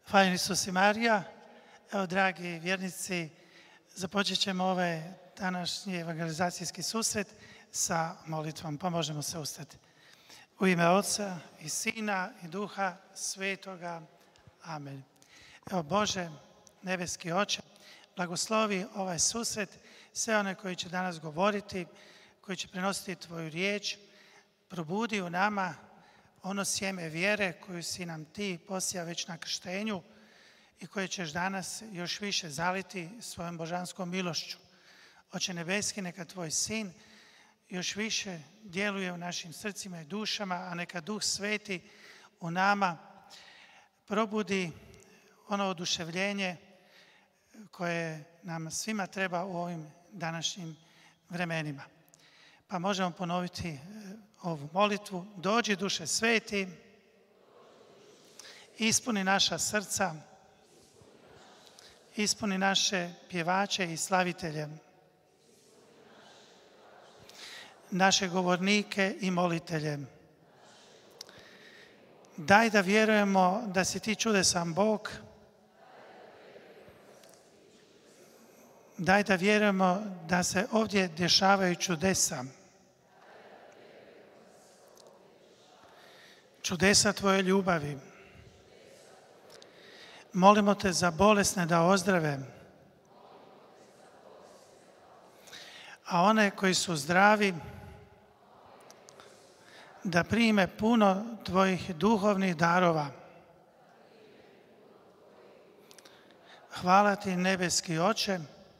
Hvala Isus i Marija. Evo, dragi vjernici, započet ćemo ovaj današnji evangelizacijski susret sa molitvom, pa možemo se ustati. U ime Oca i Sina i Duha Svetoga. Amen. Evo, Bože, nebeski Oče, blagoslovi ovaj susret, sve one koji će danas govoriti, koji će prenositi Tvoju riječ, probudi u nama ono sjeme vjere koju si nam Ti posija već na krštenju i koje ćeš danas još više zaliti svojom božanskom milošću. Oče nebeski, neka Tvoj Sin još više djeluje u našim srcima i dušama, a neka Duh Sveti u nama probudi ono oduševljenje koje nam svima treba u ovim današnjim vremenima. Pa možemo ponoviti ovu molitvu. Dođi, Duše Sveti, ispuni naša srca, ispuni naše pjevače i slavitelje, naše govornike i molitelje. Daj da vjerujemo da si Ti čudesan Bog. Daj da vjerujemo da se ovdje dešavaju čudesa. Čudesa Tvoje ljubavi. Molimo Te za bolesne da ozdrave, a one koji su zdravi da prime puno Tvojih duhovnih darova. Hvala Ti, nebeski Oče,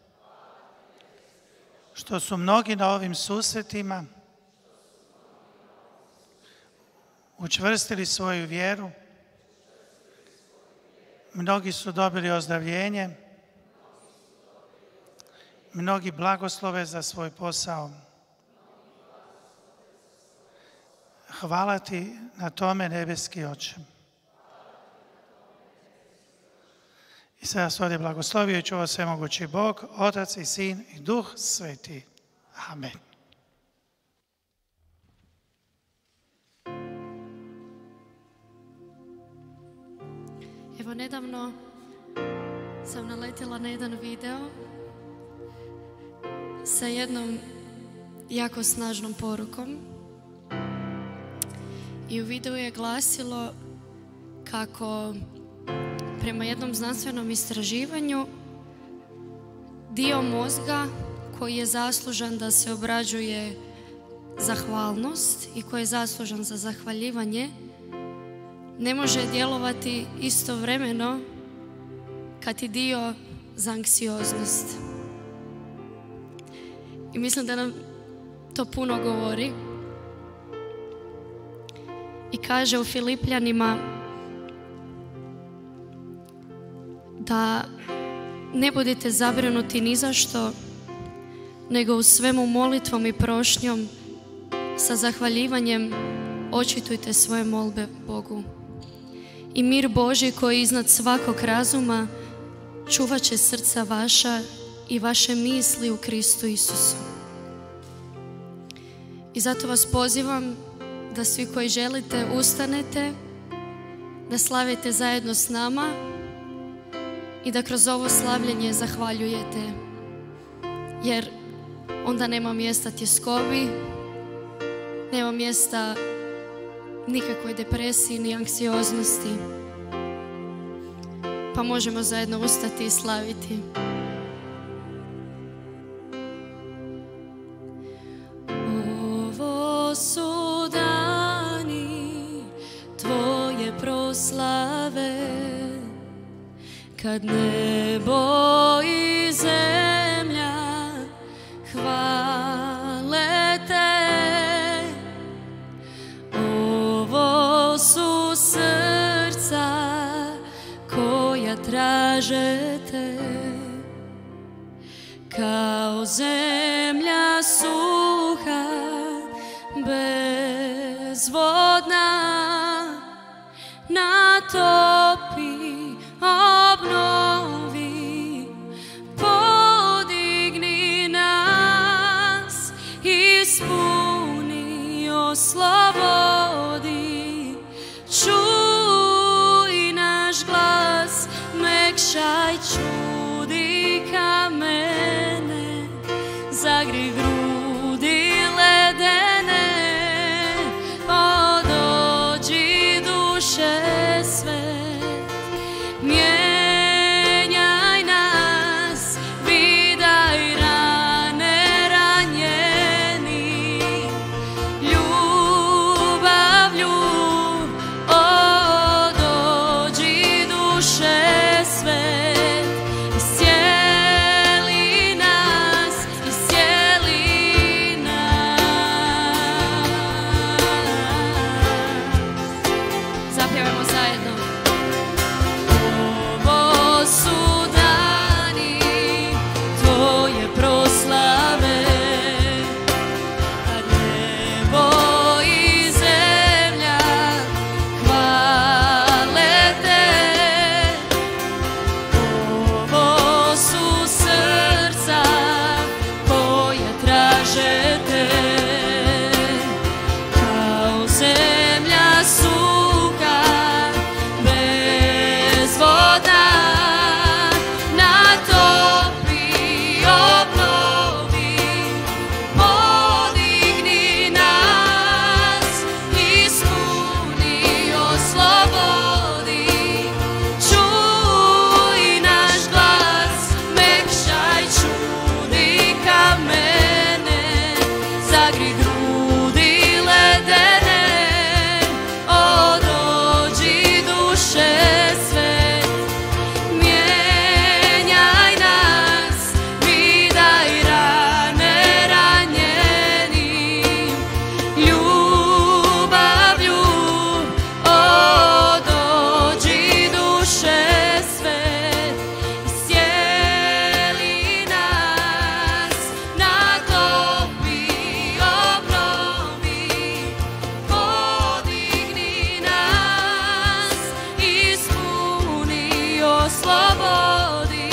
što su mnogi na ovim susretima učvrstili svoju vjeru, mnogi su dobili ozdravljenje, mnogi blagoslove za svoj posao. Hvala Ti na tome, nebeski Oče. I sada vas ovdje blagoslovio i čuva svemogući Bog, Otac i Sin i Duh Sveti. Amen. Evo, nedavno sam naletila na jedan video sa jednom jako snažnom porukom. I u videu je glasilo kako prema jednom znanstvenom istraživanju dio mozga koji je zaslužan da se obrađuje zahvalnost i koji je zaslužan za zahvaljivanje ne može djelovati istovremeno kad je dio za anksioznost. I mislim da nam to puno govori. I kaže u Filipljanima da ne budete zabrinuti ni za što, nego u svemu molitvom i prošnjom sa zahvaljivanjem očitujte svoje molbe Bogu. I mir Božji koji je iznad svakog razuma čuvat će srca vaša i vaše misli u Kristu Isusu. I zato vas pozivam da svi koji želite ustanete, da slavite zajedno s nama i da kroz ovo slavljenje zahvaljujete. Jer onda nema mjesta tjeskobi, nema mjesta nikakvoj depresiji ni anksioznosti. Pa možemo zajedno ustati i slaviti. Ovo su dani Tvoje proslave, kad nebo i zemlja hvale Te. Ovo su srca koja traže Te, kao zemlja suha, bezvodna, natopi, obnovi, podigni nas, ispuni, oslobodi, čuj naš glas. čudi kamene, zagri grudi ledene. O dođi duše sve, mijenjaj nas, vidaj rane ranjeni, ljubavlju. O dođi duše sve, iscijeli nas, iscijeli nas. Zapjevajmo zajedno. Ovo su dani tvoje proslave, a nebo i zemlja hvale te. Ovo su srca koja traže te, kao zemlja suha bez voda. Natopi, obnovi, podigni nas, ispuni, oslobodi. Čuj naš glas, mekšaj čudi kamene, zagri grudi ledene. O dođi duše sve, mijenjaj nas, vidaj rane ranjeni, ljubavlju. O dođi duše sve, iscijeli nas, natopi, obnovi, podigni nas, ispuni, oslobodi.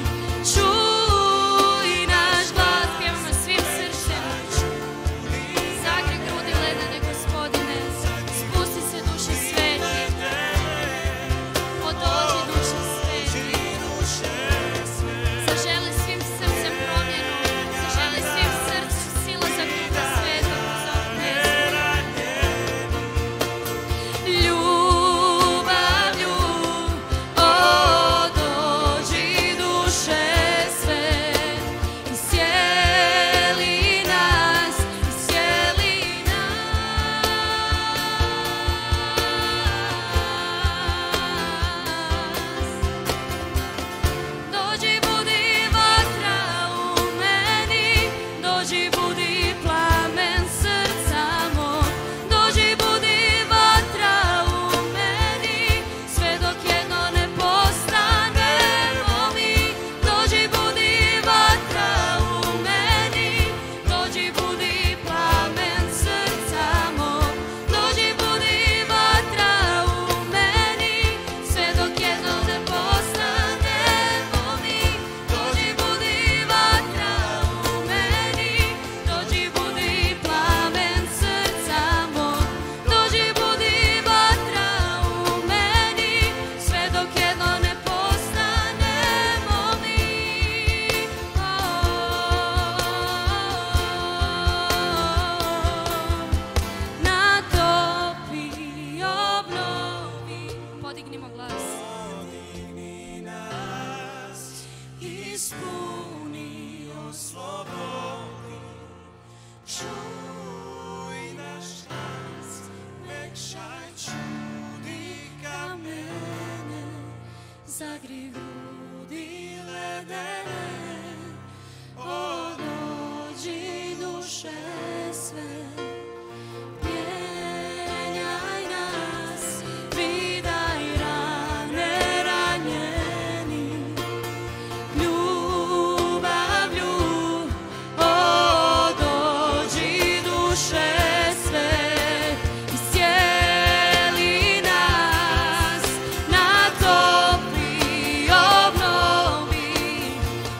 Čuj naš glas, pjevamo svim srcem. Zagri grudi ledene, Gospodine, spusti se duše sveti. O dođi duše sveti, zaželi svim srcem promjenu, zaželi svim srcu silazak Duha Svetog iz ovog mjesta. Ljubavlju, o dođi duše sve, iscijeli nas, iscijeli nas. Dođi budi vatra u meni, dođi budi plamen srca mog. Dođi budi vatra u meni, sve dok jedno ne postanemo mi. Dođi budi vatra u meni, dođi budi plamen srca mog. Dođi budi vatra u meni, sve dok jedno ne postanemo mi. Dođi budi vatra u meni, dođi budi plamen srca mog. Dođi budi vatra u meni, sve dok jedno ne postanemo mi. Natopi, obnovi, podignimo glas. Podigni nas, ispuni, oslobodi. Čuj naš glas, mekšaj čudi kamene, Zagri grudi ledene. O dođi duše sve, mijenjaj nas, vidaj rane ranjeni, ljubavlju. O dođi duše sve, iscijeli nas, natopi, obnovi,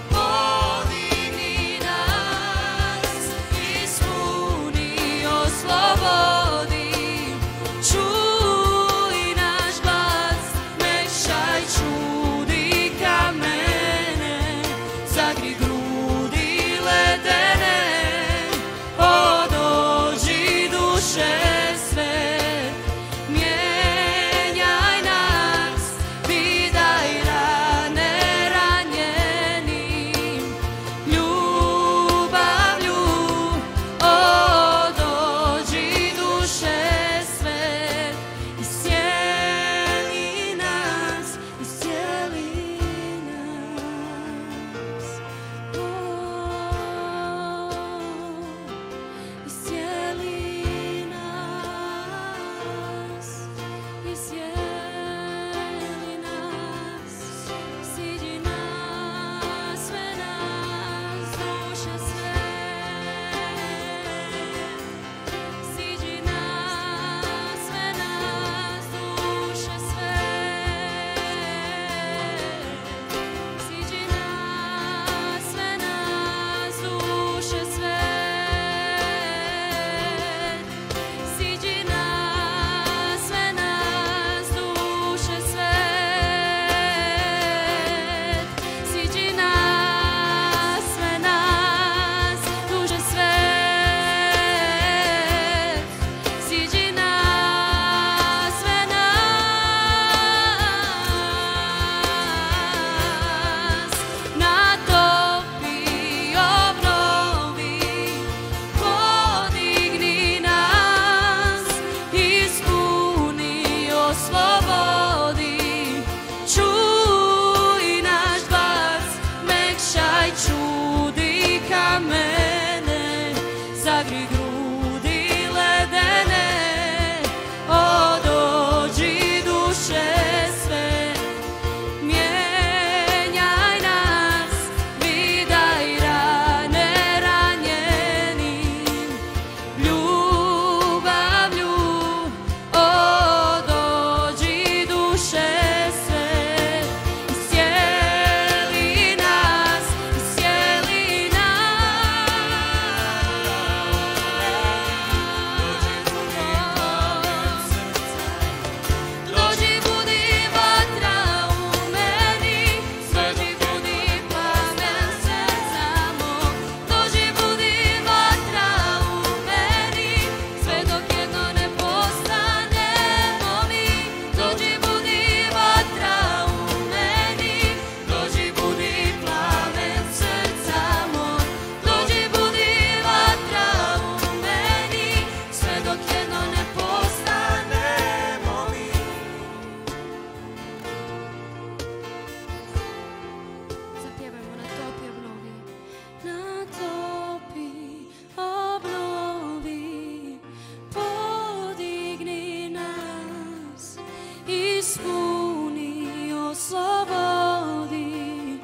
ispuni, oslobodi.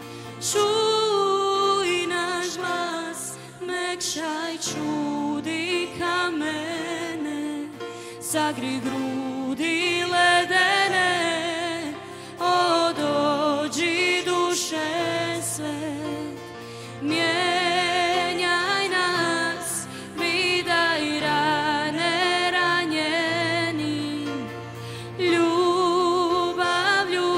Čuj naš glas, mekšaj čudi kamene, zagri grudi ledene, dođi duše svet, mijenjaj nas, vidaj rane ranjenim, ljubavlju,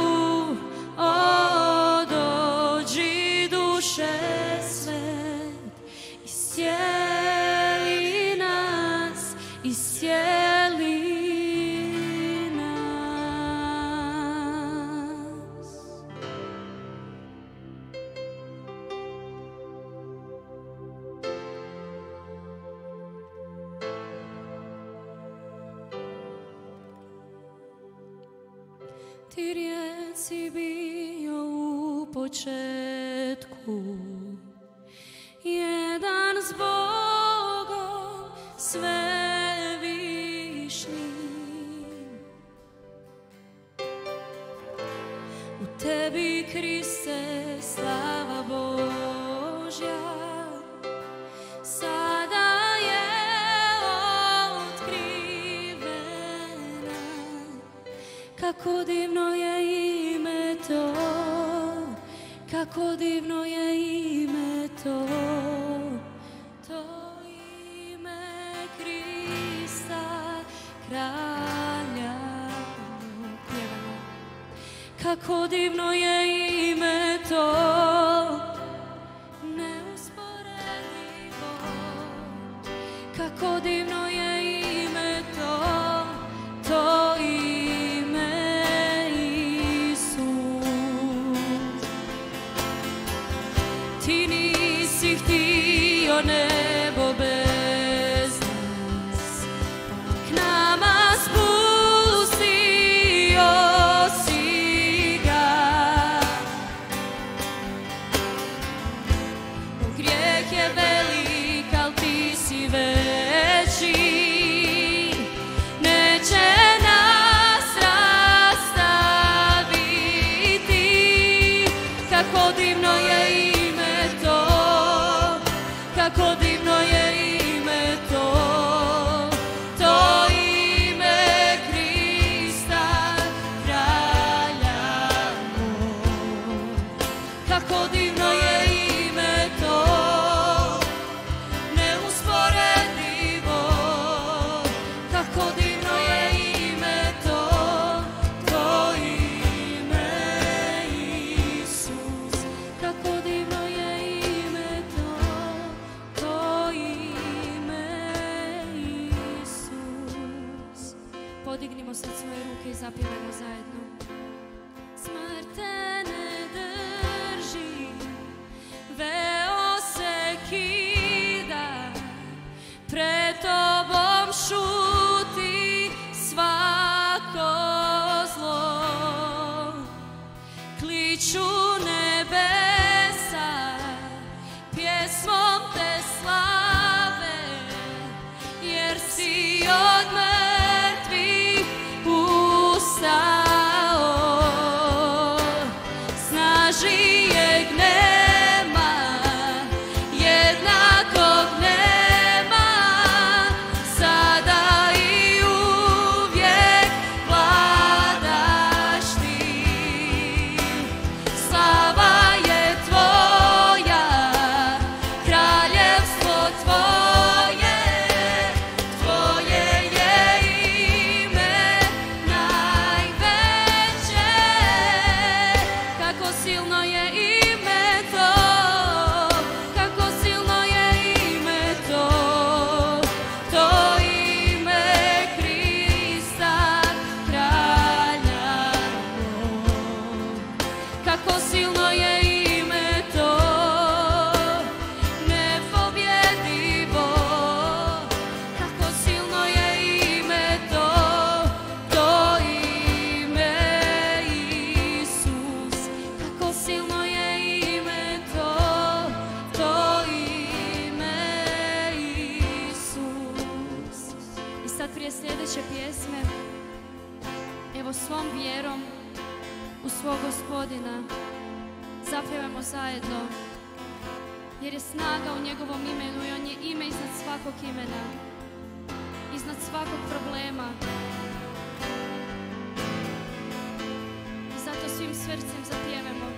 dođi duše svet, iscijeli nas, iscijeli nas. Ti rijeci bio u početku, jedan s Bogom svevišnjim. U tebi, Kriste, slava Božja, sada je otkrivena. Kako divno je ime to, kako divno je ime to, to ime Krista, kralja pjevamo. Kako divno je ime to, neusporedivo. Kako divno je ime to, to ime Isus. Ti nisi htio nebo bez nas, k nama spustio si ga. Grijeh je velik, al ti si veći, neće nas rastaviti. Kako divno je ime to, kako divno je ime to, to ime Krista, kralja moj. Kako divno je ime to, neusporedivo. Kako divno je ime to, to ime Isus. Kako divno je ime to, to ime Isus. Podignimo sad svoje ruke i zapjevajmo zajedno. Smrt te ne drži, veo se kida, pred tobom šuti svako zlo. Kliču nebesa, pjesmom te slave, jer si od mrtvih ustao. Snažijeg nema, jednakog nema, sada i uvijek vladaš ti. evo svom vjerom u svog Gospodina. Zapjevamo zajedno, jer je snaga u njegovom imenu i on je ime iznad svakog imena, iznad svakog problema. I zato svim srcem zapjevamo.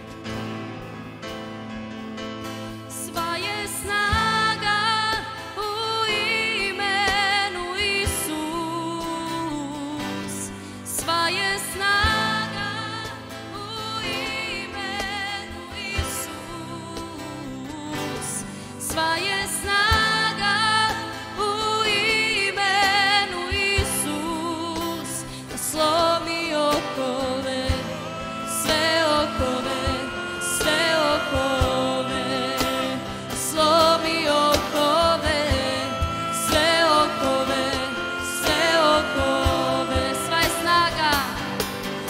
Sva je snaga u imenu Isus, sva je snaga u imenu Isus, sva je snaga u imenu Isus, da slomi okove, sve okove, sve okove, slomi okove, sve okove, sve okove, sva je snaga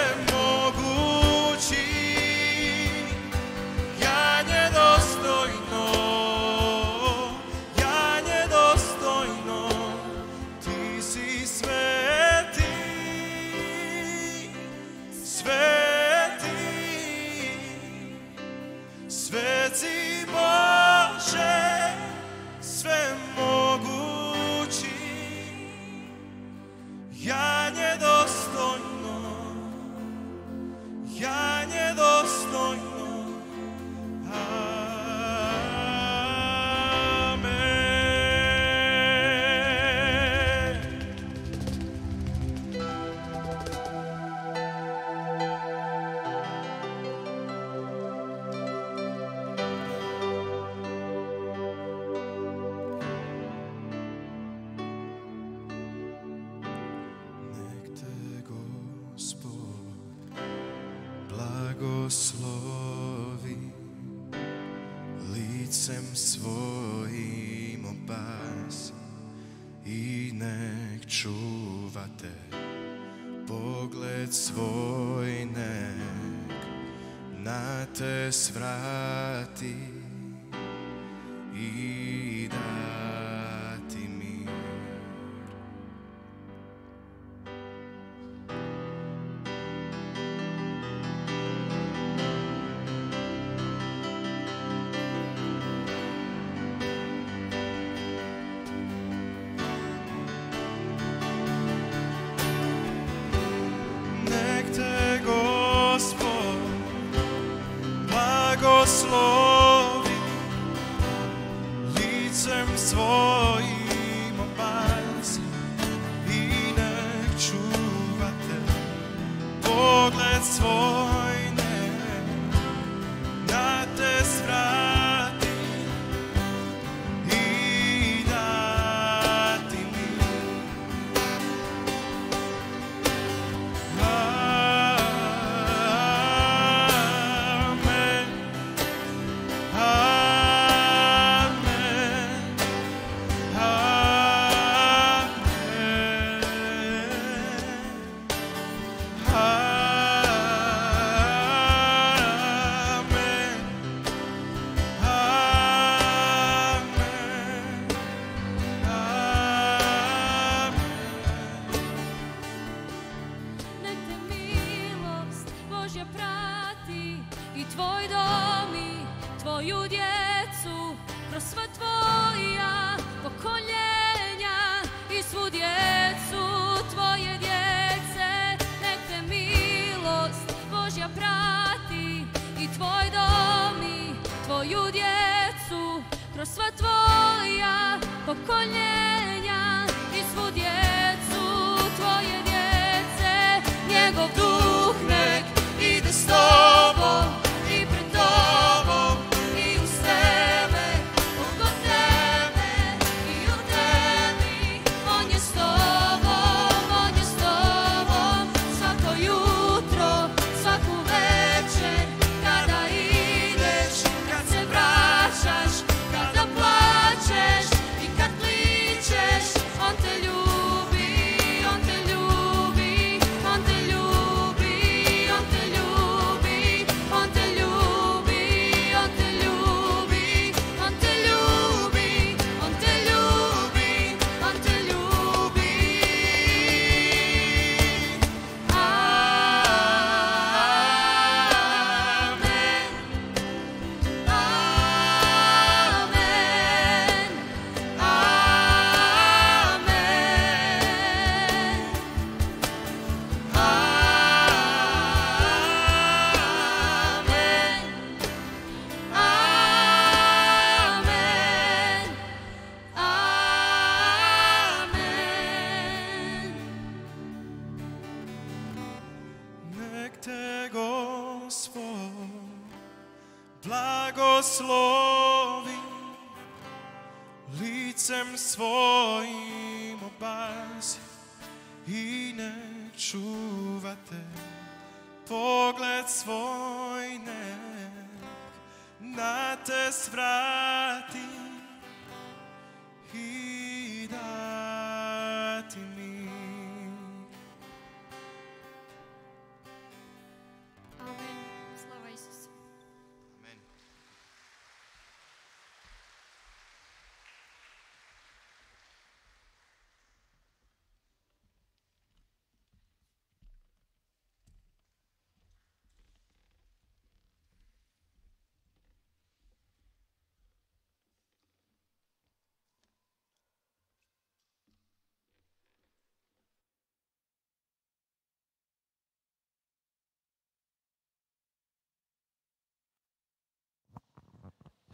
svemogući, ja nedostojno, ja nedostojno, ti si sveti, sveti, sveti Bože, svemogući, ja nedostojno, ja nedostojno. Blagoslovi, licem svojim opasi i nek čuvate pogled svoj, nek na te svrati i dati mir. Blagoslovi, licem svojim opasi i nek čuvate pogled svoj, nek na te svrati i dati mir. Tvoju djecu kroz sva tvoja pokoljenja i svu djecu tvoje djece. Nek te milost Božja prati i tvoj dom i tvoju djecu kroz sva tvoja pokoljenja i svu djecu tvoje djece. Njegov duh nek ide s tobom i pred tobom i uz tebe, oko tebe i u tebi. On je s tobom, on je s tobom, svako jutro, svaku večer, kada ideš, kad se vraćaš, kada plačeš i kad pličeš. On te ljubi, on te ljubi, on te ljubi, on te ljubi, on te ljubi, on te ljubi, on te ljubi, on te ljubi, on te ljubi. Nek te Gospod blagoslovi, licem svojim opasi i nek čuvate pogled svoj, nek na te svrati i dati mir.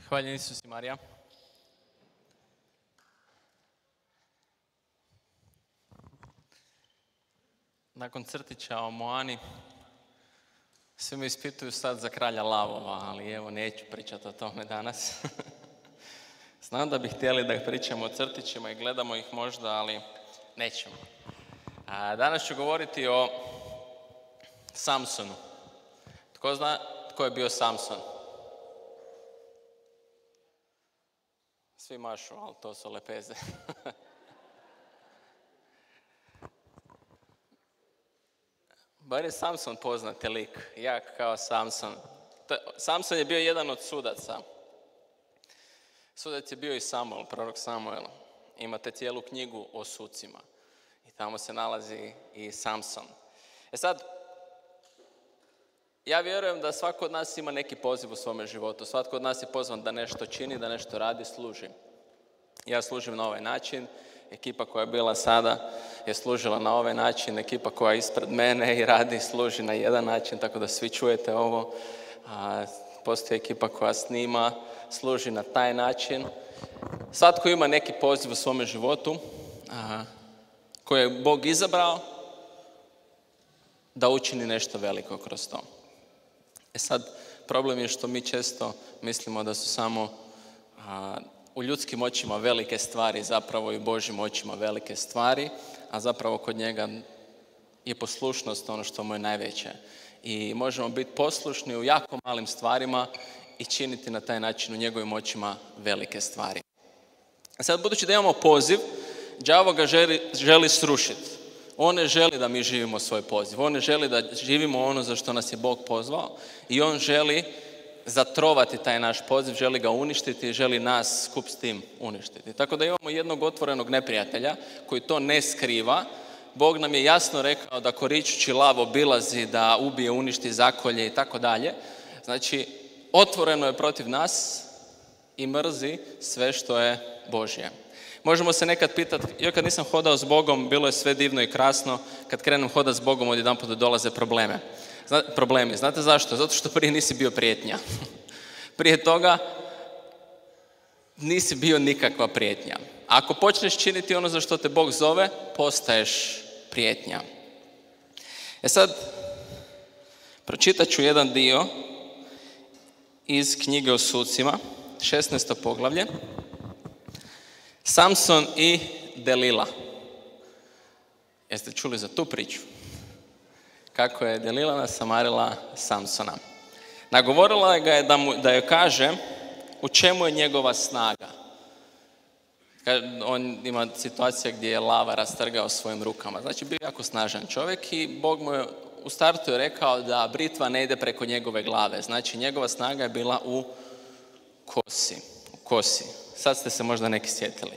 Hvaljen Isus i Marija. Nakon crtića o Moani, svi me ispituju sad za kralja lavova, ali evo neću pričati o tome danas. Znam da bi htjeli da pričamo o crtićima i gledamo ih možda, ali nećemo. Danas ću govoriti o Samsonu. Tko zna tko je bio Samson? Svi mašu, ali to su lepeze. Bar je Samson poznat lik, jak kao Samson. Samson je bio jedan od sudaca. Sudac je bio i Samuel, prorok Samuel. Imate cijelu knjigu o sucima. I tamo se nalazi i Samson. Sad, ja vjerujem da svako od nas ima neki poziv u svome životu. Svatko od nas je pozvan da nešto čini, da nešto radi, služi. Ja služim na ovaj način. Ekipa koja je bila sada je služila na ovaj način. Ekipa koja je ispred mene i radi služi na jedan način, tako da svi čujete ovo. Postoji ekipa koja snima, služi na taj način. Svatko ima neki poziv u svome životu koji je Bog izabrao da učini nešto veliko kroz to. Sad, problem je što mi često mislimo da su samo u ljudskim očima velike stvari, zapravo i u Božjim očima velike stvari, a zapravo kod njega je poslušnost ono što mu je najveće. I možemo biti poslušni u jako malim stvarima i činiti na taj način u njegovim očima velike stvari. Sad, budući da imamo poziv, đavo ga želi srušiti. On ne želi da mi živimo svoj poziv. On ne želi da živimo ono za što nas je Bog pozvao i on želi zatrovati taj naš poziv, želi ga uništiti i želi nas skup s tim uništiti. Tako da imamo jednog otvorenog neprijatelja koji to ne skriva. Bog nam je jasno rekao da koričući lav obilazi, da ubije, uništi, zakolje i tako dalje. Znači, otvoreno je protiv nas i mrzi sve što je Božje. Možemo se nekad pitati, ja kad nisam hodao s Bogom, bilo je sve divno i krasno, kad krenem hodati s Bogom, odjedanput dolaze problemi. Znate zašto? Zato što prije nisi bio prijetnja. Prije toga nisi bio nikakva prijetnja. Ako počneš činiti ono za što te Bog zove, postaješ prijetnja. Sad, pročitat ću jedan dio iz knjige o sucima, 16. poglavlje. Samson i Delila. Jeste čuli za tu priču? Kako je Delila nasamarila Samsona. Nagovorila ga je da joj kaže u čemu je njegova snaga. On ima situacija gdje je lava rastrgao svojim rukama. Znači, bio je jako snažan čovjek i Bog mu je u startu je rekao da britva ne ide preko njegove glave. Znači, njegova snaga je bila u kosi. Sad ste se možda neki sjetili.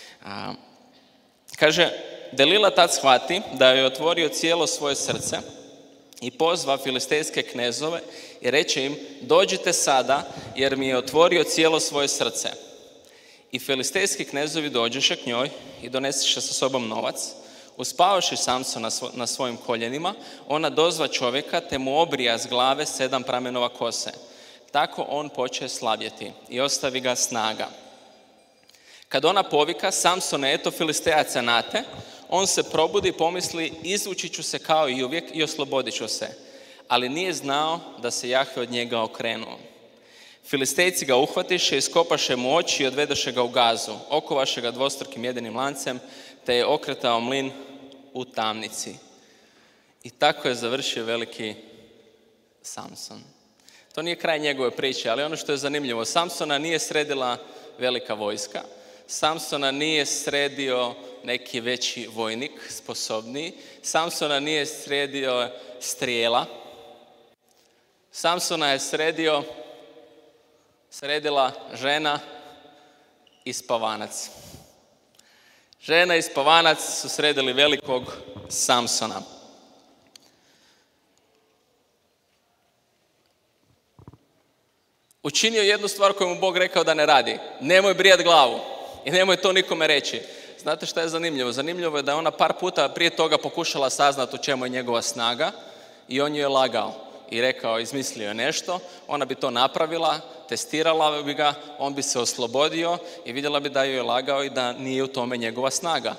Kaže, Delila tad shvati da je otvorio cijelo svoje srce i pozva filistejske knezove i reče im, dođite sada jer mi je otvorio cijelo svoje srce. I filistejski knezovi dođeše k njoj i doneseše sa sobom novac. Uspavaši Samsona na svojim koljenima, ona dozva čovjeka te mu obrija s glave 7 pramenova kose. Tako on poče slavjeti i ostavi ga snaga. Kad ona povika, Samsone, eto Filistejaca nate, on se probudi i pomisli, izvući ću se kao i uvijek i oslobodit ću se. Ali nije znao da se Jahve od njega okrenuo. Filistejci ga uhvatiše, iskopaše mu oči i odvedoše ga u Gazu. Okovaše ga dvostrukim jedinim lancem, te je okretao mlin u tamnici. I tako je završio veliki Samson. To nije kraj njegove priče, ali ono što je zanimljivo, Samsona nije sredila velika vojska. Samsona nije sredio neki veći vojnik, sposobniji. Samsona nije sredio strijela. Samsona je sredila žena i spavanac. Žena i spavanac su sredili velikog Samsona. Učinio jednu stvar koju mu Bog rekao da ne radi. Nemoj brijat glavu i nemoj to nikome reći. Znate šta je zanimljivo? Zanimljivo je da je ona par puta prije toga pokušala saznati u čemu je njegova snaga i on ju je lagao. i rekao, izmislio je nešto, ona bi to napravila, testirala bi ga, on bi se oslobodio i vidjela bi da joj je lagao i da nije u tome njegova snaga.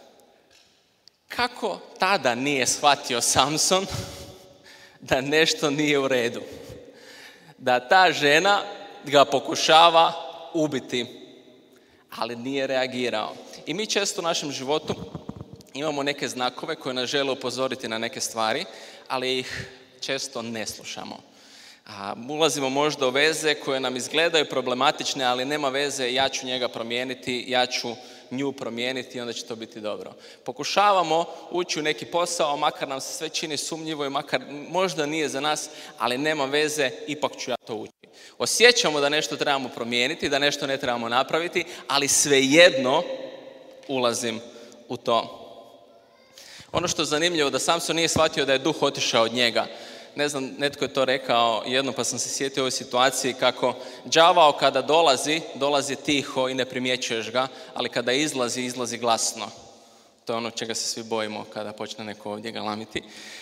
Kako tada nije shvatio Samson da nešto nije u redu? Da ta žena ga pokušava ubiti, ali nije reagirao. I mi često u našem životu imamo neke znakove koje nas žele upozoriti na neke stvari, ali ih često ne slušamo. Ulazimo možda u veze koje nam izgledaju problematične, ali nema veze, ja ću njega promijeniti, ja ću nju promijeniti i onda će to biti dobro. Pokušavamo ući u neki posao, makar nam se sve čini sumnjivo i makar možda nije za nas, ali nema veze, ipak ću ja to ući. Osjećamo da nešto trebamo promijeniti, da nešto ne trebamo napraviti, ali svejedno ulazim u to. Ono što je zanimljivo, da Samson nije shvatio da je duh otišao od njega. Ne znam, netko je to rekao jedno, pa sam se sjetio u ovoj situaciji kako đavao kada dolazi tiho i ne primjećuješ ga, ali kada izlazi glasno. To je ono čega se svi bojimo kada počne neko ovdje galamiti.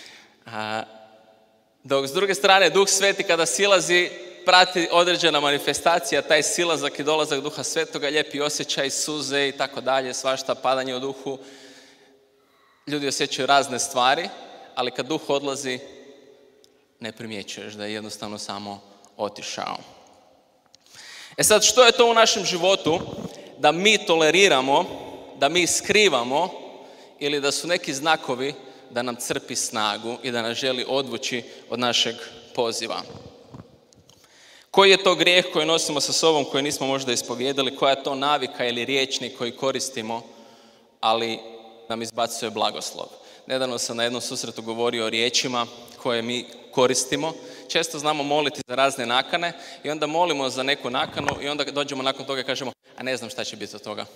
Dok s druge strane, Duh Sveti kada silazi, prati određena manifestacija, taj silazak i dolazak Duha Svetoga, lijepi osjećaj, suze i tako dalje, svašta, padanje u duhu. Ljudi osjećaju razne stvari, ali kad Duh odlazi, ne primjećuješ da je jednostavno samo otišao. Sad, što je to u našem životu da mi toleriramo, da mi skrivamo ili da su neki znakovi da nam crpi snagu i da nas želi odvući od našeg poziva? Koji je to grijeh koji nosimo sa sobom, koji nismo možda ispovijedali, koja je to navika ili riječnik koji koristimo, ali nam izbacuje blagoslov? Nedavno sam na jednom susretu govorio o riječima koje mi koristimo. Često znamo moliti za razne nakane i onda molimo za neku nakanu i onda dođemo nakon toga i kažemo, a ne znam šta će biti od toga.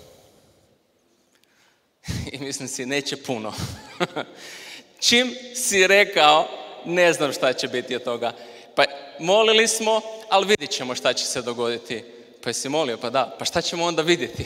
I mislim si, neće puno. Čim si rekao, ne znam šta će biti od toga. Pa molili smo, ali vidit ćemo šta će se dogoditi. Pa jesi molio? Pa da. Pa šta ćemo onda vidjeti?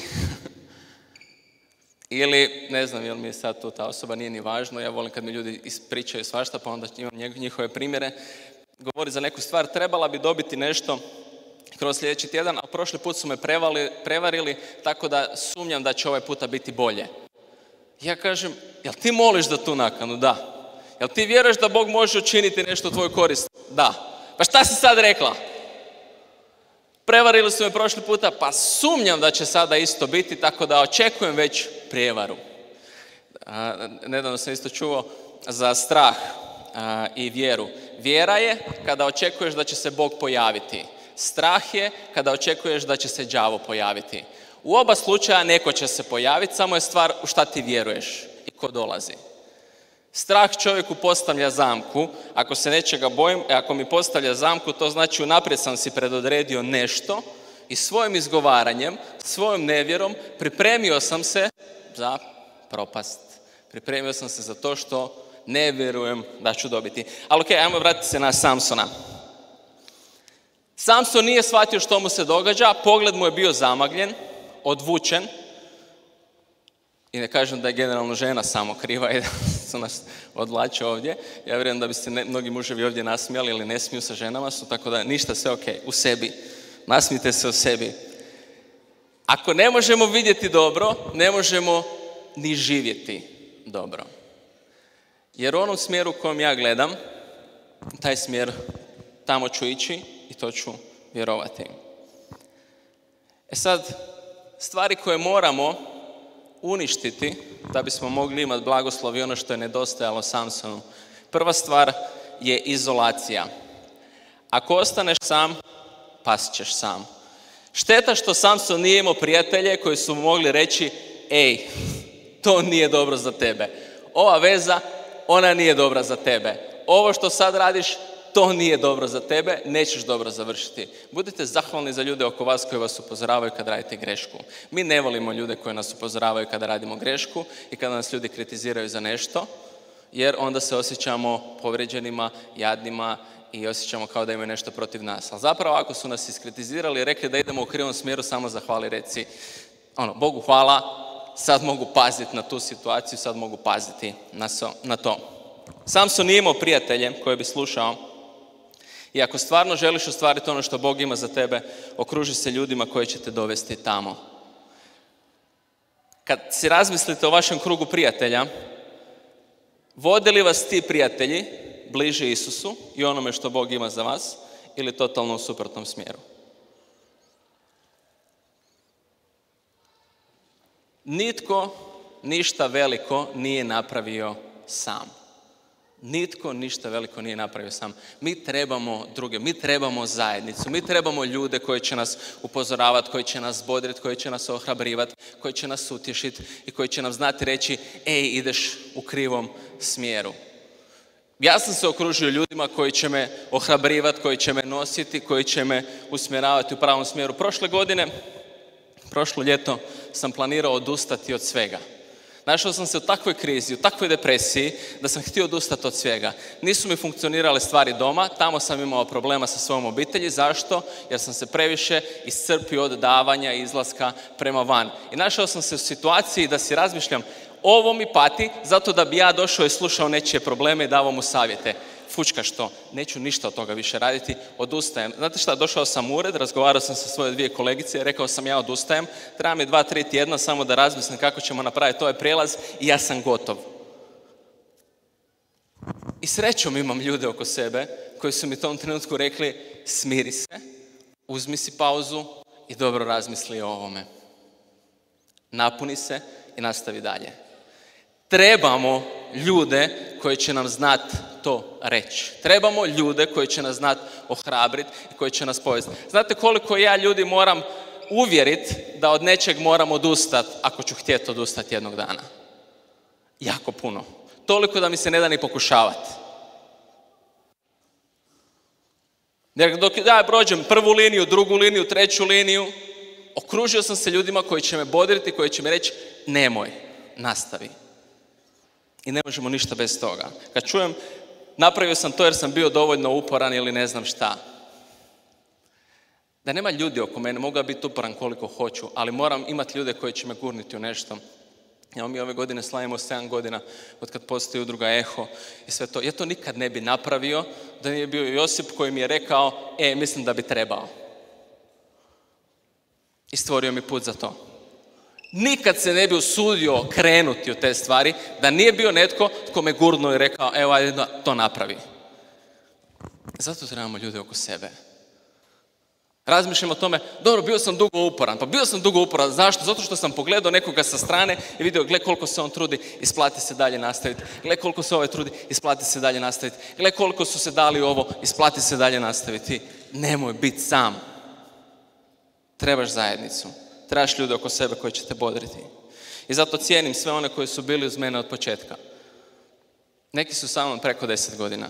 Ili, ne znam, jel mi je sad tu ta osoba, nije ni važno, ja volim kad mi ljudi ispričaju svašta, pa onda imam njihove primjere. Govori za neku stvar, trebala bi dobiti nešto kroz sljedeći tjedan, a prošli put su me prevarili, tako da sumnjam da će ovaj puta biti bolje. Ja kažem, jel ti moliš za tu nakanu? Da. Jel ti vjeruješ da Bog može učiniti nešto u tvoju korist? Da. Pa šta si sad rekla? Prevarili su me prošli puta, pa sumnjam da će sada isto biti, tako da očekujem već prijevaru. Nedavno sam isto čuo za strah i vjeru. Vjera je kada očekuješ da će se Bog pojaviti. Strah je kada očekuješ da će se đavo pojaviti. U oba slučaja neko će se pojaviti, samo je stvar u šta ti vjeruješ i ko dolazi. Strah čovjeku postavlja zamku, ako se nečega bojim, ako mi postavlja zamku, to znači unaprijed sam si predodredio nešto i svojim izgovaranjem, svojom nevjerom pripremio sam se za propast. Pripremio sam se za to što ne vjerujem da ću dobiti. Ali okej, ajmo vratiti se na Samsona. Samson nije shvatio što mu se događa, pogled mu je bio zamagljen, odvučen. I ne kažem da je generalno žena samo kriva i da su nas odvlače ovdje. Ja vjerujem da bi se mnogi muževi ovdje nasmijali ili ne smiju sa ženama su, tako da ništa, sve ok, u sebi. Nasmijte se u sebi. Ako ne možemo vidjeti dobro, ne možemo ni živjeti dobro. Jer u onom smjeru u kojem ja gledam, taj smjer, tamo ću ići i to ću vjerovati. Sad, stvari koje moramo uništiti da bismo mogli imati blagoslov i ono što je nedostajalo Samsonu. Prva stvar je izolacija. Ako ostaneš sam, past ćeš sam. Šteta što Samson nije imao prijatelje koji su mu mogli reći, ej, to nije dobro za tebe. Ova veza, ona nije dobra za tebe. Ovo što sad radiš, to nije dobro za tebe, nećeš dobro završiti. Budite zahvalni za ljude oko vas koji vas upozoravaju kad radite grešku. Mi ne volimo ljude koji nas upozoravaju kada radimo grešku i kada nas ljudi kritiziraju za nešto, jer onda se osjećamo povrijeđenima, jadnima i osjećamo kao da imaju nešto protiv nas. Ali zapravo ako su nas iskritizirali i rekli da idemo u krivom smjeru, samo zahvali, reci, Bogu hvala, sad mogu paziti na tu situaciju, sad mogu paziti na to. Samson nije imao prijatelje koje bi slušao I ako stvarno želiš ostvariti ono što Bog ima za tebe, okruži se ljudima koji će te dovesti tamo. Kad si razmislite o vašem krugu prijatelja, vode li vas ti prijatelji bliže Isusu i onome što Bog ima za vas ili totalno u suprotnom smjeru? Nitko ništa veliko nije napravio sam. Nitko ništa veliko nije napravio sam. Mi trebamo druge, mi trebamo zajednicu, mi trebamo ljude koji će nas upozoravati, koji će nas bodriti, koji će nas ohrabrivati, koji će nas utješiti i koji će nam znati reći, ej, ideš u krivom smjeru. Ja sam se okružio ljudima koji će me ohrabrivati, koji će me nositi, koji će me usmjeravati u pravom smjeru. Prošlo ljeto sam planirao odustati od svega. Našao sam se u takvoj krizi, u takvoj depresiji da sam htio odustati od svega. Nisu mi funkcionirale stvari doma, tamo sam imao problema sa svojom obitelji. Zašto? Jer sam se previše iscrpio od davanja i izlaska prema van. I našao sam se u situaciji da si razmišljam, ovo mi pati zato da bi ja došao i slušao nečije probleme i davao mu savjete. Fučka što, neću ništa od toga više raditi, odustajem. Znate šta, došao sam u ured, razgovarao sam sa svoje 2 kolegice i rekao sam ja odustajem, treba mi 2-3 tjedna samo da razmislim kako ćemo napraviti ovaj prijelaz i ja sam gotov. I srećom imam ljude oko sebe koji su mi u tom trenutku rekli smiri se, uzmi si pauzu i dobro razmisli o ovome. Napuni se i nastavi dalje. Trebamo ljude koji će nam znati to reći. Trebamo ljude koji će nas znati ohrabriti i koji će nas povesti. Znate koliko ja ljudi moram uvjeriti da od nečeg moram odustati ako ću htjeti odustati jednog dana? Jako puno. Toliko da mi se ne da ni pokušavati. Jer dok ja prođem prvu liniju, drugu liniju, treću liniju, okružio sam se ljudima koji će me bodriti, koji će mi reći nemoj, nastavi. I ne možemo ništa bez toga. Kad čujem, napravio sam to jer sam bio dovoljno uporan ili ne znam šta. Da nema ljudi oko mene, mogu biti uporan koliko hoću, ali moram imati ljude koji će me gurniti u nešto. Evo mi ove godine slavimo 7 godina od kad postoji udruga Eho i sve to. Ja to nikad ne bi napravio da nije bio Josip koji mi je rekao, mislim da bi trebao. I stvorio mi put za to. Nikad se ne bi usudio krenuti u te stvari da nije bio netko tko me gurnuo i rekao, evo ajde da to napravi. Zato trebamo ljude oko sebe. Razmišljam o tome, dobro, bio sam dugo uporan. Pa bio sam dugo uporan, zašto? Zato što sam pogledao nekoga sa strane i vidio, gle koliko se on trudi, isplati se dalje nastaviti. Gle koliko se ovaj trudi, isplati se dalje nastaviti. Gle koliko su se dali ovo, isplati se dalje nastaviti. Nemoj biti sam. Trebaš zajednicu. Trebaš ljude oko sebe koji će te bodriti. I zato cijenim sve one koji su bili uz mene od početka. Neki su sa mnom preko 10 godina.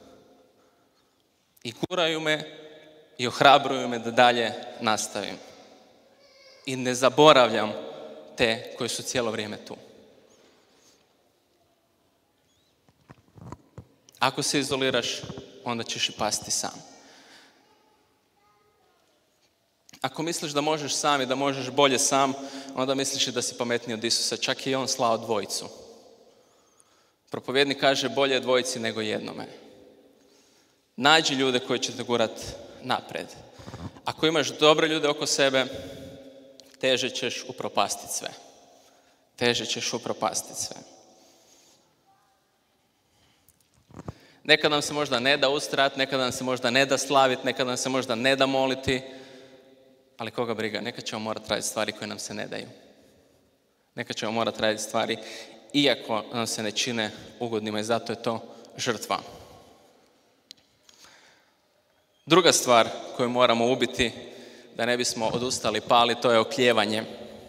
I guraju me i ohrabruju me da dalje nastavim. I ne zaboravljam te koji su cijelo vrijeme tu. Ako se izoliraš, onda ćeš i pasti sam. Ako misliš da možeš sam i da možeš bolje sam, onda misliš i da si pametniji od Isusa. Čak i on slao 2. Propovjednik kaže bolje je 2 nego jednome. Nađi ljude koji će te gurati napred. Ako imaš dobre ljude oko sebe, teže ćeš upropastiti sve. Teže ćeš upropastiti sve. Nekad nam se možda ne da ustrajati, nekad nam se možda ne da slaviti, nekad nam se možda ne da moliti, ali koga briga, nekad ćemo morati raditi stvari koje nam se ne daju. Nekad ćemo morati raditi stvari iako nam se ne čine ugodnima i zato je to žrtva. Druga stvar koju moramo ubiti da ne bismo odustali pali, to je oklijevanje.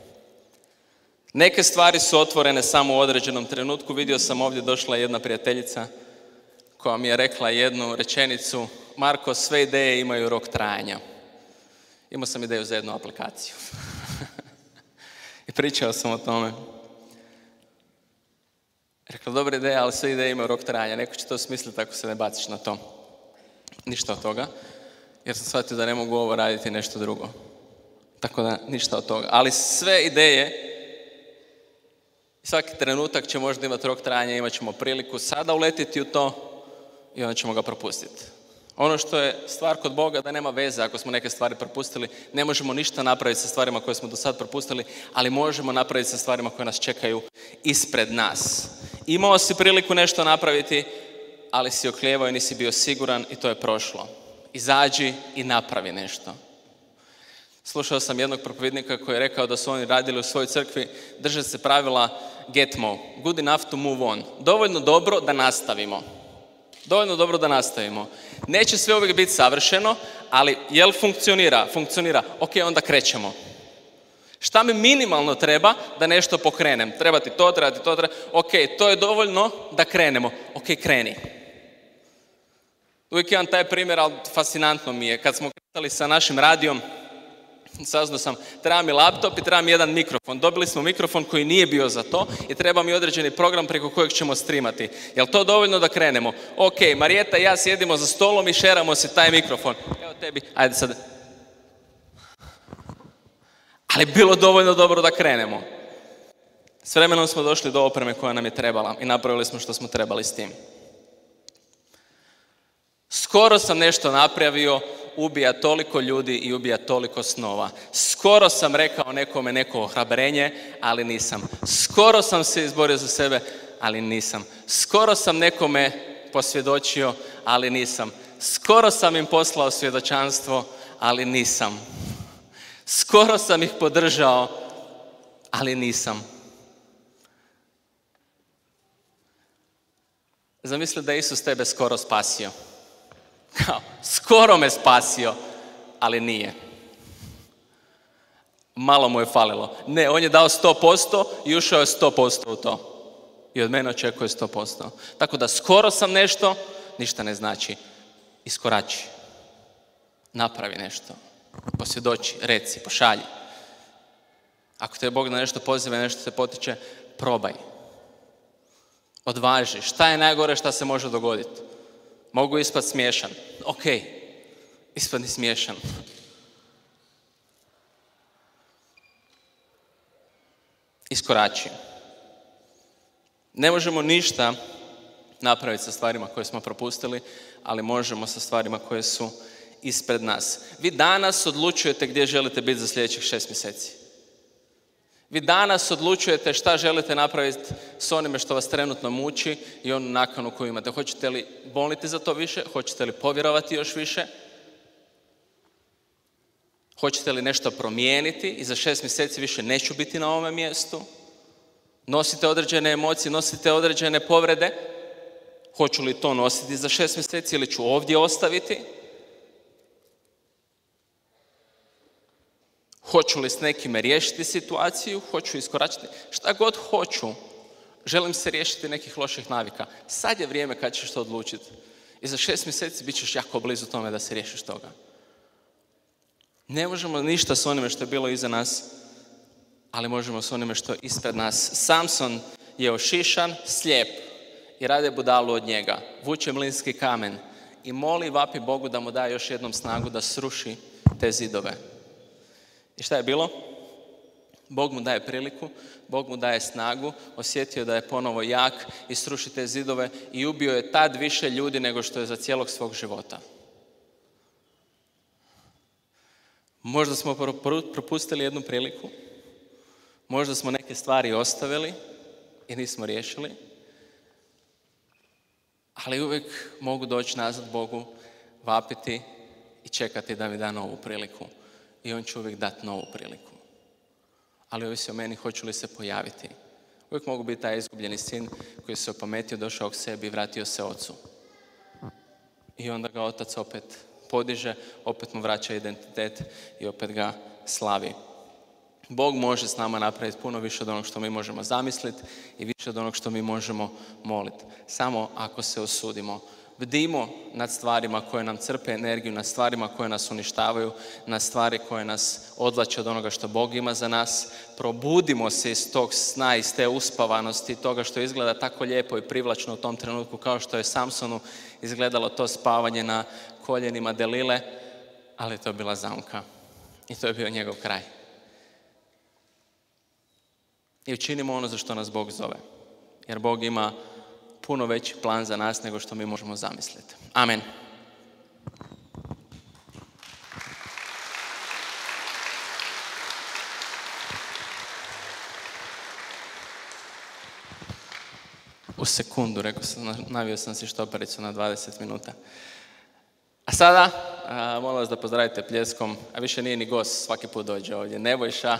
Neke stvari su otvorene samo u određenom trenutku. Vidio sam ovdje došla jedna prijateljica koja mi je rekla jednu rečenicu, Marko, sve ideje imaju rok trajanja. Imao sam ideju za jednu aplikaciju. I pričao sam o tome. Rekla, dobra ideja, ali sve ideje imaju rok trajanja. Neko će to smisliti ako se ne baciš na to. Ništa od toga. Jer sam shvatio da ne mogu ovo raditi nešto drugo. Tako da ništa od toga. Ali sve ideje, svaki trenutak će možda imati rok trajanja, imat ćemo priliku sada uletiti u to i onda ćemo ga propustiti. Ono što je stvar kod Boga da nema veze ako smo neke stvari propustili. Ne možemo ništa napraviti sa stvarima koje smo do sad propustili, ali možemo napraviti sa stvarima koje nas čekaju ispred nas. Imao si priliku nešto napraviti, ali si oklijevao i nisi bio siguran i to je prošlo. Izađi i napravi nešto. Slušao sam jednog propovednika koji je rekao da su oni radili u svojoj crkvi, drže se pravila GETMO, good enough to move on. Dovoljno dobro da nastavimo. Dovoljno dobro da nastavimo. Neće sve uvijek biti savršeno, ali jel funkcionira? Funkcionira. Ok, onda krećemo. Šta mi minimalno treba da nešto pokrenem? Treba ti to. Ok, to je dovoljno da krenemo. Ok, kreni. Uvijek imam taj primjer, ali fascinantno mi je. Kad smo kretali sa našim radijom, saznao sam, treba mi laptop i treba mi jedan mikrofon. Dobili smo mikrofon koji nije bio za to i treba mi određeni program preko kojeg ćemo streamati. Jel to dovoljno da krenemo? Ok, Marijeta i ja sjedimo za stolom i šeramo se taj mikrofon. Evo tebi, ajde sad. Ali bilo dovoljno dobro da krenemo. S vremenom smo došli do opreme koja nam je trebala i napravili smo što smo trebali s tim. Skoro sam nešto napravio, ubija toliko ljudi i ubija toliko snova. Skoro sam rekao nekome neko ohrabrenje, ali nisam. Skoro sam se izborio za sebe, ali nisam. Skoro sam nekome posvjedočio, ali nisam. Skoro sam im poslao svjedočanstvo, ali nisam. Skoro sam ih podržao, ali nisam. Zamisli da je Isus tebe skoro spasio. Kao, skoro me spasio, ali nije. Malo mu je falilo. Ne, on je dao 100% i ušao je 100% u to. I od mene očekuje 100%. Tako da skoro sam nešto, ništa ne znači. Iskorači. Napravi nešto. Posvjedoči, reci, pošalji. Ako te Bog na nešto poziva i nešto te potiče, probaj. Odvaži. Šta je najgore šta se može dogoditi? Mogu ispati smiješan. Ok, ispadni smiješan. Iskorači. Ne možemo ništa napraviti sa stvarima koje smo propustili, ali možemo sa stvarima koje su ispred nas. Vi danas odlučujete gdje želite biti za sljedećih 6 mjeseci. Vi danas odlučujete šta želite napraviti s onime što vas trenutno muči i onu nakanu koju imate. Hoćete li moliti za to više? Hoćete li povjerovati još više? Hoćete li nešto promijeniti i za 6 mjeseci više neću biti na ovome mjestu? Nosite određene emocije, nosite određene povrede. Hoću li to nositi za 6 mjeseci ili ću ovdje ostaviti? Hoću li s nekime riješiti situaciju? Hoću iskoračiti? Šta god hoću. Želim se riješiti nekih loših navika. Sad je vrijeme kad ćeš to odlučiti. I za 6 mjeseci bit ćeš jako blizu tome da se riješiš toga. Ne možemo ništa s onime što je bilo iza nas, ali možemo s onime što je ispred nas. Samson je ošišan, slijep i rade budalu od njega. Vuče mlinski kamen i moli, vapi Bogu da mu da još jednom snagu da sruši te zidove. I šta je bilo? Bog mu daje priliku, Bog mu daje snagu, osjetio da je ponovo jak i sruši te zidove i ubio je tad više ljudi nego što je za cijelog svog života. Možda smo propustili jednu priliku, možda smo neke stvari ostavili i nismo riješili, ali uvijek mogu doći nazad Bogu, vapiti i čekati da mi da novu priliku. I on će uvijek dati novu priliku. Ali ovisi o meni hoću li se pojaviti. Uvijek mogu biti taj izgubljeni sin koji se opametio, došao k sebi i vratio se ocu. I onda ga otac opet podiže, opet mu vraća identitet i opet ga slavi. Bog može s nama napraviti puno više od onog što mi možemo zamisliti i više od onog što mi možemo moliti. Samo ako se osudimo. Bdimo nad stvarima koje nam crpe energiju, nad stvarima koje nas uništavaju, nad stvari koje nas odvlače od onoga što Bog ima za nas. Probudimo se iz tog sna, iz te uspavanosti, toga što izgleda tako lijepo i privlačno u tom trenutku, kao što je Samsonu izgledalo to spavanje na koljenima Delile, ali to je bila zamka i to je bio njegov kraj. I učinimo ono za što nas Bog zove, jer Bog ima puno veći plan za nas nego što mi možemo zamisliti. Amen. sekundu, rekao sam, navio sam si štopericu na 20 minuta. A sada, molim vas da pozdravite pljeskom, a više nije ni gost, svaki put dođe ovdje, Nebojša.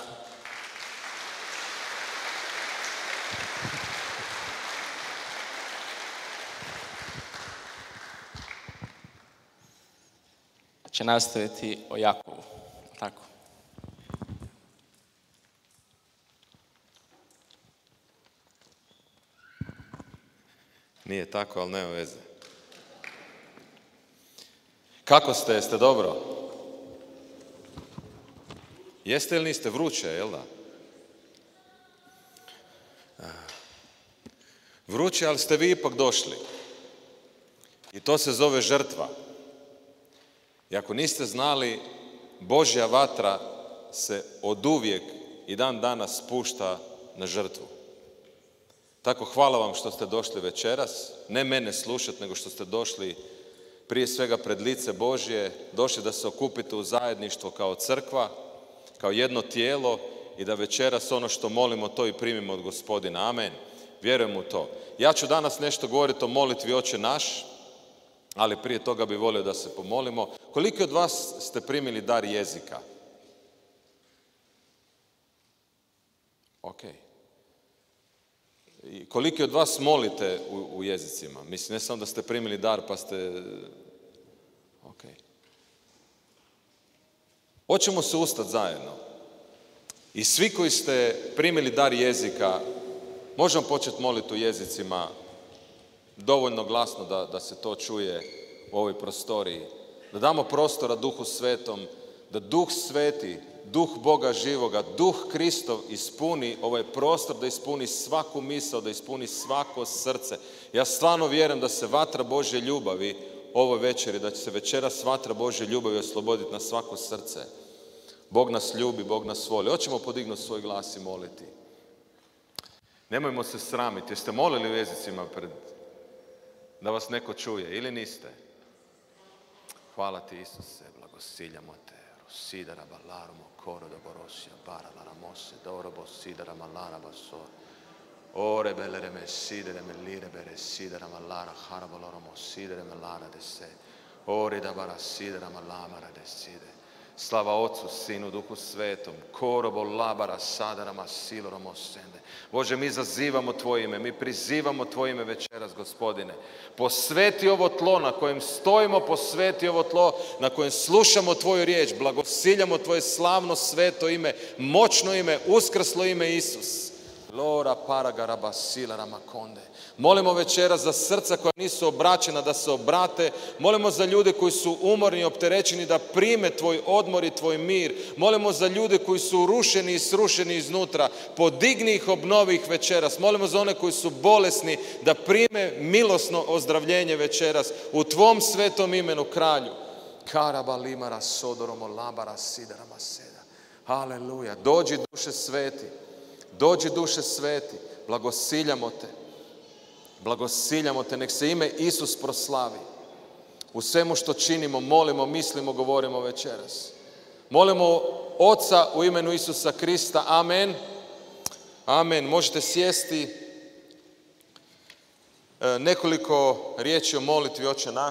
Će nastaviti o Jakovu, tako. Nije tako, ali nema veze. Kako ste? Jeste dobro? Jeste ili niste? Vruće, jel da? Vruće, ali ste vi ipak došli. I to se zove žrtva. I ako niste znali, Božja vatra se oduvijek i dan danas spušta na žrtvu. Tako hvala vam što ste došli večeras, ne mene slušati, nego što ste došli prije svega pred lice Božje, došli da se okupite u zajedništvo kao crkva, kao jedno tijelo i da večeras ono što molimo to i primimo od Gospodina. Amen. Vjerujem u to. Ja ću danas nešto govoriti o molitvi Oče naš, ali prije toga bih volio da se pomolimo. Koliko od vas ste primili dar jezika? Ok. I koliki od vas molite u jezicima? Mislim, ne samo da ste primili dar pa ste... Ok. Hoćemo se ustati zajedno. I svi koji ste primili dar jezika, možemo početi moliti u jezicima dovoljno glasno da se to čuje u ovoj prostoriji. Da damo prostora Duhu Svetom, da Duh Sveti, Duh Boga živoga, Duh Kristov ispuni ovaj prostor, da ispuni svaku misao, da ispuni svako srce. Ja stvarno vjerujem da se vatra Božje ljubavi ovoj večeri, da će se večeras vatra Božje ljubavi osloboditi na svako srce. Bog nas ljubi, Bog nas voli. Hoćemo podignuti svoj glas i moliti. Nemojmo se sramiti. Jeste molili u jezicima da vas neko čuje ili niste? Hvala ti, Isuse, blagosiljamo te. Sidara balarmo koro do borosija bara la ramose dorobo sidara malara baso ore belere me sidere me lire bere sidara malara haraboloromo sidere malara de se ore da bara sidara malamara de side. Slava Otcu, Sinu, Duhu Svetom, korobo labara sadara masiloromo sende. Bože, mi zazivamo Tvoje ime, mi prizivamo Tvoje ime večeras, Gospodine. Posveti ovo tlo na kojem stojimo, posveti ovo tlo na kojem slušamo Tvoju riječ, blagosiljamo Tvoje slavno sveto ime, moćno ime, uskrslo ime Isus. Lora paragaraba silara makonde. Molimo večeras za srca koja nisu obraćena da se obrate. Molimo za ljude koji su umorni i opterećeni da prime Tvoj odmor i Tvoj mir. Molimo za ljude koji su rušeni i srušeni iznutra. Podigni ih, obnovi ih večeras. Molimo za one koji su bolesni da prime milosno ozdravljenje večeras. U Tvom svetom imenu, Kralju. Karaba limara sodoromo labara sidarama seda. Haleluja. Dođi, Duše Sveti. Dođi, Duše Sveti, blagosiljamo te. Blagosiljamo te, nek se ime Isus proslavi. U svemu što činimo, molimo, mislimo, govorimo večeras. Molimo Oca u imenu Isusa Krista. Amen. Amen. Možete sjesti. Nekoliko riječi o molitvi Oče naš.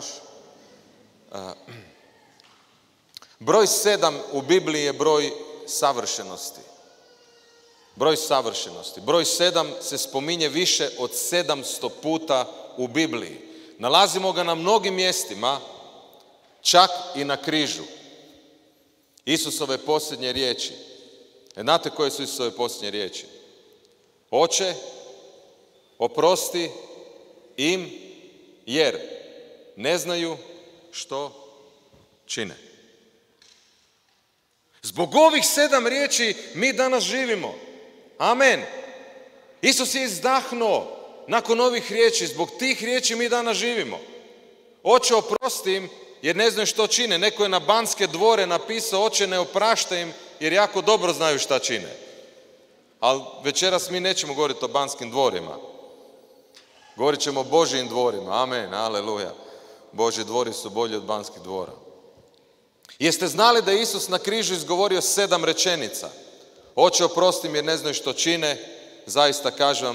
Broj 7 u Bibliji je broj savršenosti. Broj savršenosti. Broj 7 se spominje više od 700 puta u Bibliji. Nalazimo ga na mnogim mjestima, čak i na križu. Isusove posljednje riječi. Znate koje su Isusove posljednje riječi? Oče, oprosti im jer ne znaju što čine. Zbog ovih 7 riječi mi danas živimo. Amen. Isus je izdahnuo nakon ovih riječi. Zbog tih riječi mi danas živimo. Oče, oprosti im jer ne znaju što čine. Neko je na Banske dvore napisao: Oče, ne opraštaj im jer jako dobro znaju šta čine. Ali večeras mi nećemo govoriti o Banskim dvorima. Govorit ćemo o Božjim dvorima. Amen. Aleluja. Božji dvori su bolji od Banskih dvora. Jeste znali da je Isus na križu izgovorio 7 rečenica? Oče, oprosti im jer ne znaju što čine. zaista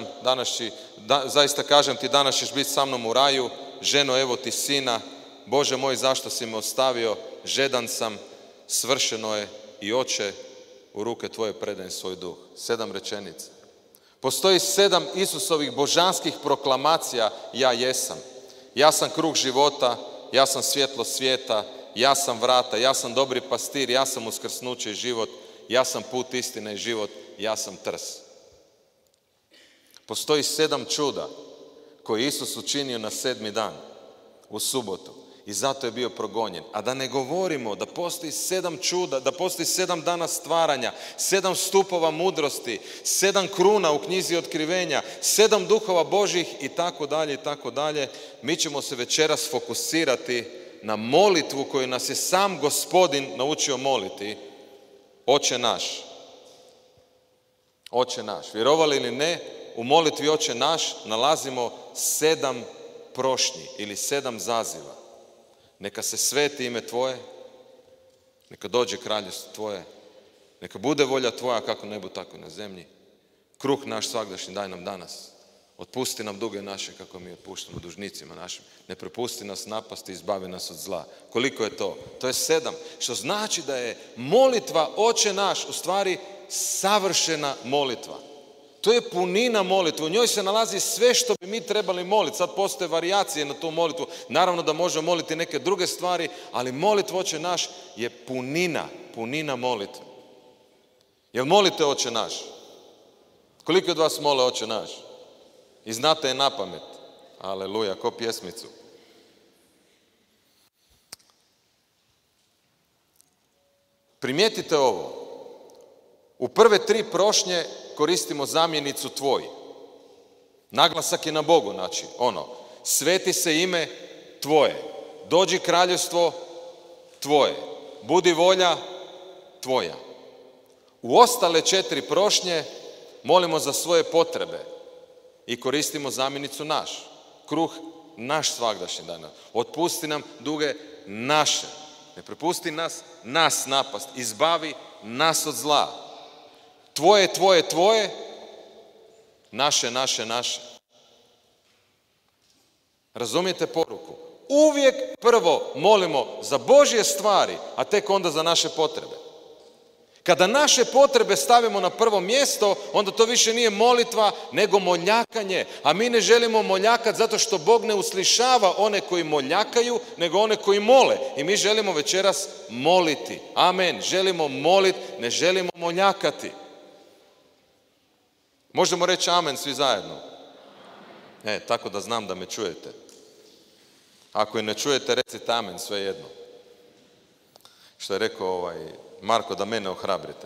kažem ti, danas ćeš biti sa mnom u raju, ženo, evo ti sina, Bože moj, zašto si me ostavio, žedan sam, svršeno je, i Oče, u ruke tvoje predajem svoj duh. 7 rečenica. Postoji 7 Isusovih božanskih proklamacija, ja jesam. Ja sam kruh života, ja sam svjetlo svijeta, ja sam vrata, ja sam dobri pastir, ja sam uskrsnuće i život, ja sam put, istina i život, ja sam trs. Postoji 7 čuda koje Isus učinio na 7. dan, u subotu, i zato je bio progonjen. A da ne govorimo da postoji 7 čuda, da postoji 7 dana stvaranja, 7 stupova mudrosti, 7 kruna u knjizi otkrivenja, 7 duhova Božih i tako dalje i tako dalje. Mi ćemo se večeras fokusirati na molitvu koju nas je sam Gospodin naučio moliti. Oče naš. Oče naš. Vjerovali ili ne, u molitvi Oče naš nalazimo 7 prošnji ili 7 zaziva. Neka se sveti ime tvoje, neka dođe kraljevstvo tvoje, neka bude volja tvoja kako na nebu, tako i na zemlji. Kruh naš svagdašnji daj nam danas. Otpusti nam duge naše kako mi otpuštamo dužnicima našim. Ne prepusti nas napasti, izbavi nas od zla. Koliko je to? To je 7. Što znači da je molitva Oče naš u stvari savršena molitva. To je punina molitve. U njoj se nalazi sve što bi mi trebali moliti. Sad postoje varijacije na tu molitvu. Naravno da možemo moliti neke druge stvari, ali molitva Oče naš je punina molitve. Jel molite Oče naš? Koliko od vas mole Oče naš? I znate je napamet. Aleluja, ko pjesmicu. Primijetite ovo. U prve 3 prošnje koristimo zamjenicu tvoj. Naglasak je na Bogu, znači sveti se ime tvoje, dođi kraljevstvo tvoje, budi volja tvoja. U ostale 4 prošnje molimo za svoje potrebe i koristimo zamjenicu naš, kruh naš svagdašnji dan. Otpusti nam duge naše, ne prepusti nas napast, izbavi nas od zla. Tvoje, tvoje, tvoje, naše, naše, naše. Razumijete poruku? Uvijek prvo molimo za Božje stvari, a tek onda za naše potrebe. Kada naše potrebe stavimo na prvo mjesto, onda to više nije molitva, nego moljakanje. A mi ne želimo moljakati zato što Bog ne uslišava one koji moljakaju, nego one koji mole. I mi želimo večeras moliti. Amen. Želimo moliti, ne želimo moljakati. Možemo reći amen svi zajedno? Tako da znam da me čujete. Ako je ne čujete, recite amen, svejedno. Što je rekao Marko, da mene ohrabrite.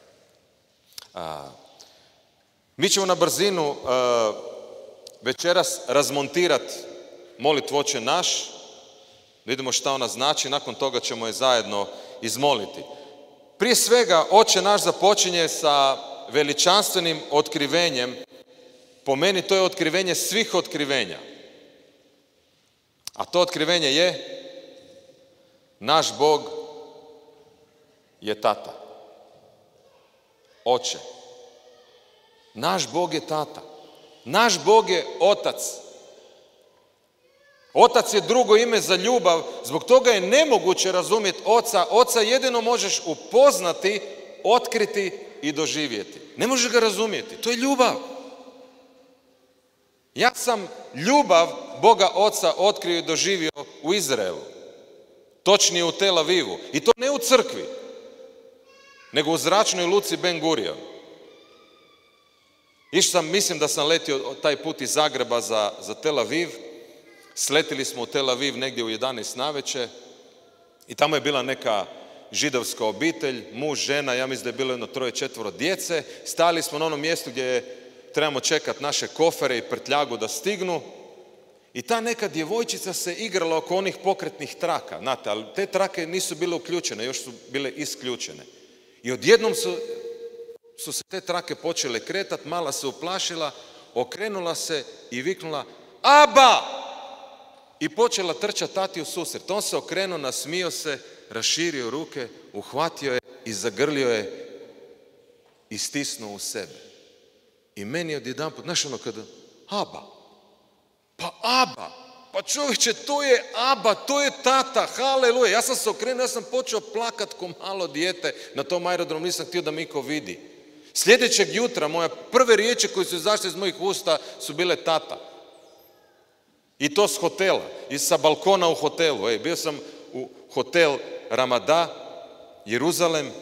Mi ćemo na brzinu večeras razmontirati molitvu Oče naš, da vidimo šta ona znači, nakon toga ćemo je zajedno izmoliti. Prije svega, Oče naš započinje sa veličanstvenim otkrivenjem. Po meni to je otkrivenje svih otkrivenja. A to otkrivenje je: naš Bog je tata. Oče. Naš Bog je tata. Naš Bog je otac. Otac je drugo ime za ljubav, zbog toga je nemoguće razumjeti oca. Oca jedino možeš upoznati, otkriti i doživjeti. Ne možeš ga razumjeti. To je ljubav. Ja sam ljubav Boga Oca otkrio i doživio u Izraelu. Točnije u Tel Avivu. I to ne u crkvi, nego u zračnoj luci Ben Gurion. Mislim da sam letio taj put iz Zagreba za Tel Aviv. Sletili smo u Tel Aviv negdje u 11 navečer i tamo je bila neka židovska obitelj, muž, žena, ja mislim da je bilo 3-4 djece. Stali smo na onom mjestu gdje trebamo čekati naše kofere i prtljagu da stignu. I ta neka djevojčica se igrala oko onih pokretnih traka, znate, ali te trake nisu bile uključene, još su bile isključene. I odjednom su se te trake počele kretati, mala se uplašila, okrenula se i viknula Aba! I počela trčati tati u susret. On se okrenuo, nasmio se, raširio ruke, uhvatio je i zagrlio je i stisnuo u sebe. I meni odjedanput, znaš ono kada, Aba. Pa Aba. Pa čovječe, to je Aba, to je tata, haleluja. Ja sam se okrenuo, ja sam počeo plakat ko malo dijete na tom aerodromu, nisam htio da mi iko vidi. Sljedećeg jutra moje prve riječi koje su izašle iz mojih usta su bile tata. I to s hotela, i sa balkona u hotelu. Bio sam u hotel Ramada, Jeruzalem.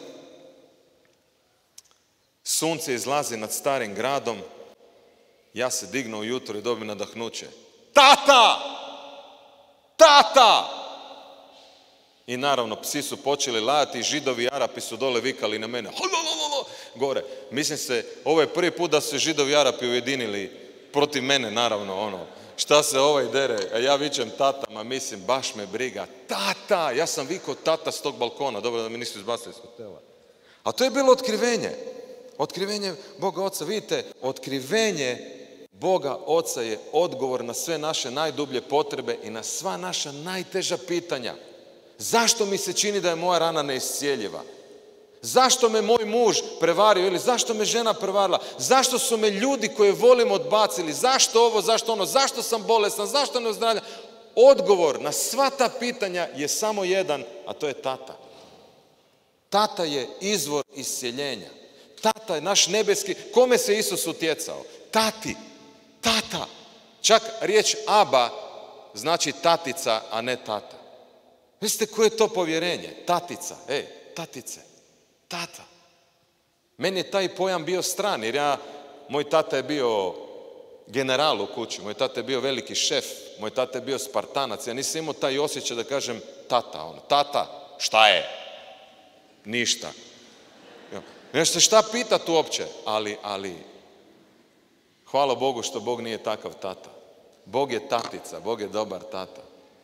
Sunce izlazi nad starim gradom. Ja se dignu ujutro i dobijem nadahnuće. Tata! Tata! I naravno, psi su počeli lajati, Židovi i Arapi su dole vikali na mene. Gore. Mislim se, ovo je prvi put da su se Židovi i Arapi ujedinili protiv mene, naravno, šta se ovaj dere, a ja vičem tatama, mislim, baš me briga. Tata! Ja sam vikao tata s tog balkona, dobro da mi nisu izbacili iz hotela. A to je bilo otkrivenje. Otkrivenje Boga Oca. Vidite, otkrivenje Boga Oca je odgovor na sve naše najdublje potrebe i na sva naša najteža pitanja. Zašto mi se čini da je moja rana neiscijeljiva? Zašto me moj muž prevario ili zašto me žena prevarila? Zašto su me ljudi koje volim odbacili? Zašto ovo, zašto ono? Zašto sam bolestan? Zašto ne ozdravljam? Odgovor na sva ta pitanja je samo jedan, a to je tata. Tata je izvor iscjeljenja. Tata je naš nebeski. Kome se Isus utjecao? Tati. Tata. Čak riječ Aba znači tatica, a ne tata. Mislite koje je to povjerenje? Tatica. Tatice. Tata. Meni je taj pojam bio stran, jer moj tata je bio general u kući, moj tata je bio veliki šef, moj tata je bio Spartanac, ja nisam imao taj osjećaj da kažem tata. Tata, šta je? Ništa. Nešto šta pitat uopće, ali hvala Bogu što Bog nije takav tata. Bog je tatica, Bog je dobar tata.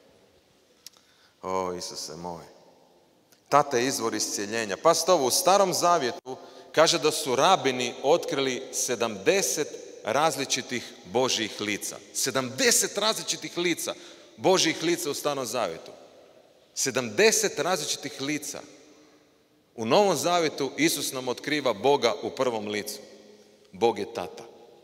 O, Isuse moj. Tata je izvor iscjeljenja. Pazite ovo, u Starom Zavjetu kaže da su rabini otkrili 70 različitih Božjih lica. 70 različitih lica, Božjih lica u Starom Zavjetu. 70 različitih lica. U Novom Zavjetu Isus nam otkriva Boga u prvom licu. Bog je tata.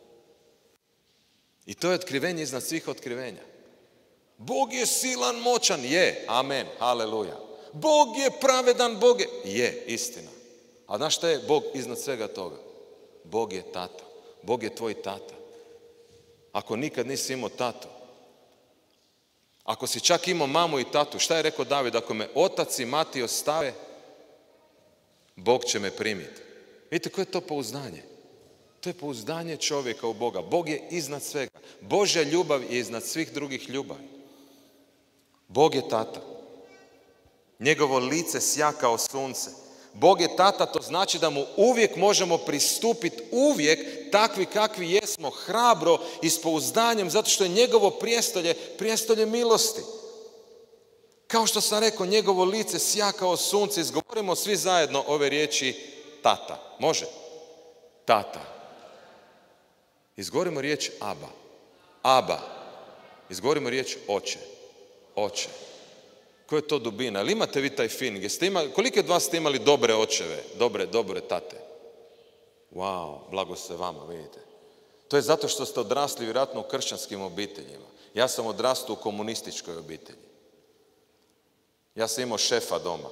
I to je otkrivenje iznad svih otkrivenja. Bog je silan, moćan, je, amen, haleluja. Bog je pravedan, Bog je, istina. A znaš šta je Bog iznad svega toga? Bog je tata. Bog je tvoj tata. Ako nikad nisi imao tatu, ako si čak imao mamu i tatu, šta je rekao David? Ako me otac i mati ostave, Bog će me primiti. Vidite koje je to pouzdanje? To je pouzdanje čovjeka u Boga. Bog je iznad svega. Božja ljubav je iznad svih drugih ljubavi. Bog je tata. Njegovo lice sja kao sunce. Bog je tata, to znači da mu uvijek možemo pristupiti, uvijek takvi kakvi jesmo, hrabro i s pouzdanjem, zato što je njegovo prijestolje milosti. Kao što sam rekao, njegovo lice sja kao sunce. Izgovorimo svi zajedno ove riječi tata. Može? Tata. Izgovorimo riječ Aba. Aba. Izgovorimo riječ oče. Oče. Koja je to dubina? Ali imate vi taj feeling? Koliko od vas ste imali dobre očeve? Dobre tate? Wow, blago se vama, vidite. To je zato što ste odrasli vjerojatno u kršćanskim obiteljima. Ja sam odrastao u komunističkoj obitelji. Ja sam imao šefa doma.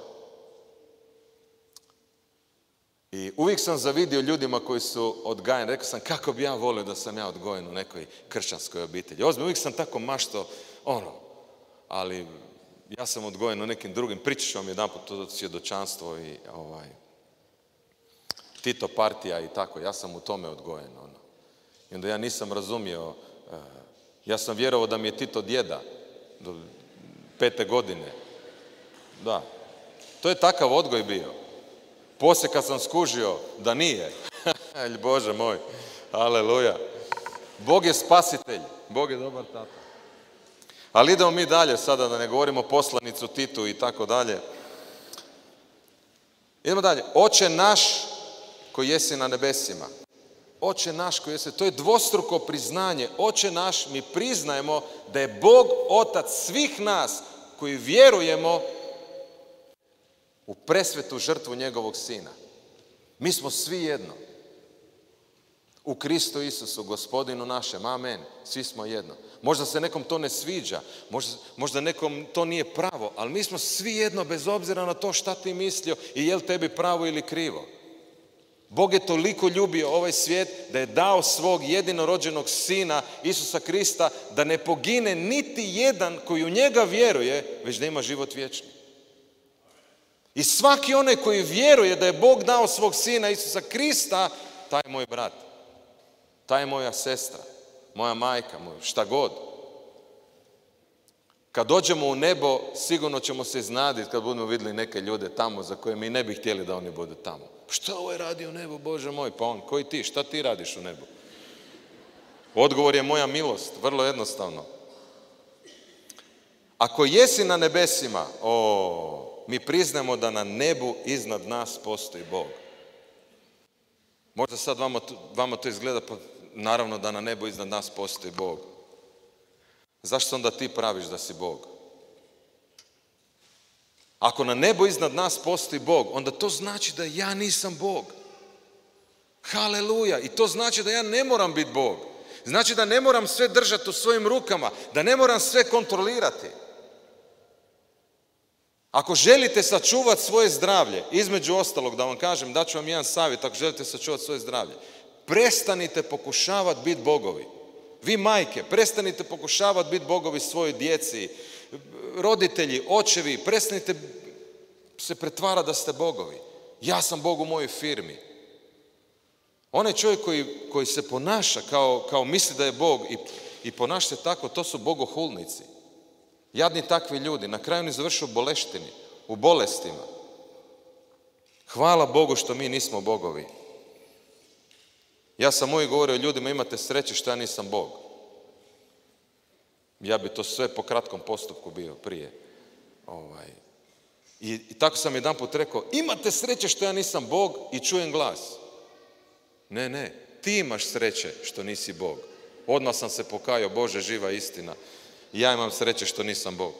I uvijek sam zavidio ljudima koji su odgajani. Rekao sam kako bi ja volio da sam ja odgojen u nekoj kršćanskoj obitelji. Uvijek sam tako maštao, ali ja sam odgojen u nekim drugim. Pričaš vam jedanput to svjedočanstvo i Tito partija i tako. Ja sam u tome odgojen. I onda ja nisam razumio. Ja sam vjerovao da mi je Tito djeda do 5. godine. Da. To je takav odgoj bio. Poslije kad sam skužio da nije. Bože moj. Aleluja. Bog je spasitelj. Bog je dobar tata. Ali idemo mi dalje sada, da ne govorimo poslanicu Titu i tako dalje. Idemo dalje. Oče naš koji jesi na nebesima. Oče naš koji jesi. To je dvostruko priznanje. Oče naš, mi priznajemo da je Bog Otac svih nas koji vjerujemo u presvetu žrtvu njegovog sina. Mi smo svi jedno. U Kristu Isusu, Gospodinu našem. Amen. Svi smo jedno. Možda se nekom to ne sviđa, možda nekom to nije pravo, ali mi smo svi jedno bez obzira na to šta ti mislio i je li tebi pravo ili krivo. Bog je toliko ljubio ovaj svijet da je dao svog jedinorođenog Sina Isusa Krista da ne pogine niti jedan koji u njega vjeruje, već da ima život vječni. I svaki onaj koji vjeruje da je Bog dao svog Sina Isusa Krista, taj je moj brat, taj je moja sestra, moja majka, šta god. Kad dođemo u nebo, sigurno ćemo se iznaditi kad budemo vidjeli neke ljude tamo za koje mi ne bi htjeli da oni budu tamo. Šta ovaj radi u nebu, Bože moj? Pa on, koji ti? Šta ti radiš u nebu? Odgovor je moja milost, vrlo jednostavno. Ako jesi na nebesima, mi priznamo da na nebu iznad nas postoji Bog. Možda sad vama to izgleda, pa naravno da na nebu iznad nas postoji Bog. Zašto onda ti praviš da si Bog? Ako na nebu iznad nas postoji Bog, onda to znači da ja nisam Bog. Haleluja! I to znači da ja ne moram biti Bog. Znači da ne moram sve držati u svojim rukama, da ne moram sve kontrolirati. Ako želite sačuvati svoje zdravlje, između ostalog da vam kažem, daću vam jedan savjet, ako želite sačuvati svoje zdravlje, prestanite pokušavati biti bogovi. Vi majke, prestanite pokušavati biti bogovi svojoj djeci, roditelji, očevi, prestanite se pretvarati da ste bogovi. Ja sam Bog u mojoj firmi. Onaj čovjek koji se ponaša kao misli da je Bog i ponaša se tako, to su bogohulnici. Jadni takvi ljudi, na kraju oni završe u bolestima. Hvala Bogu što mi nismo bogovi. Ja sam uvijek govorio ljudima, imate sreće što ja nisam Bog. Ja bi to sve po kratkom postupku bio prije. I tako sam jedanput rekao, imate sreće što ja nisam Bog i čujem glas. Ne, ti imaš sreće što nisi Bog. Odmah sam se pokajao, Bože, živa istina. Ja imam sreće što nisam Bog.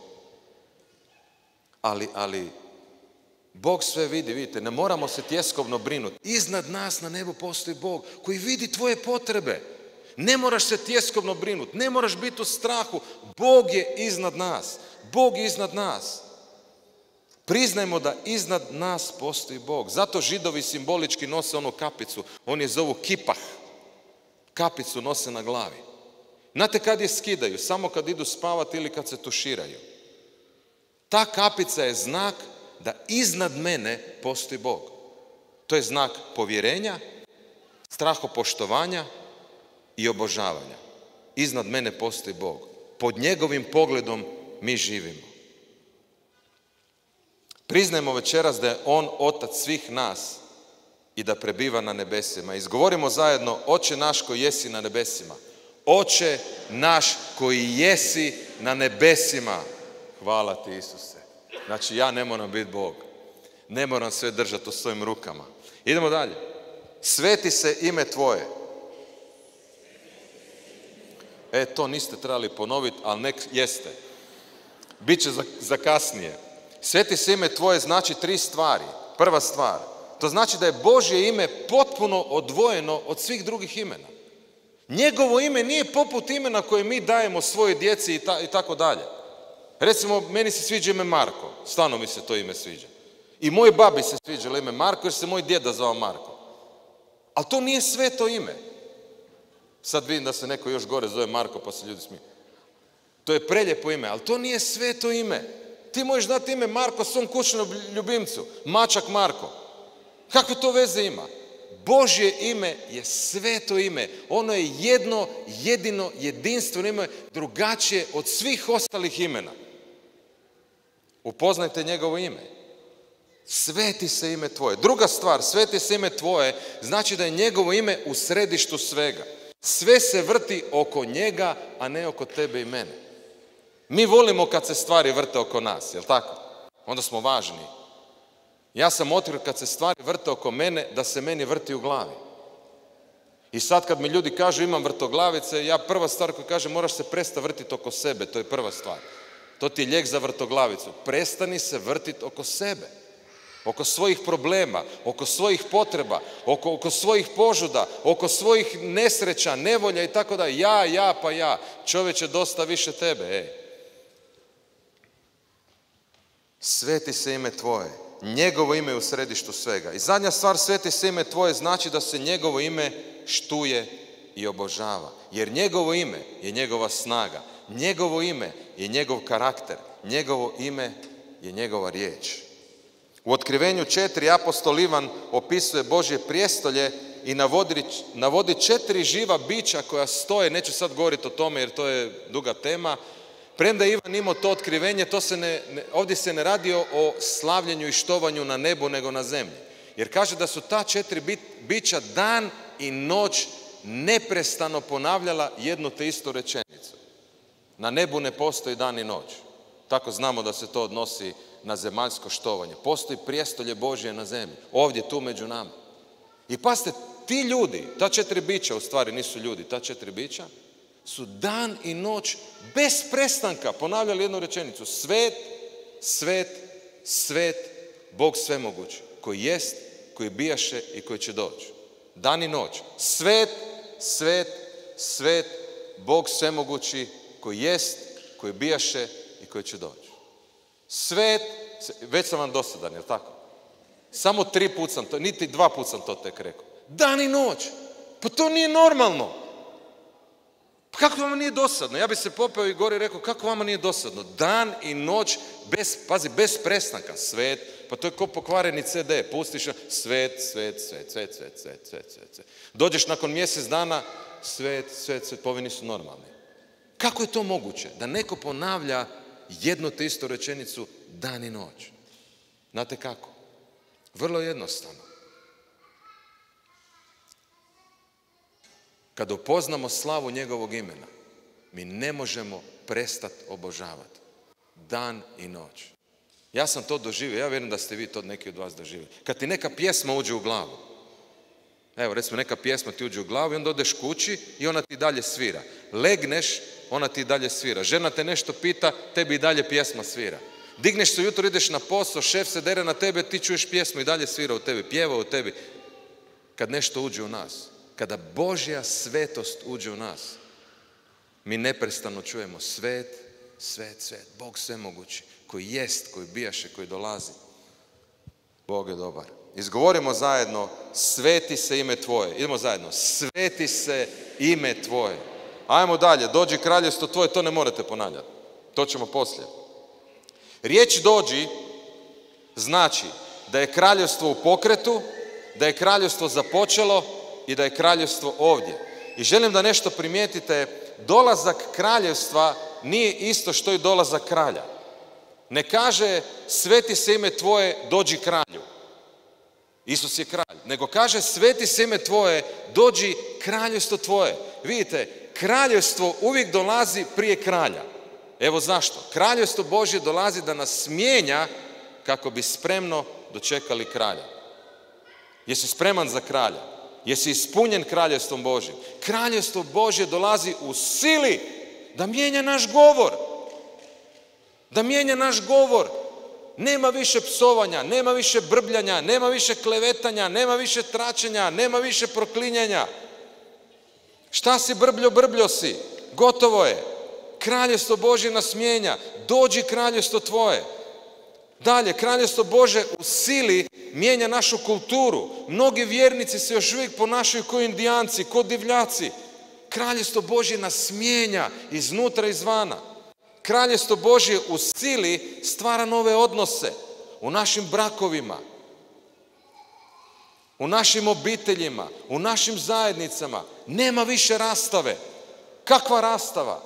Ali Bog sve vidi, vidite, ne moramo se tjeskovno brinuti. Iznad nas na nebu postoji Bog koji vidi tvoje potrebe. Ne moraš se tjeskovno brinuti, ne moraš biti u strahu. Bog je iznad nas. Bog je iznad nas. Priznajmo da iznad nas postoji Bog. Zato Židovi simbolički nose onu kapicu. Oni je zovu kipah. Kapicu nose na glavi. Znate kad je skidaju? Samo kad idu spavati ili kad se tuširaju. Ta kapica je znak da iznad mene postoji Bog. To je znak povjerenja, strahopoštovanja i obožavanja. Iznad mene postoji Bog. Pod njegovim pogledom mi živimo. Priznajmo večeras da je on otac svih nas i da prebiva na nebesima. Izgovorimo zajedno, Oče naš koji jesi na nebesima. Oče naš koji jesi na nebesima. Hvala ti, Isuse. Znači ja ne moram biti Bog. Ne moram sve držati u svojim rukama. Idemo dalje. Sveti se ime tvoje. To niste trebali ponoviti, ali nek jeste. Biće za kasnije. Sveti se ime tvoje znači 3 stvari. Prva stvar, to znači da je Božje ime potpuno odvojeno od svih drugih imena. Njegovo ime nije poput imena koje mi dajemo svojoj djeci i tako dalje. Recimo, meni se sviđa ime Marko. Stvarno mi se to ime sviđa. I moj babi se sviđalo ime Marko jer se moj djeda zvao Marko. Ali to nije sveto ime. Sad vidim da se neko još gore zove Marko pa se ljudi smiju. To je prelijepo ime, ali to nije sveto ime. Ti možeš dati ime Marko svom kućnom ljubimcu. Mačak Marko. Kakve to veze ima? Božje ime je sveto ime. Ono je jedno, jedino, jedinstveno ime, drugačije od svih ostalih imena. Upoznajte njegovo ime. Sveti se ime tvoje. Druga stvar, sveti se ime tvoje, znači da je njegovo ime u središtu svega. Sve se vrti oko njega, a ne oko tebe i mene. Mi volimo kad se stvari vrte oko nas, jel tako? Onda smo važni. Ja sam otkrio kad se stvari vrte oko mene, da se meni vrti u glavi. I sad kad mi ljudi kažu imam vrtoglavice, ja prva stvar koju kažem moraš se prestati vrtiti oko sebe, to je prva stvar. To ti je lijek za vrtoglavicu. Prestani se vrtiti oko sebe. oko svojih problema, oko svojih potreba, oko svojih požuda, oko svojih nesreća, nevolja i tako da. Ja. Čovječe, dosta više tebe. Sveti se ime tvoje. Njegovo ime je u središtu svega. I zadnja stvar, sveti se ime tvoje znači da se njegovo ime štuje i obožava. Jer njegovo ime je njegova snaga. Njegovo ime je njegov karakter. Njegovo ime je njegova riječ. U Otkrivenju 4 apostol Ivan opisuje Božje prijestolje i navodi 4 živa bića koja stoje. Neću sad govoriti o tome jer to je duga tema. Premda je Ivan imao to otkrivenje, ovdje se ne radi o slavljenju i štovanju na nebu nego na zemlji. Jer kaže da su ta 4 bića dan i noć neprestano ponavljala jednu te istu rečenicu. Na nebu ne postoji dan i noć. Tako znamo da se to odnosi na zemaljsko štovanje. Postoji prijestolje Božje na zemlji. Ovdje, tu među nama. I pazite, ti ljudi, ta 4 bića, u stvari nisu ljudi, ta 4 bića, su dan i noć bez prestanka ponavljali jednu rečenicu. Svet, svet, svet, Bog svemogući, koji jest, koji bijaše i koji će doći. Dan i noć. Svet, svet, svet, Bog svemogući, koji jest, koji bijaše i koji će doći. Svet, već sam vam dosadan, jel tako? Samo 3 puta sam to, niti 2 puta sam to tek rekao. Dan i noć. Pa to nije normalno. Pa kako vama nije dosadno? Ja bi se popeo i gore i rekao, kako vama nije dosadno? Dan i noć, bez prestanka. Svet, pa to je ko pokvareni CD. Pustiš, svet. Dođeš nakon mjesec dana, svet, pa ovi nisu normalni. Kako je to moguće? Da neko ponavlja jednu te istu rečenicu dan i noć. Znate kako? Vrlo jednostavno. Kad upoznamo slavu njegovog imena, mi ne možemo prestati obožavati. Dan i noć. Ja sam to doživio, ja vjerujem da ste vi to neki od vas doživjeli. Kad ti neka pjesma uđe u glavu, evo recimo neka pjesma ti uđe u glavu i onda odeš kući i ona ti dalje svira. Legneš, ona ti dalje svira. Žena te nešto pita, tebi i dalje pjesma svira. Digneš se ujutro, ideš na posao, šef se dere na tebe, ti čuješ pjesmu i dalje svira u tebi, pjeva u tebi. Kad nešto uđe u nas, kada Božja svetost uđe u nas, mi neprestano čujemo svet, svet, svet, Bog svemogući, koji jest, koji bijaše, koji dolazi. Bog je dobar. Izgovorimo zajedno, sveti se ime tvoje. Idemo zajedno, sveti se ime tvoje. Ajmo dalje, dođi kraljevstvo tvoje, to ne morate ponavljati. To ćemo poslije. Riječ dođi znači da je kraljevstvo u pokretu, da je kraljevstvo započelo i da je kraljevstvo ovdje. I želim da nešto primijetite, dolazak kraljevstva nije isto što i dolazak kralja. Ne kaže sveti se ime tvoje, dođi kralju. Isus je kralj. Nego kaže sveti se ime tvoje, dođi kraljevstvo tvoje. Vidite, kraljevstvo uvijek dolazi prije kralja. Evo zašto. Kraljevstvo Božje dolazi da nas mijenja kako bi spremno dočekali kralja. Jesi spreman za kralja? Jesi ispunjen kraljevstvom Božjim? Kraljevstvo Božje dolazi u sili da mijenja naš govor. Da mijenja naš govor. Nema više psovanja, nema više brbljanja, nema više klevetanja, nema više tračenja, nema više proklinjanja. Šta si brbljo si? Gotovo je. Kraljevstvo Božje nas mijenja. Dođi kraljevstvo tvoje. Dalje, kraljevstvo Božje u sili mijenja našu kulturu. Mnogi vjernici se još uvijek ponašaju kao indijanci, kao divljaci. Kraljevstvo Božje nas mijenja iznutra i izvana. Kraljevstvo Božje u sili stvara nove odnose u našim brakovima, u našim obiteljima, u našim zajednicama. Nema više rastave. Kakva rastava?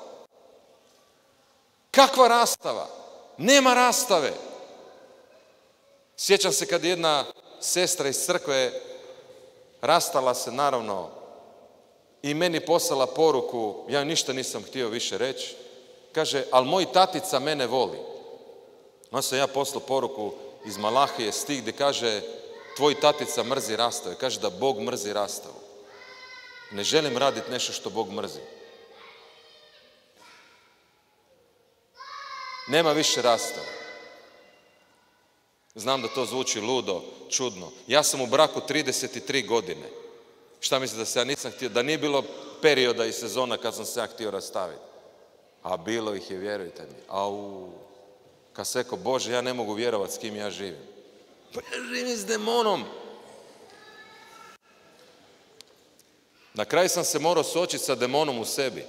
Kakva rastava? Nema rastave. Sjećam se kad jedna sestra iz crkve rastala se, naravno, i meni poslala poruku, ja ništa nisam htio više reći. Kaže, ali moj tatica mene voli. Onda sam ja poslao poruku iz Malahije, stih gdje kaže, tvoj tatica mrzi rastavu. Kaže da Bog mrzi rastavu. Ne želim raditi nešto što Bog mrzi. Nema više rastave. Znam da to zvuči ludo, čudno. Ja sam u braku 33 godine. Šta mislite da se ja nisam htio, da nije bilo perioda i sezona kad sam se ja htio rastaviti? A bilo ih je, vjerujte mi. Kad se rekao, Bože, ja ne mogu vjerovati s kim ja živim. Pa ja živim s demonom. Na kraju sam se morao suočiti sa demonom u sebi.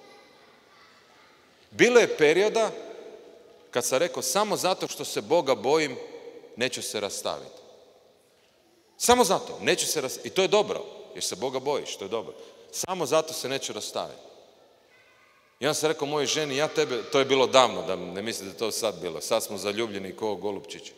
Bilo je perioda kad sam rekao, samo zato što se Boga bojim, neću se rastaviti. Samo zato, neću se rastaviti. I to je dobro, jer se Boga bojiš, to je dobro. Samo zato se neću rastaviti. I onda sam rekao mojoj ženi, ja tebe, to je bilo davno, da ne mislite da to sad bilo, sad smo zaljubljeni ko golupčići.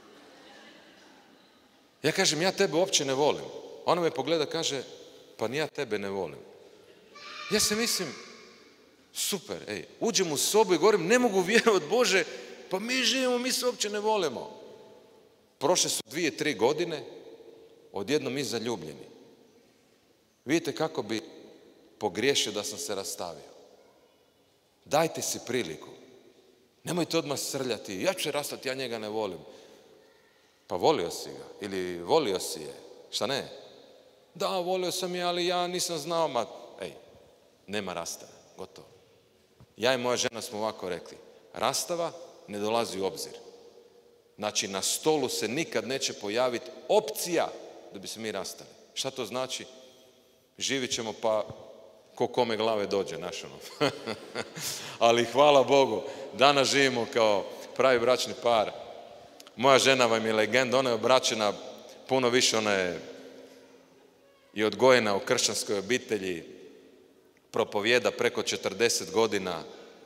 Ja kažem, ja tebe uopće ne volim. Ona me pogleda, kaže, pa ni ja tebe ne volim. Ja se mislim, super, uđem u sobu i govorim, ne mogu vjerovati, Bože, pa mi živimo, mi se uopće ne volimo. Prošle su 2-3 godine, odjednom mi zaljubljeni. Vidite kako bi pogriješio da sam se rastavio. Dajte si priliku. Nemojte odmah srljati, ja ću se rastati, ja njega ne volim. Pa volio si ga, ili volio si je, šta ne? Da, volio sam je, ali ja nisam znao, nema rastave, gotovo. Ja i moja žena smo ovako rekli, rastava ne dolazi u obzir. Znači, na stolu se nikad neće pojaviti opcija da bi se mi rastali. Šta to znači? Živit ćemo pa ko kome glave dođe, našano. Ali hvala Bogu, danas živimo kao pravi bračni par. Moja žena vam je legenda, ona je obraćena puno više, ona je i odgojena u kršćanskoj obitelji, propovijeda preko 40 godina.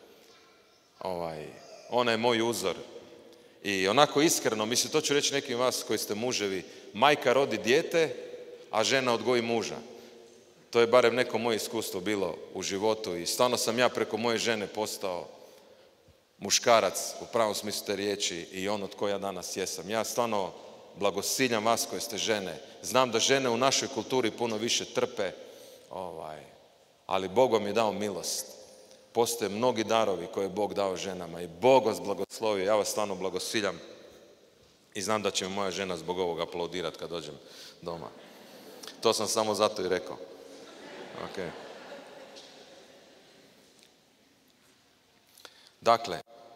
Ona je moj uzor. I onako iskreno, mislim, to ću reći nekim vas koji ste muževi, majka rodi dijete, a žena odgoji muža. To je barem neko moje iskustvo bilo u životu i stvarno sam ja preko moje žene postao muškarac u pravom smislu te riječi i on od koja danas jesam. Ja stvarno blagosiljam vas koje ste žene. Znam da žene u našoj kulturi puno više trpe, ali Bog vam je dao milost. Postoje mnogi darovi koje je Bog dao ženama i Bog vas blagoslovio. Ja vas stvarno blagosiljam i znam da će mi moja žena zbog ovoga aplaudirati kad dođem doma. To sam samo zato i rekao. Okay. Dakle,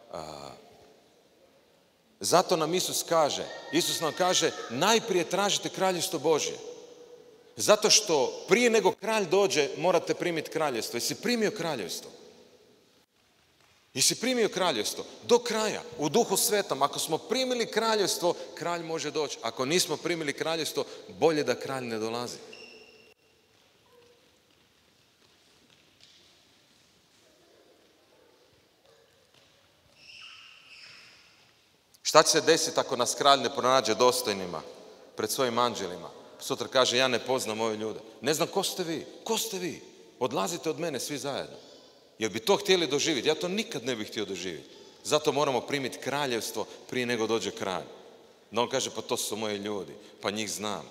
zato nam Isus nam kaže, najprije tražite kraljevstvo Božje. Zato što prije nego kralj dođe, morate primiti kraljevstvo. Jesi primio kraljevstvo? Jesi primio kraljevstvo? Do kraja, u Duhu Svetom. Ako smo primili kraljevstvo, kralj može doći. Ako nismo primili kraljevstvo, bolje da kralj ne dolazi. Šta će se desiti ako nas kralj ne pronađe dostojnima pred svojim anđelima? Sutra kaže, ja ne poznam ove ljude. Ne znam ko ste vi. Ko ste vi? Odlazite od mene svi zajedno. Jer bi to htjeli doživjeti. Ja to nikad ne bih htio doživjeti. Zato moramo primiti kraljevstvo prije nego dođe kralj. Da on kaže, pa to su moji ljudi. Pa njih znam.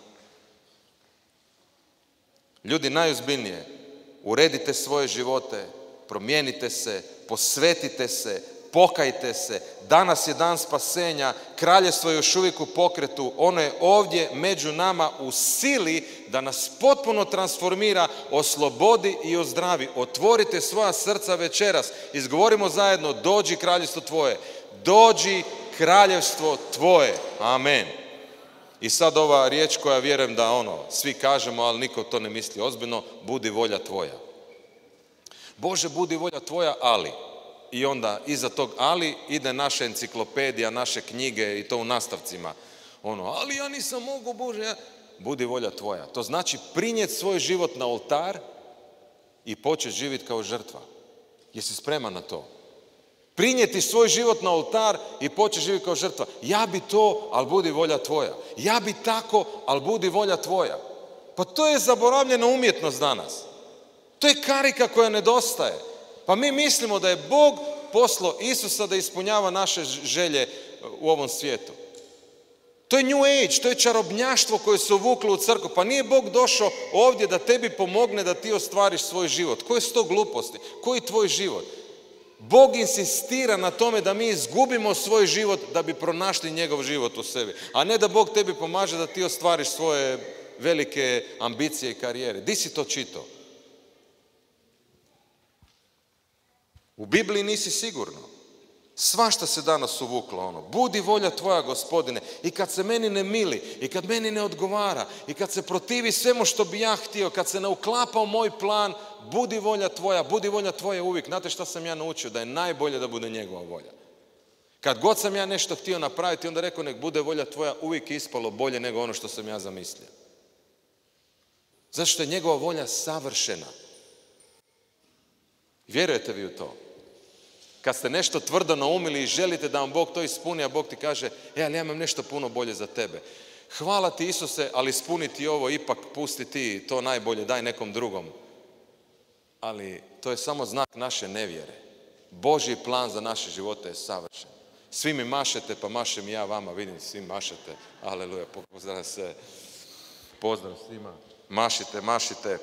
Ljudi, najozbiljnije, uredite svoje živote, promijenite se, posvetite se, pokajte se. Danas je dan spasenja, kraljevstvo je još uvijek u pokretu, ono je ovdje među nama u sili da nas potpuno transformira, oslobodi i ozdravi. Otvorite svoja srca večeras, izgovorimo zajedno, dođi kraljevstvo tvoje, dođi kraljevstvo tvoje. Amen. I sad ova riječ koja vjerujem da svi kažemo, ali niko to ne misli ozbiljno, budi volja tvoja. Bože, budi volja tvoja, ali. I onda iza tog ali ide naša enciklopedija, naše knjige i to u nastavcima. Ali ja nisam mogu, Bože. Budi volja tvoja. To znači prinijeti svoj život na oltar i početi živjeti kao žrtva. Jesi spreman na to? Prinijeti svoj život na oltar i početi živjeti kao žrtva. Ja bi to, ali budi volja tvoja. Ja bi tako, ali budi volja tvoja. Pa to je zaboravljena umjetnost danas. To je karika koja nedostaje. Pa mi mislimo da je Bog poslao Isusa da ispunjava naše želje u ovom svijetu. To je New Age, to je čarobnjaštvo koje se uvuklo u crkvu. Pa nije Bog došao ovdje da tebi pomogne da ti ostvariš svoj život. Koje su to gluposti? Koji tvoj život? Bog insistira na tome da mi izgubimo svoj život da bi pronašli njegov život u sebi. A ne da Bog tebi pomaže da ti ostvariš svoje velike ambicije i karijere. Di si to čitao? U Bibliji nisi sigurno. Svašta se danas uvuklo, budi volja tvoja, Gospodine, i kad se meni ne mili, i kad meni ne odgovara, i kad se protivi svemu što bi ja htio, kad se ne uklapa u moj plan, budi volja tvoja uvijek. Znate šta sam ja naučio? Da je najbolje da bude njegova volja. Kad god sam ja nešto htio napraviti, onda rekao nek bude volja tvoja, uvijek ispalo bolje nego ono što sam ja zamislio. Zašto je njegova volja savršena? Vjerujete vi u to? Kad ste nešto tvrdo naumili i želite da vam Bog to ispuni, a Bog ti kaže, ali ja imam nešto puno bolje za tebe. Hvala ti, Isuse, ali ispuni ti ovo, ipak pusti ti to najbolje, daj nekom drugom. Ali to je samo znak naše nevjere. Božji plan za naše živote je savršen. Svi mi mašete, pa mašem i ja vama, vidim, svi mašete. Aleluja, pozdrav se. Pozdrav svima. Mašite.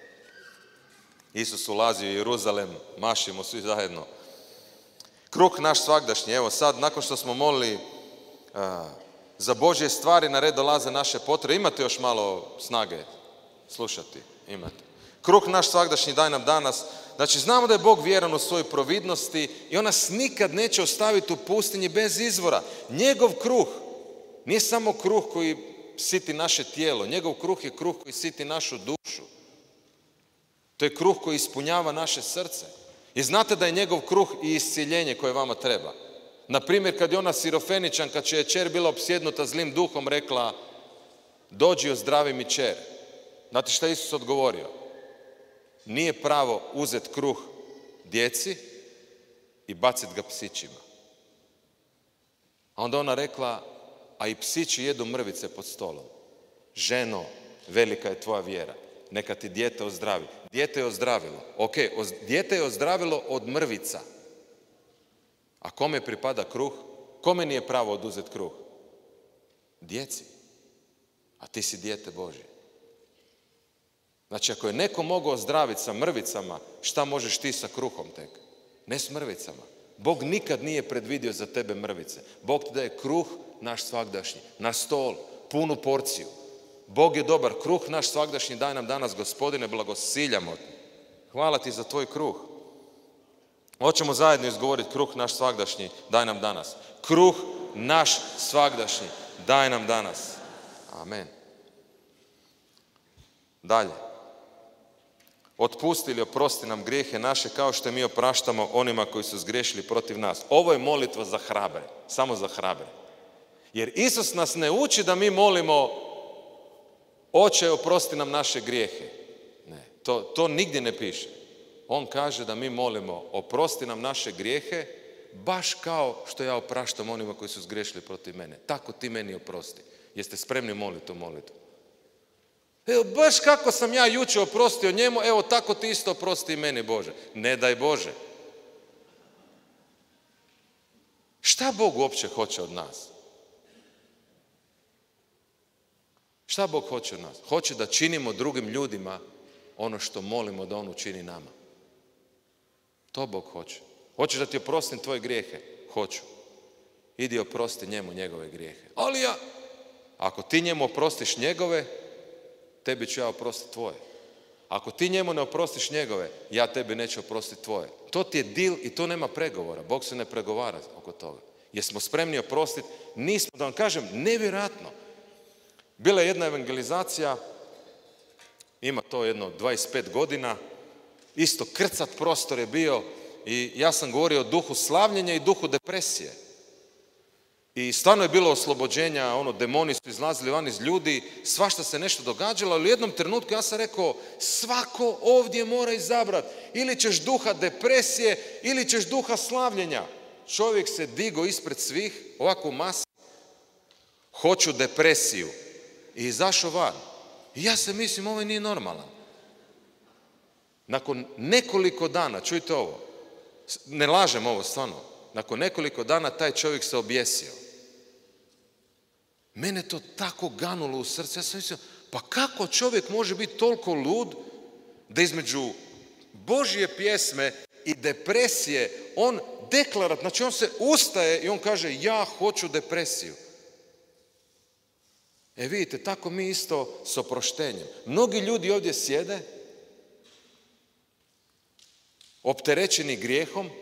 Isus ulazi u Jeruzalem, mašimo svi zajedno. Kruh naš svagdašnji, evo sad, nakon što smo molili za Božje stvari, na red dolaze naše potrebe. Imate još malo snage slušati? Imate. Kruh naš svagdašnji daj nam danas. Znači, znamo da je Bog vjeran u svojoj providnosti i on nas nikad neće ostaviti u pustinji bez izvora. Njegov kruh nije samo kruh koji siti naše tijelo. Njegov kruh je kruh koji siti našu dušu. To je kruh koji ispunjava naše srce. I znate da je njegov kruh i iscjeljenje koje vama treba. Naprimjer, kad je ona Sirofeničanka, čija je kćer bila opsjednuta zlim duhom, rekla, dođi ozdravi mi kćer. Znate šta je Isus odgovorio? Nije pravo uzeti kruh djeci i baciti ga psićima. A onda ona rekla, a i psići jedu mrvice pod stolom. Ženo, velika je tvoja vjera. Neka ti dijete ozdravi. Dijete je ozdravilo. Ok, dijete je ozdravilo od mrvica. A kome pripada kruh? Kome nije pravo oduzeti kruh? Djeci. A ti si dijete Božje. Znači, ako je neko mogao ozdraviti sa mrvicama, šta možeš ti sa kruhom tek? Ne s mrvicama. Bog nikad nije predvidio za tebe mrvice. Bog ti daje kruh naš svagdašnji, na stol, punu porciju. Bog je dobar, kruh naš svagdašnji daj nam danas, Gospodine, blagosiljamo ti. Hvala ti za tvoj kruh. Hoćemo zajedno izgovoriti kruh naš svagdašnji daj nam danas. Kruh naš svagdašnji daj nam danas. Amen. Dalje. Otpusti ili oprosti nam grijehe naše kao što mi opraštamo onima koji su zgriješili protiv nas. Ovo je molitva za hrabre, samo za hrabre. Jer Isus nas ne uči da mi molimo Oče, oprosti nam naše grijehe. Ne, to nigdje ne piše. On kaže da mi molimo oprosti nam naše grijehe baš kao što ja opraštam onima koji su zgriješili protiv mene. Tako ti meni oprosti. Jeste spremni moliti tu molitvu? Evo, baš kako sam ja jučer oprostio njemu, evo tako ti isto oprosti i meni, Bože. Ne daj Bože. Šta Bog uopće hoće od nas? Šta Bog hoće od nas? Hoće da činimo drugim ljudima ono što molimo da On učini nama. To Bog hoće. Hoćeš da ti oprostim tvoje grijehe? Hoću. Idi oprosti njemu njegove grijehe. Ali ako ti njemu oprostiš njegove, tebi ću ja oprostiti tvoje. Ako ti njemu ne oprostiš njegove, ja tebi neću oprostiti tvoje. To ti je deal i to nema pregovora. Bog se ne pregovara oko toga. Jesmo spremni oprostiti? Nismo, da vam kažem, nevjerojatno. Bila je jedna evangelizacija, ima to jedno 25 godina, isto krcat prostor je bio i ja sam govorio o duhu slavljenja i duhu depresije. I stvarno je bilo oslobođenja, demoni su izlazili van iz ljudi, svašta se nešto događalo, ali u jednom trenutku ja sam rekao, svako ovdje mora izabrati, ili ćeš duha depresije, ili ćeš duha slavljenja. Čovjek se digo ispred svih, ovako u masi, hoću depresiju. I izašao van. I ja se mislim, ovo nije normalan. Nakon nekoliko dana, čujte ovo, ne lažem ovo stvarno, nakon nekoliko dana taj čovjek se objesio. Mene to tako ganulo u srce, ja sam mislio, pa kako čovjek može biti toliko lud da između Božje pjesme i depresije on deklarat, znači on se ustaje i on kaže ja hoću depresiju. Vidite, tako mi isto s oproštenjem. Mnogi ljudi ovdje sjede, opterećeni grijehom,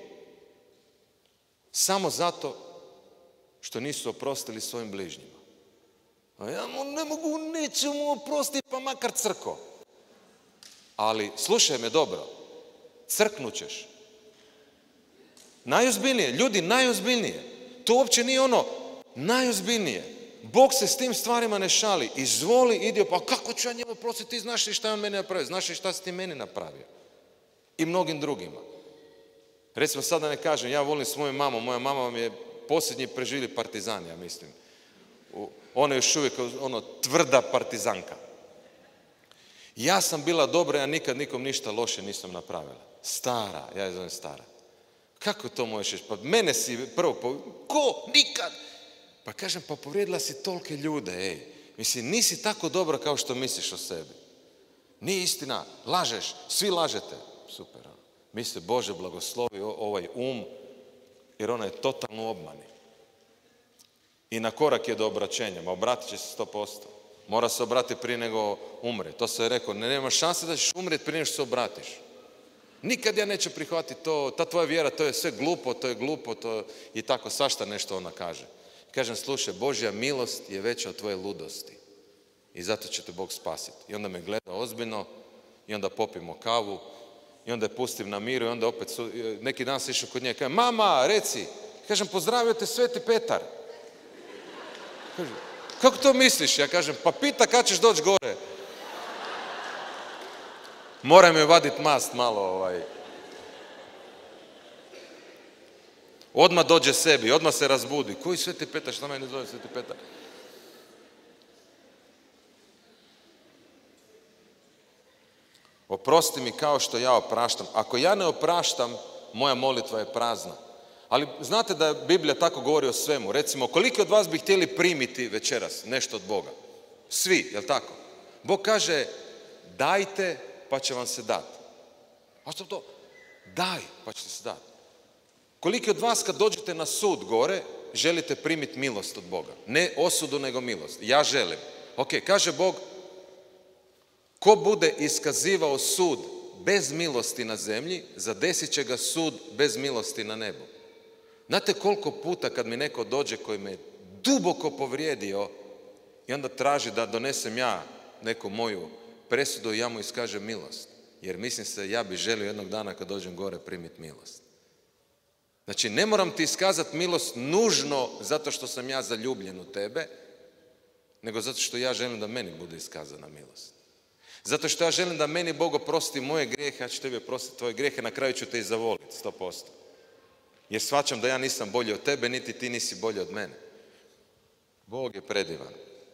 samo zato što nisu oprostili svojim bližnjima. A ja ne mogu, neću mu oprostiti, pa makar crko. Ali, slušaj me dobro, crknut ćeš. Najozbiljnije, ljudi, najozbiljnije. To uopće nije ono najozbiljnije. Bog se s tim stvarima ne šali. Izvoli, idi, pa kako ću ja njemu oprostiti, ti znaš li šta je on meni napravio, znaš li šta si ti meni napravio. I mnogim drugima. Recimo, sad da ne kažem, ja volim svoju mamu, moja mama vam je posljednji preživjeli partizan, ja mislim. Ona je još uvijek tvrda partizanka. Ja sam bila dobra, ja nikad nikom ništa loše nisam napravila. Stara, ja je zovem stara. Kako to možeš reći? Pa mene si prvo ko? Nikad! Pa kažem, pa povrijedila si tolike ljude, Mislim, nisi tako dobra kao što misliš o sebi. Nije istina, lažeš, svi lažete. Super, mi se Bože blagoslovi ovaj jer ona je totalno u obmani. I na korak je do obraćenja, obratit će se 100%. Mora se obratiti prije nego umre. To se je rekao, nema šanse da ćeš umrijeti prije nego što se obratiš. Nikad ja neću prihvatiti to, ta tvoja vjera, to je sve glupo, to je glupo, to i tako, svašta nešto ona kaže. Kažem, slušaj, Božja milost je veća od tvoje ludosti. I zato će te Bog spasiti. I onda me gleda ozbiljno, i onda popimo kavu, i onda je pustim na miru, i onda opet, neki dan se išao kod nje, kaže, mama, reci, kažem, pozdravio te Sveti Petar. Kaže, kako to misliš? Ja kažem, pa pita kad ćeš doći gore. Moram joj vaditi mast malo, Odmah dođe sebi, odmah se razbudi. Koji Sveti Petar? Šta mene zove Sveti Petar? Oprosti mi kao što ja opraštam. Ako ja ne opraštam, moja molitva je prazna. Ali znate da Biblija tako govori o svemu. Recimo, koliko od vas bi htjeli primiti večeras nešto od Boga? Svi, jel tako? Bog kaže, dajte pa će vam se dati. A što to? Daj pa će se dati. Koliko od vas kad dođete na sud gore, želite primiti milost od Boga? Ne osudu, nego milost. Ja želim. Ok, kaže Bog, ko bude iskazivao sud bez milosti na zemlji, zadesit će ga sud bez milosti na nebu. Znate koliko puta kad mi neko dođe koji me duboko povrijedio i onda traži da donesem ja neku moju presudu i ja mu iskažem milost. Jer mislim se, ja bi želio jednog dana kad dođem gore primiti milost. Znači, ne moram ti iskazati milost nužno zato što sam ja zaljubljen u tebe, nego zato što ja želim da meni bude iskazana milost. Zato što ja želim da meni Bog oprosti moje grijehe, ja ću tebi oprostiti tvoje grijehe, na kraju ću te i zavoliti, 100%. Jer shvaćam da ja nisam bolji od tebe, niti ti nisi bolji od mene. Bog je predivan.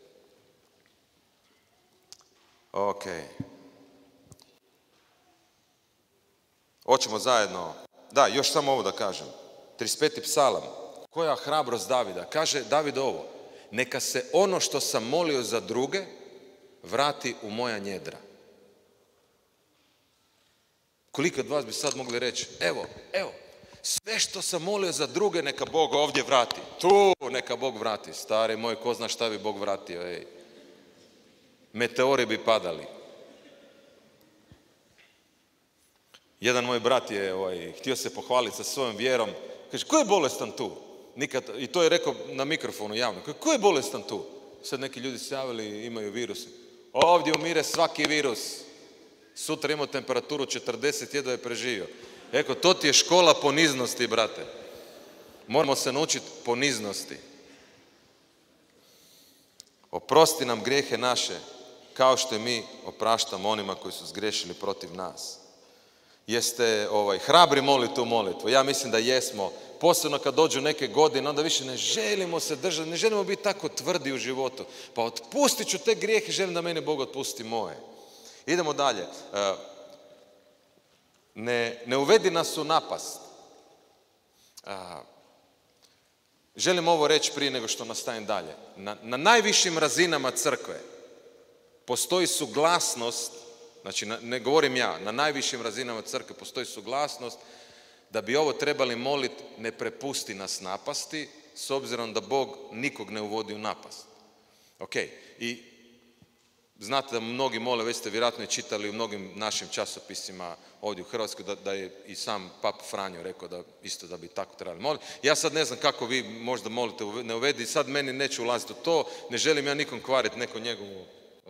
Ok. Hoćemo zajedno. Da, još samo ovo da kažem. 35. psalam. Koja hrabrost Davida. Kaže David ovo. Neka se ono što sam molio za druge vrati u moja njedra. Koliko od vas bi sad mogli reći, evo, sve što sam molio za druge, neka Bog ovdje vrati. Tu neka Bog vrati. Stari moj, ko zna šta bi Bog vratio. Meteori bi padali. Jedan moj brat je htio se pohvaliti sa svojom vjerom. Kaže, ko je bolestan tu? Nikad, i to je rekao na mikrofonu javno. Kaže, ko je bolestan tu? Sad neki ljudi se javili, imaju virus. Ovdje umire svaki virus. Sutra imao temperaturu 40, jedva je preživio. Eko, to ti je škola poniznosti, brate. Moramo se naučiti poniznosti. Oprosti nam grijehe naše, kao što i mi opraštamo onima koji su zgriješili protiv nas. Jeste hrabri moliti tu molitvu? Ja mislim da jesmo. Posebno kad dođu neke godine, onda više ne želimo se držati, ne želimo biti tako tvrdi u životu. Pa otpustit ću te grijehe, želim da meni Bog otpusti moje. Idemo dalje. Ne uvedi nas u napast. Želim ovo reći prije nego što nastavim dalje. Na najvišim razinama crkve postoji suglasnost, znači ne govorim ja, na najvišim razinama crkve postoji suglasnost da bi ovo trebali moliti ne prepusti nas napasti, s obzirom da Bog nikog ne uvodi u napast. Ok, i znate da mnogi mole, već ste vjerojatno i čitali u mnogim našim časopisima ovdje u Hrvatskoj, da je i sam Papa Franjo rekao da isto da bi tako trebali moliti. Ja sad ne znam kako vi možda molite, ne uvedi, sad meni neću ulaziti u to, ne želim ja nikom kvariti neko njegovo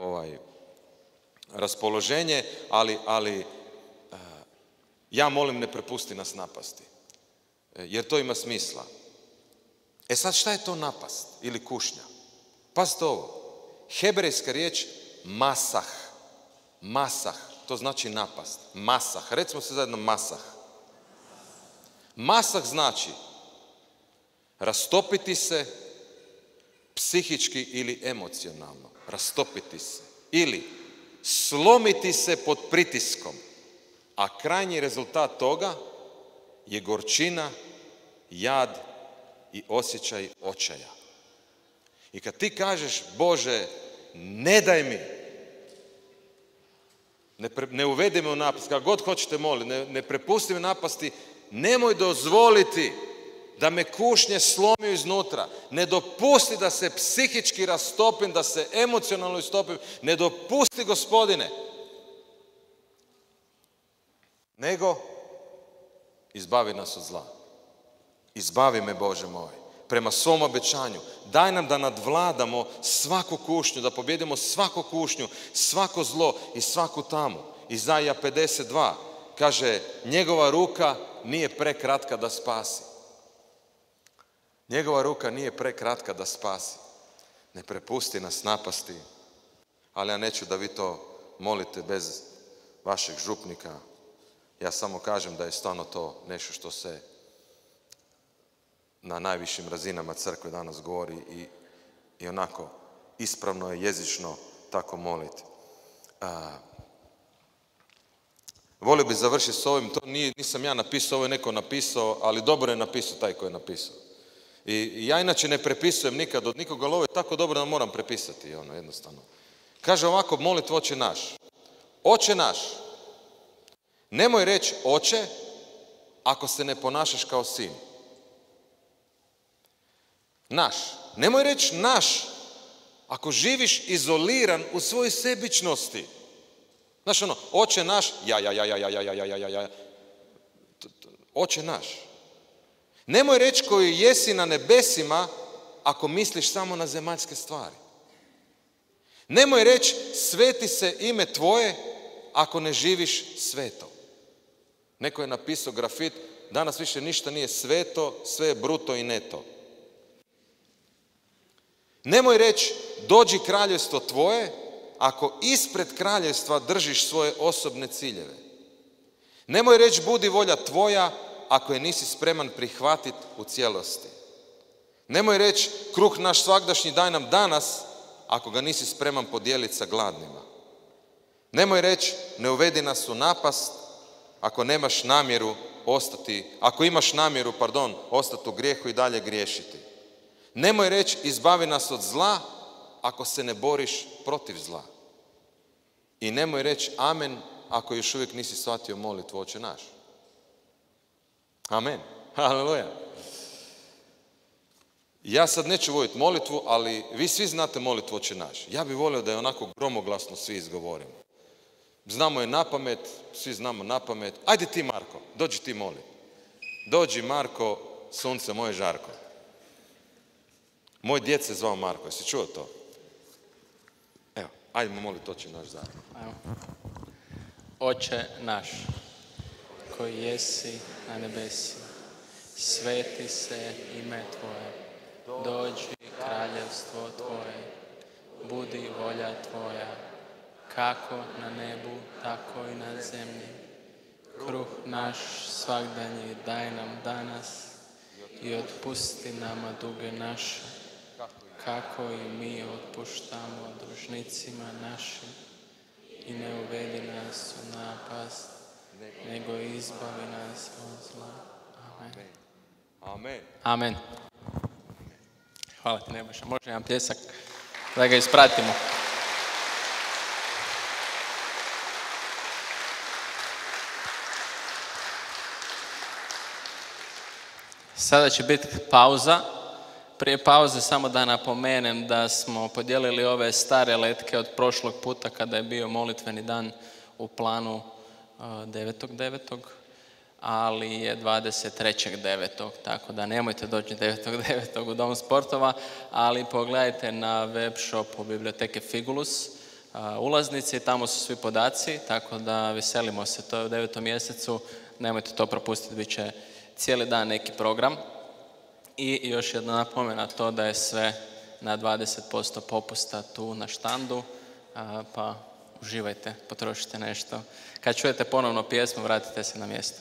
raspoloženje, ali ja molim ne prepusti nas napasti, jer to ima smisla. E sad šta je to napast ili kušnja? Pazite ovo, hebrejska riječ masah, masah, to znači napast, masah, recimo se zajedno masah. Masah znači rastopiti se psihički ili emocionalno, rastopiti se ili slomiti se pod pritiskom, a krajnji rezultat toga je gorčina, jad i osjećaj očaja. I kad ti kažeš, Bože, ne daj mi, ne uvedi me u napast, kako god hoćete moliti, ne prepusti me napasti, nemoj dozvoliti da me kušnje slomiju iznutra, ne dopusti da se psihički rastopim, da se emocionalno istopim, ne dopusti, Gospodine, nego izbavi nas od zla. Izbavi me, Bože moj, prema svom obećanju. Daj nam da nadvladamo svaku kušnju, da pobjedimo svaku kušnju, svako zlo i svaku tamu. Izaija 52 kaže, njegova ruka nije prekratka da spasi. Njegova ruka nije prekratka da spasi. Ne prepusti nas napasti, ali ja neću da vi to molite bez vašeg župnika. Ja samo kažem da je stvarno to nešto što se na najvišim razinama crkve danas govori i onako ispravno je jezično tako moliti. Volio bih završiti s ovim, to nisam ja napisao, ovo je neko napisao, ali dobro je napisao taj koji je napisao. I ja inače ne prepisujem nikad od nikoga, ali ovo je tako dobro da moram prepisati, jednostavno. Kaže ovako, molitvu Oče naš. Oče naš, nemoj reći oče ako se ne ponašaš kao sin. Naš. Nemoj reći naš ako živiš izoliran u svojoj sebičnosti. Znaš oče naš, ja. Oče naš. Nemoj reći koji jesi na nebesima ako misliš samo na zemaljske stvari. Nemoj reći sveti se ime tvoje ako ne živiš sveto. Neko je napisao grafit, danas više ništa nije sveto, sve je bruto i neto. Nemoj reći dođi kraljevstvo tvoje ako ispred kraljevstva držiš svoje osobne ciljeve. Nemoj reći budi volja tvoja ako je nisi spreman prihvatiti u cijelosti. Nemoj reći kruh naš svagdašnji daj nam danas ako ga nisi spreman podijeliti sa gladnima. Nemoj reći ne uvedi nas u napast ako nemaš namjeru ostati u grijehu i dalje griješiti. Nemoj reći izbavi nas od zla ako se ne boriš protiv zla. I nemoj reći amen ako još uvijek nisi shvatio molitvu Oče naš. Amen. Haleluja. Ja sad neću voditi molitvu, ali vi svi znate molitvu Oče naš. Ja bih volio da je onako gromoglasno svi izgovorimo. Znamo je napamet, svi znamo napamet. Ajde ti Marko, dođi ti moli. Dođi Marko, sunce moje žarko. Moj djed se zvao Marko, jesi čuo to? Evo, ajdemo moliti Oče naš zajedno. Oče naš, koji jesi na nebesima, sveti se ime Tvoje, dođi kraljevstvo Tvoje, budi volja Tvoja, kako na nebu, tako i na zemlji. Kruh naš svagdanji daj nam danas i otpusti nama duge naše, kako i mi otpuštamo dužnicima našim. I ne uvedi nas u napast, nego izbavi nas od zla. Amen. Amen. Amen. Hvala ti Nebojša. Može jedan pljesak da ga ispratimo. Sada će biti pauza. Prije pauze samo da napomenem da smo podijelili ove stare letke od prošlog puta kada je bio molitveni dan u planu 9.9. ali je 23.9. Tako da nemojte doći 9.9. u Dom sportova, ali pogledajte na web shopu biblioteke Figulus ulaznice i tamo su svi podaci, tako da veselimo se, to je u 9. mjesecu, nemojte to propustiti, bit će cijeli dan neki program. I još jedna napomena, to da je sve na 20% popusta tu na štandu, pa uživajte, potrošite nešto. Kad čujete ponovno pjesmu, vratite se na mjesto.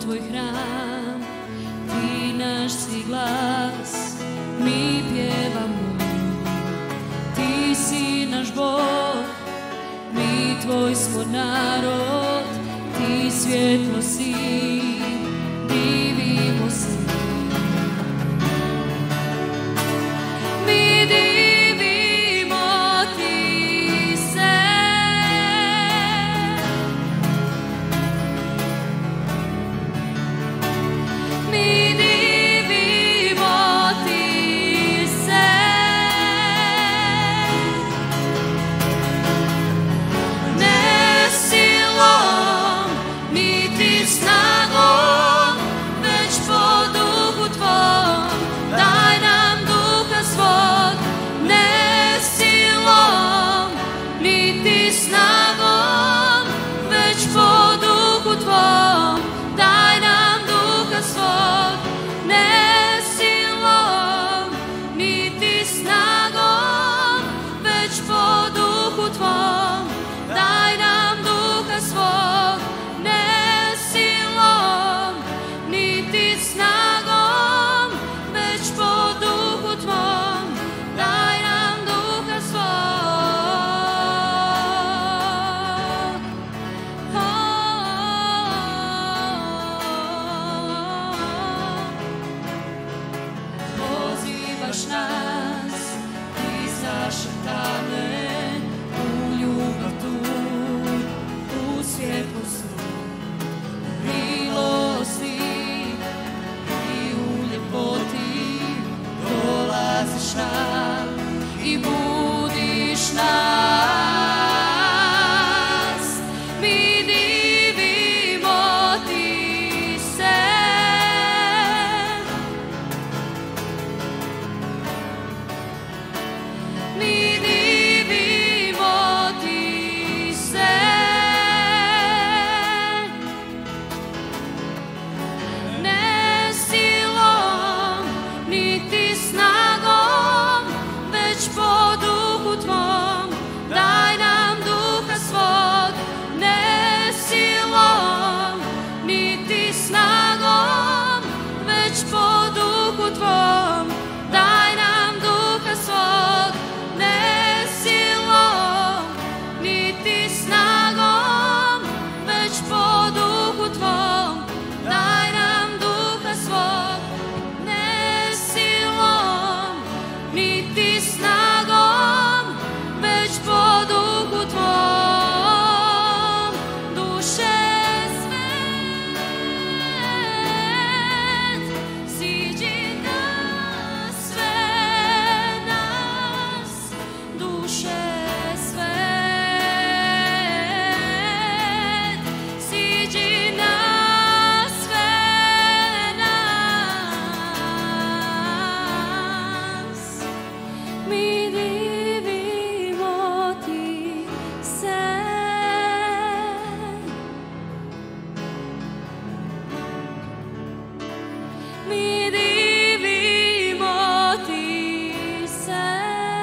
tvoj hram, ti naš si glas, mi pjevamo. Ti si naš Bog, mi tvoj smo narod, ti svjetlo si, divimo se. Mi divimo ti se. Mi divimo ti se. Ne silom, niti snagom, već po duhu tvom, daj nam duha svog. Ne silom, niti snagom, već po duhu tvom, daj nam duha svog. Ne silom, niti snagom, već po duhu tvom, daj nam duha svog. Ne silom, niti snagom, već po duhu tvom, daj nam duha svog. Pozivaš nas iz zašetane u ljubav tu, u svjetlost, milosti i u ljepoti dolaziš nam i budiš nas. Mi divimo ti se. Mi divimo ti se. Ne silom, niti snagom, već po duhu tvom, daj nam duha svog. Ne silom, niti snagom, već po duhu tvom, daj nam duha svog. Ne silom, niti snagom, već po duhu tvom, daj nam duha svog. Ne silom, niti snagom, već po duhu tvom, duše svet, siđi na sve nas, duše svet, siđi na sve nas. Mi divimo ti se. Mi divimo ti se.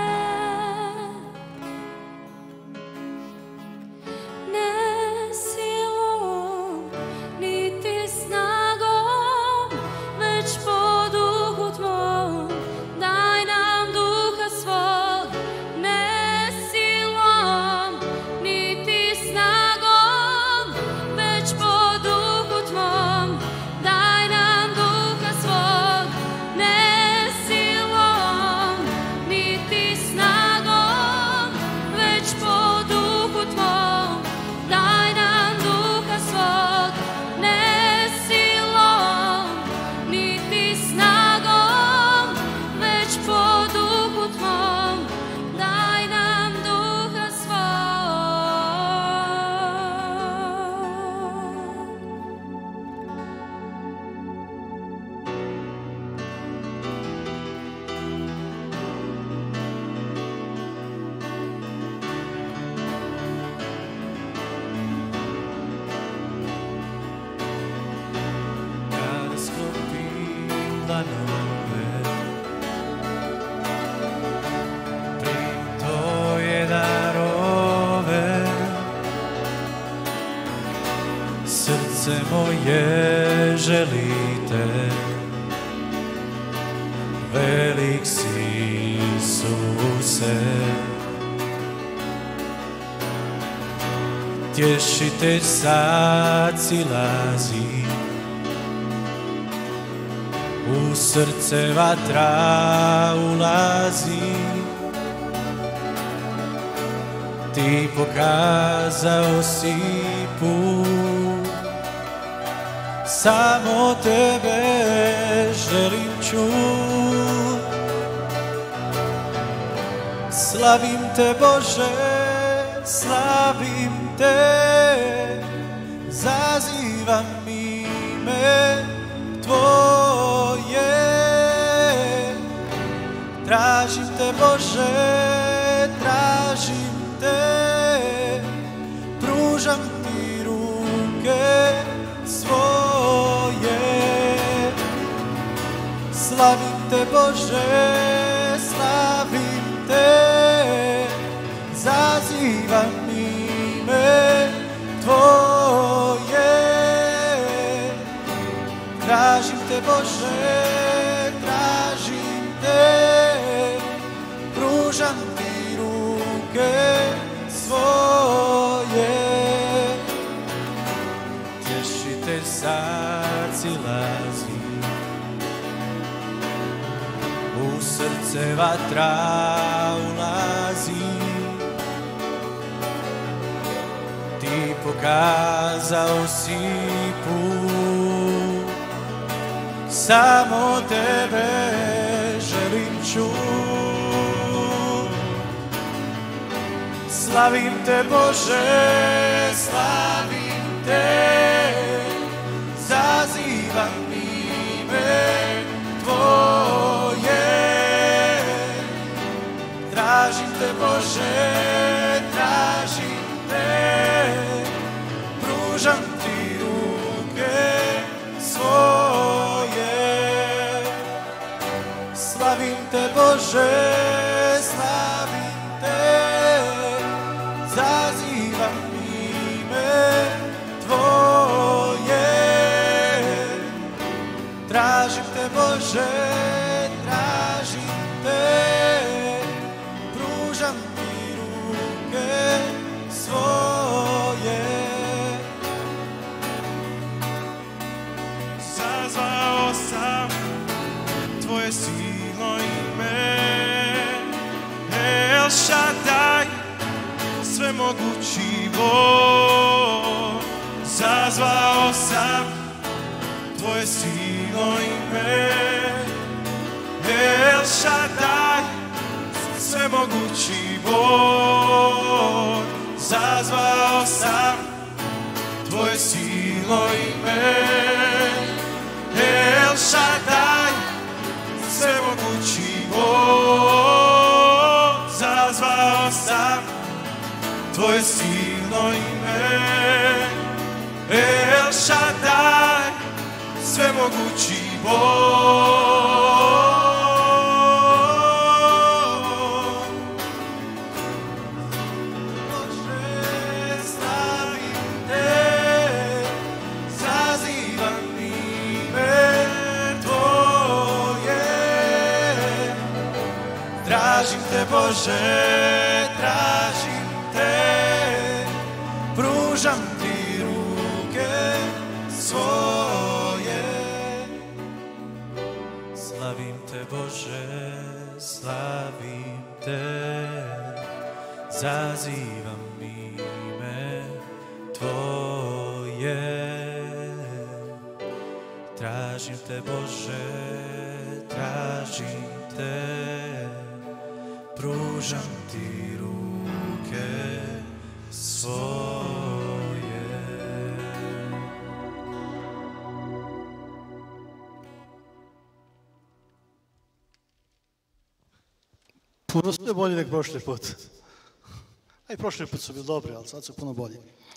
Ne silom, niti snagom, već po duhu tvom, daj nam duha svog. Ne silom, niti snagom, već po duhu tvom, daj nam duha svog. Ne silom, niti snagom, već po duhu tvom, daj nam duha svog. Ne silom, niti snagom, već po duhu tvom, daj nam duha svog. Kada sklopim dlanove, primim tvoje darove. Srce moje želite. Velik si, Isuse, tješitelj sad silazi, u srce vatra ulazi. Ti pokazao si put, samo tebe želim čut. Slavim te Bože, slavim te, zazivam ime Tvoje. Tražim te Bože, tražim te, pružam ti ruke svoje. Slavim te Bože, slavim te, zazivam ime Tvoje. Tražim te Bože, tražim te, pružam ti ruke svoje. Tješitelj sad silazi, u srce vatra ulazi. Ti pokazao si put, samo tebe želim čut. Slavim te Bože, slavim te, zazivam ime Tvoje. Tražim te Bože, tražim te, pružam ti ruke svoje. Slavim te Bože, slavim te, zazivam ime Tvoje. Tražim te Bože, tražim te, pružam ti ruke svoje. Zazvao sam Tvoje silno ime, El Shaddai, svemogući Bog. Zazvao sam Tvoje silno ime, El Shaddai, svemogući Bog. Zazvao sam Tvoje silno ime, El Shaddai, svemogući Bog. Zazvao sam Tvoje silno ime, El Shaddai, svemogući Bog. Tražim te Bože, tražim te, pružam ti ruke svoje. Slavim te Bože, slavim te, zazivam ime Tvoje. Tražim te Bože, tražim te, pružam ti ruke svoje. Puno sve bolje nek prošli put. A i prošli put su bili dobri, ali sad su puno bolji.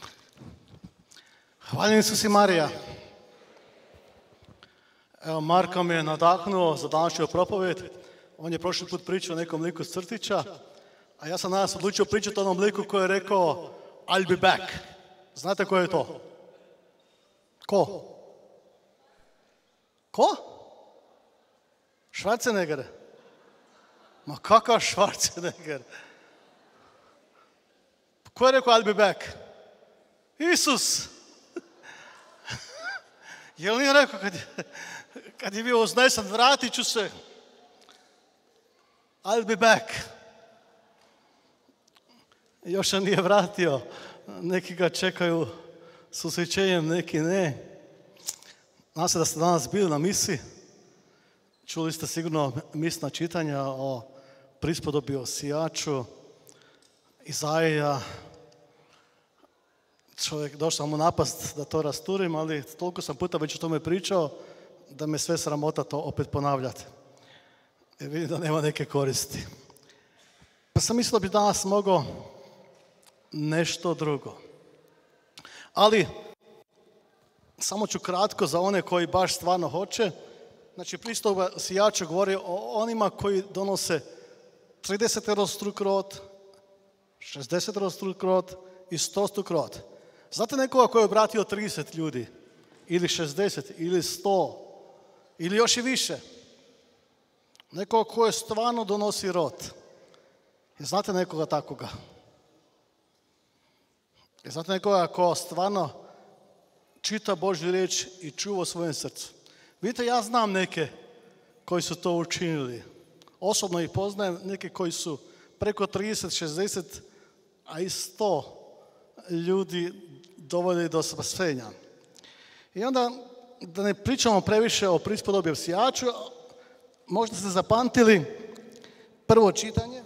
Hvaljen Isus i Marija. Evo, Marko me je nadahnuo za današnju propovjed. On je prošli put pričao o nekom liku s crtića, a ja sam danas odlučio pričati o onom liku koji je rekao I'll be back. Znate ko je to? Ko? Ko? Schwarzenegger? Ma kakav Schwarzenegger? Ko je rekao I'll be back? Isus! Je li nije rekao kad je bio uznesen, vratit ću se? I'll be back. Još se nije vratio. Neki ga čekaju s ushićenjem, neki ne. Nadam se da ste danas bili na misi. Čuli ste sigurno misna čitanja o prispodobi o sijaču, Izaija. Čovjek, došao mu napast da to rasturim, ali toliko sam puta već o tome pričao da me sve sramota to opet ponavljati. Jer vidim da nema neke koristi. Pa sam mislio da bi danas mogao nešto drugo. Ali, samo ću kratko za one koji baš stvarno hoće. Znači, prispodoba sijača govori o onima koji donose 30 rod, 60 rod i 100 rod. Znate nekoga koji je obratio 30 ljudi? Ili 60, ili 100, ili još i više? Nekoga koji stvarno donosi rod. I znate nekoga takoga? I znate nekoga ko stvarno čita Božju riječ i čuva u svojem srcu? Vidite, ja znam neke koji su to učinili. Osobno ih poznajem, neke koji su preko 30, 60, a i 100 ljudi doveli do spasenja. I onda, da ne pričamo previše o prispodobi o sijaču, možda ste zapamtili prvo čitanje.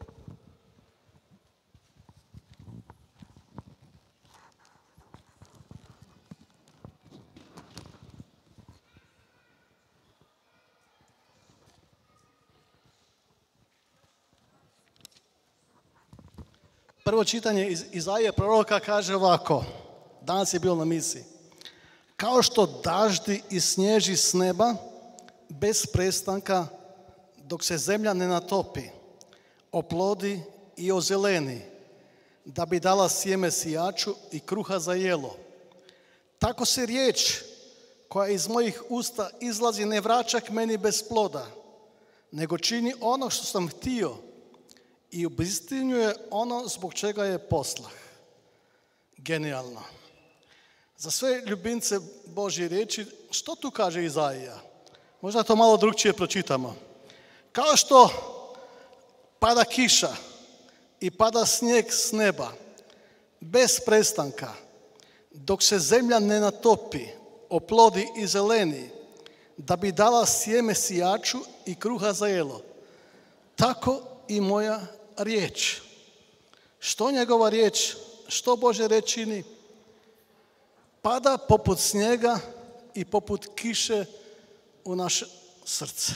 Prvo čitanje iz Izaije proroka kaže ovako, danas je bilo na misiji. Kao što daždi i snježi s neba bez prestanka dok se zemlja ne natopi, oplodi i ozeleni, da bi dala sjeme sijaču i kruha za jelo. Tako se riječ koja iz mojih usta izlazi ne vraća k meni bez ploda, nego čini ono što sam htio i obistinjuje ono zbog čega je poslah. Genijalno. Za sve ljubimce Božje riječi, što tu kaže Izaija? Možda to malo drukčije pročitamo. Kao što pada kiša i pada snijeg s neba, bez prestanka, dok se zemlja ne natopi, oplodi i zeleni, da bi dala sjeme sijaču i kruha za jelo. Tako i moja riječ. Što njegova riječ, što Božja riječ čini? Pada poput snijega i poput kiše u naše srce.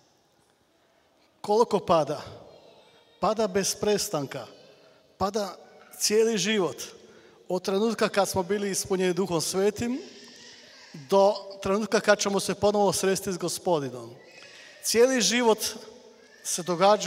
Koliko pada? Pada bez prestanka. Pada cijeli život. Od trenutka kad smo bili ispunjeni Duhom Svetim do trenutka kad ćemo se ponovo sresti s Gospodinom. Cijeli život se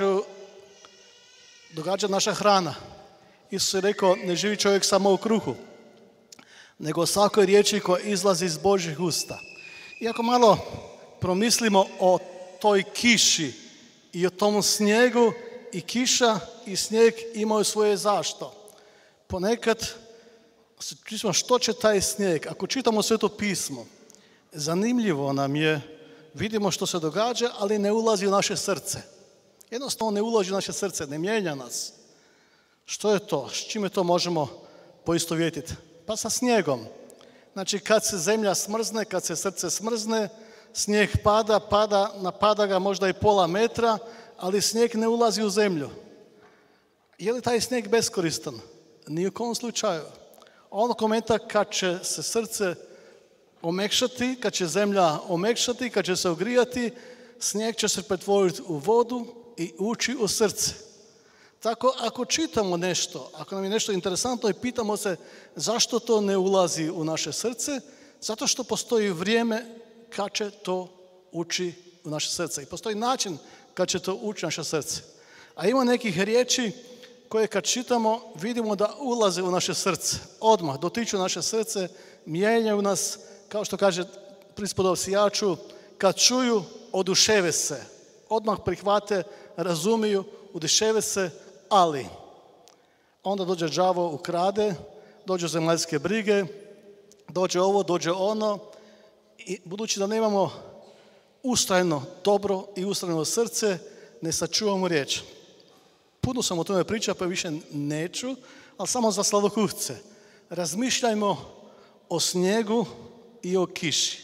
događa naša hrana. Isus je rekao, ne živi čovjek samo u kruhu, nego o svakoj riječi koja izlazi iz Božjih usta. I ako malo promislimo o toj kiši i o tom snijegu, i kiša i snijeg imaju svoje zašto. Ponekad se čitamo što će taj snijeg. Ako čitamo Sveto pismo, zanimljivo nam je, vidimo što se događa, ali ne ulazi u naše srce. Jednostavno ne ulazi u naše srce, ne mijenja nas. Što je to? S čime to možemo poistovjetiti? Pa sa snijegom. Znači kad se zemlja smrzne, kad se srce smrzne, snijeg napada ga možda i pola metra, ali snijeg ne ulazi u zemlju. Je li taj snijeg beskoristan? Ni u kom slučaju. Onog momenta kad će se srce omekšati, kad će zemlja omekšati, kad će se ogrijati, snijeg će se pretvoriti u vodu i ući u srce. Tako ako čitamo nešto, ako nam je nešto interesantno i pitamo se zašto to ne ulazi u naše srce, zato što postoji vrijeme kad će to ući u naše srce. I postoji način kad će to ući u naše srce. A ima nekih riječi koje kad čitamo vidimo da ulaze u naše srce. Odmah dotiču naše srce, mijenjaju nas, kao što kaže prispodoba sijaču, kad čuju, oduševe se. Odmah prihvate, razumiju, oduševe se, ali onda dođe đavo, ukrade, dođu zemaljske brige, dođe ovo, dođe ono i budući da nemamo ustrajno dobro i ustrajno srce, ne sačuvamo riječ. Puno sam o tome pričao, pa više neću, ali samo za sladokuhce. Razmišljajmo o snijegu i o kiši.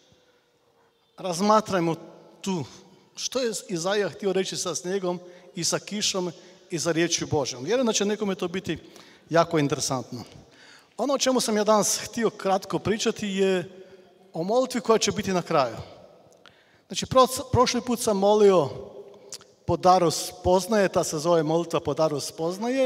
Razmatrajmo tu što je Izaija htio reći sa snijegom i sa kišom i za riječju Božjom. Vjerujem da će nekome to biti jako interesantno. Ono o čemu sam ja danas htio kratko pričati je o molitvi koja će biti na kraju. Znači, prošli put sam molio po daru spoznaje, ta se zove molitva po daru spoznaje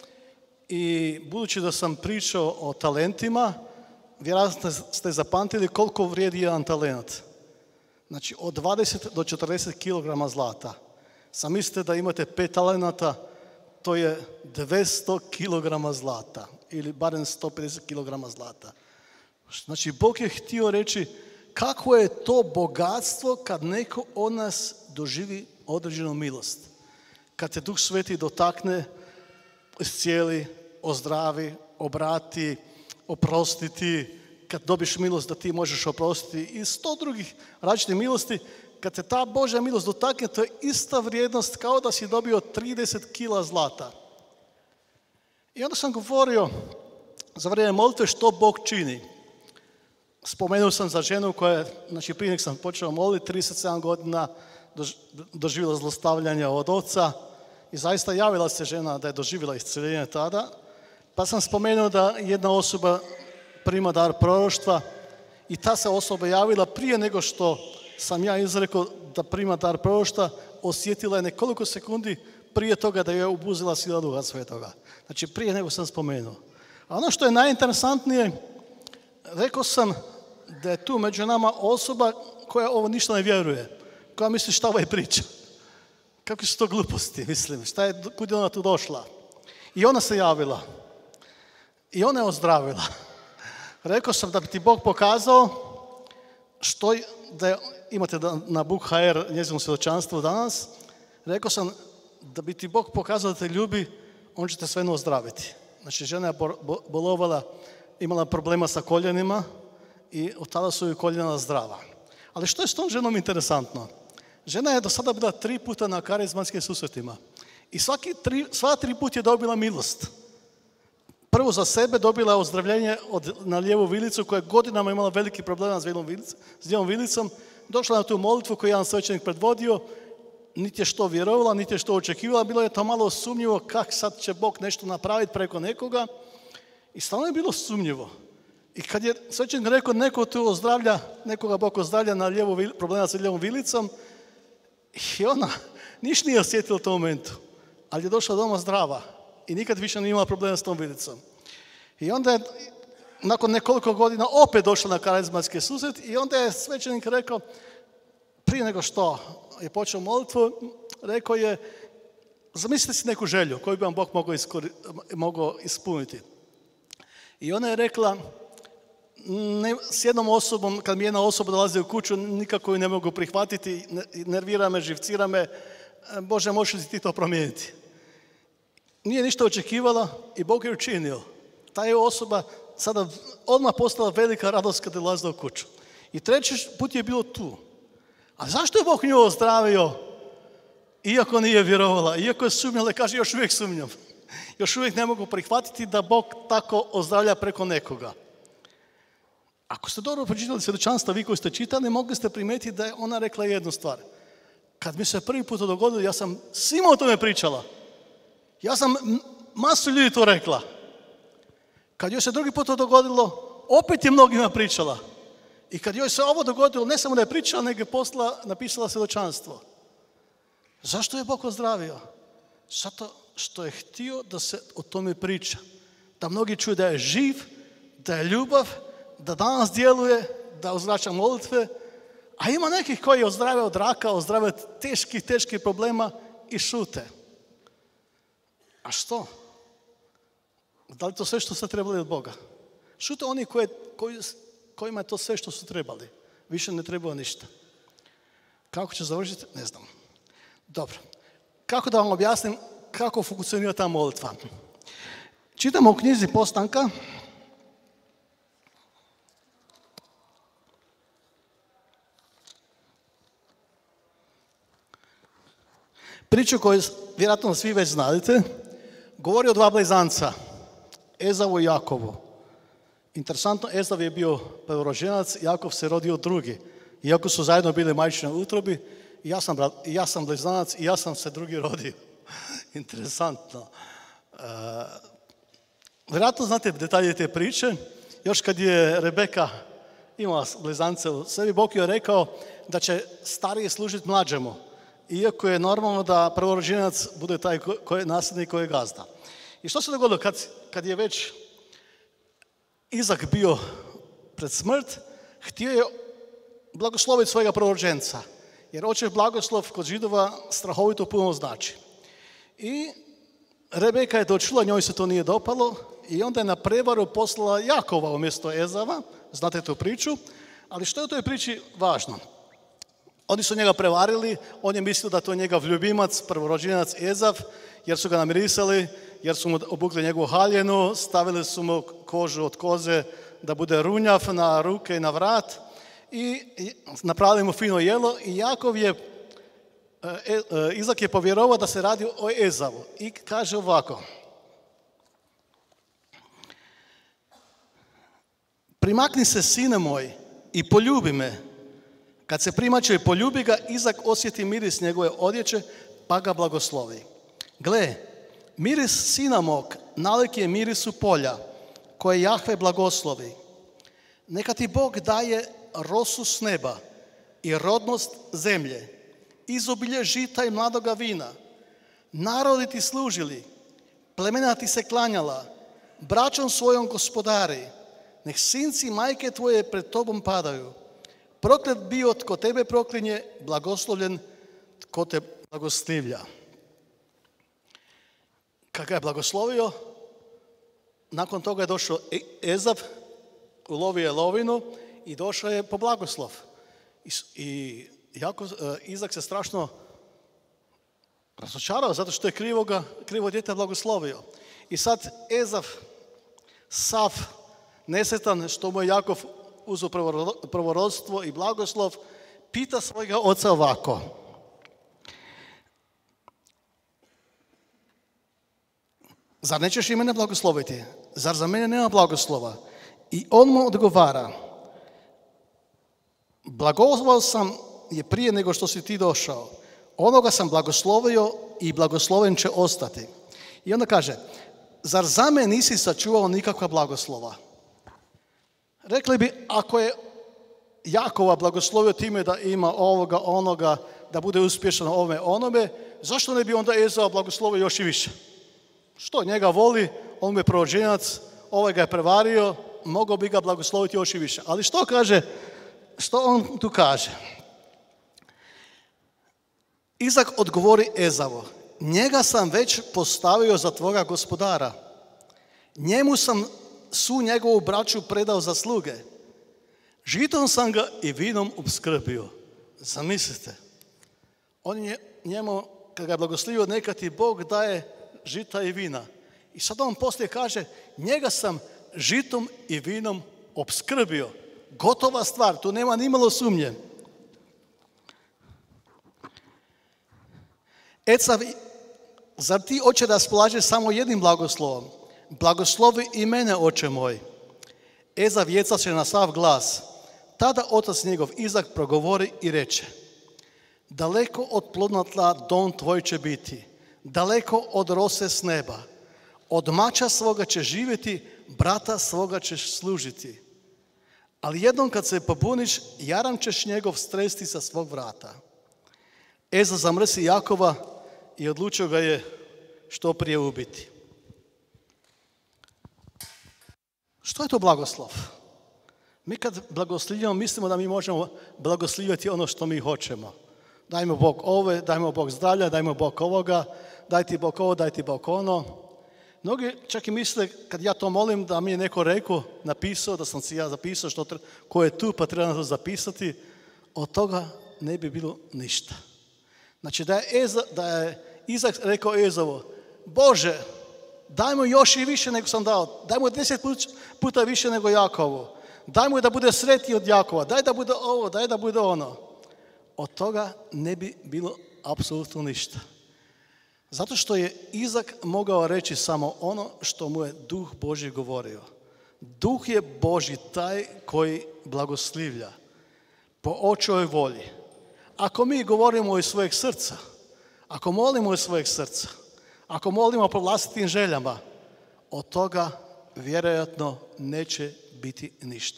i budući da sam pričao o talentima, vjerojatno ste zapamtili koliko vrijedi jedan talent. Znači, od 20 do 40 kg zlata. Sam mislite da imate 5 talenata, to je 200 kg zlata ili barem 150 kg zlata. Znači, Bog je htio reći kako je to bogatstvo kad neko od nas doživi određenu milost. Kad te Duh Sveti dotakne, iscijeli, ozdravi, obrati, oprostiti, kad dobiš milost da ti možeš oprostiti i 100 drugih različitih milosti, kad te ta Božja milost dotakne, to je ista vrijednost kao da si dobio 30 kg zlata. I onda sam govorio za vrijeme molitve što Bog čini. Spomenuo sam za ženu koja je, znači prije nek sam počeo moliti, 37 godina doživjela zlostavljanja od oca i zaista javila se žena da je doživjela isceljenje tada. Pa sam spomenuo da jedna osoba prima dar proroštva i ta se osoba javila prije nego što sam ja izrekao da prima dar proroštva, osjetila je nekoliko sekundi prije toga da je obuzela sila Duha Svetoga. Znači prije nego sam spomenuo. A ono što je najinteresantnije, rekao sam da je tu među nama osoba koja ovo ništa ne vjeruje, koja misli šta ovaj priča. Kakve su to gluposti, mislim, kud je ona tu došla. I ona se javila. I ona je ozdravila. Rekao sam da bi ti Bog pokazao što da imate na Book.hr njezino svjedočanstvo danas. Rekao sam da bi ti Bog pokazao da te ljubi, on će te sve ozdraviti. Znači, žena je bolovala, imala problema sa koljenima i od tada su joj koljena zdrava. Ali što je s tom ženom interesantno? Žena je do sada bila 3 puta na karizmatskim susretima i sva 3 puta je dobila milost. Prvo za sebe dobila je ozdravljenje na lijevu vilicu koja je godinama imala veliki problema s lijevom vilicom. Došla na tu molitvu koju je jedan svećenik predvodio, niti je što vjerovala, niti je što očekivala, bilo je to malo sumnjivo kako sad će Bog nešto napraviti preko nekoga i stalno je bilo sumnjivo. I kad je svećenik rekao neko tu ozdravlja, nekoga Bog ozdravlja na problema sa lijevom vilicom i ona ništa nije osjetila u tom momentu, ali je došla doma zdrava i nikad više nije imala problema s tom vilicom. I onda je nakon nekoliko godina opet došla na karizmatski susret i onda je svećenik rekao, prije nego što je počeo molitvu, rekao je, zamislite si neku želju koju bi vam Bog mogao ispuniti. I ona je rekla, s jednom osobom, kad mi jedna osoba dolazi u kuću, nikako ju ne mogu prihvatiti, nervira me, živcira me, Bože, možeš li ti to promijeniti? Nije ništa očekivala i Bog je učinio. Ta je osoba sada odmah postala velika radost kad je dolazila u kuću. I 3. put je bilo tu. A zašto je Bog nju ozdravio? Iako nije vjerovala, iako je sumnjala, kaže još uvijek sumnjam. Još uvijek ne mogu prihvatiti da Bog tako ozdravlja preko nekoga. Ako ste dobro pročitali svjedočanstva, vi koji ste čitali, mogli ste primijetiti da je ona rekla jednu stvar. Kad mi se prvi put to dogodilo, ja sam svima o tome pričala. Ja sam masu ljudi to rekla. Kad joj se drugi put to dogodilo, opet je mnogima pričala. I kad joj se ovo dogodilo, ne samo da je pričala, nego je napisala svjedočanstvo. Zašto je Bog ozdravio? Zato što je htio da se o tome priča. Da mnogi čuju da je živ, da je ljubav, da danas djeluje, da uzvraća molitve. A ima nekih koji ozdrave od raka, ozdrave od teških problema i šute. A što? Da li to sve što ste trebali od Boga? Šute oni kojima je to sve što su trebali. Više ne treba ništa. Kako će završiti? Ne znam. Dobro. Kako da vam objasnim kako funkcionira ta molitva? Čitamo u knjizi Postanka, priču koju vjerojatno svi već znate, govori o dva blizanca, Ezavu i Jakovu. Interesantno, Ezav je bio prvorođenac, Jakov se rodio drugi. Iako su zajedno bili u majčinoj utrobi, ja sam blizanac i ja sam se drugi rodio. Interesantno. Vjerojatno znate detalje te priče. Još kad je Rebeka imala blizance u sebi, Bog je rekao da će stariji služiti mlađemu. Iako je normalno da prvorođenac bude taj nasljednik koji je gazda. I što se dogodilo kad je već Izak bio pred smrt, htio je blagosloviti svojega prvorođenca. Jer očev blagoslov kod Židova strahovito puno znači. I Rebeka je to čula, njoj se to nije dopalo i onda je na prevaru poslala Jakova umjesto Ezava, znate tu priču, ali što je u toj priči važno? Oni su njega prevarili, on je mislio da to je njegov ljubimac, prvorođenac Ezav, jer su ga namirisali, jer su mu obukli njegovu haljenu, stavili su mu kožu od koze da bude runjav na ruke i na vrat i napravili mu fino jelo i Izak je povjerovao da se radi o Ezavu i kaže ovako: primakni se, sine moj, i poljubi me. Kad se primače i poljubi ga, Izak osjeti miris njegove odjeće, pa ga blagoslovi. Gle, miris sina mog nalik je mirisu polja, koje Jahve blagoslovi. Neka ti Bog daje rosu s neba i rodnost zemlje, izobilje žita i mladoga vina. Narodi ti služili, plemena ti se klanjala, braćom svojom gospodari. Nek sinci majke tvoje pred tobom padaju. Proklet bio tko tebe proklinje, blagoslovljen tko te blagoslivlja. Kad ga je blagoslovio, nakon toga je došao Ezav, ulovio je lovinu i došao je po blagoslov. I Izak se strašno razočarao zato što je krivo dijete blagoslovio. I sad Ezav, sav nesretan što mu je Jakov uzeo prvorodstvo i blagoslov, pita svojega oca ovako: zar nećeš i mene blagosloviti? Zar za mene nema blagoslova? I on mu odgovara: blagoslovao sam je prije nego što si ti došao. Onoga sam blagoslovio i blagosloven će ostati. I onda kaže: zar za mene nisi sačuvao nikakva blagoslova? Rekli bi, ako je Jakova blagoslovio time da ima ovoga, onoga, da bude uspješan ovome, onome, zašto ne bi onda Ezava blagoslovio još i više? Što njega voli, on je prorođenac, ovaj ga je prevario, mogao bi ga blagosloviti još i više. Ali što on tu kaže? Izak odgovori Ezavu: njega sam već postavio za tvoga gospodara. Njemu sam svu njegovu braću predao za sluge. Žitom sam ga i vinom opskrbio. Zamislite. On je njemu, kad ga je blagoslovio, neka ti Bog daje žita i vina. I sad on poslije kaže: njega sam žitom i vinom opskrbio. Gotova stvar, tu nema ni malo sumnje. Ezav, zar ti, oče, raspolažeš samo jednim blagoslovom? Blagoslovi i mene, oče moj. Ezav jecaše na sav glas. Tada otac njegov Izak progovori i reče: daleko od plodnog tla dom tvoj će biti, daleko od rose s neba. Od mača svoga će živjeti, brata svoga ćeš služiti. Ali jednom kad se pobuniš, jaram ćeš njegov stresti sa svog vrata. Ezav zamrsi Jakova i odlučio ga je što prije ubiti. Što je to blagoslov? Mi kad blagoslivljamo, mislimo da mi možemo blagoslivjeti ono što mi hoćemo. Dajmo Bog ove, dajmo Bog zdravlja, dajmo Bog ovoga, daj ti Bog ovo, daj ti Bog ono. Mnogi čak i misle, kad ja to molim, da mi je neko rekao, napisao, da sam si ja zapisao ko je tu, pa treba to zapisati. Od toga ne bi bilo ništa. Znači da je Izak rekao Ezovu, Bože, daj mu još i više nego sam dao, daj mu 10 puta više nego Jakovu, daj mu da bude sretniji od Jakova, daj da bude ovo, daj da bude ono. Od toga ne bi bilo apsolutno ništa. Zato što je Izak mogao reći samo ono što mu je Duh Božji govorio. Duh je Božji taj koji blagoslivlja po očevoj volji. Ako mi govorimo iz svojeg srca, ako molimo iz svojeg srca, ako molimo po vlastitim željama, od toga vjerojatno neće biti ništa.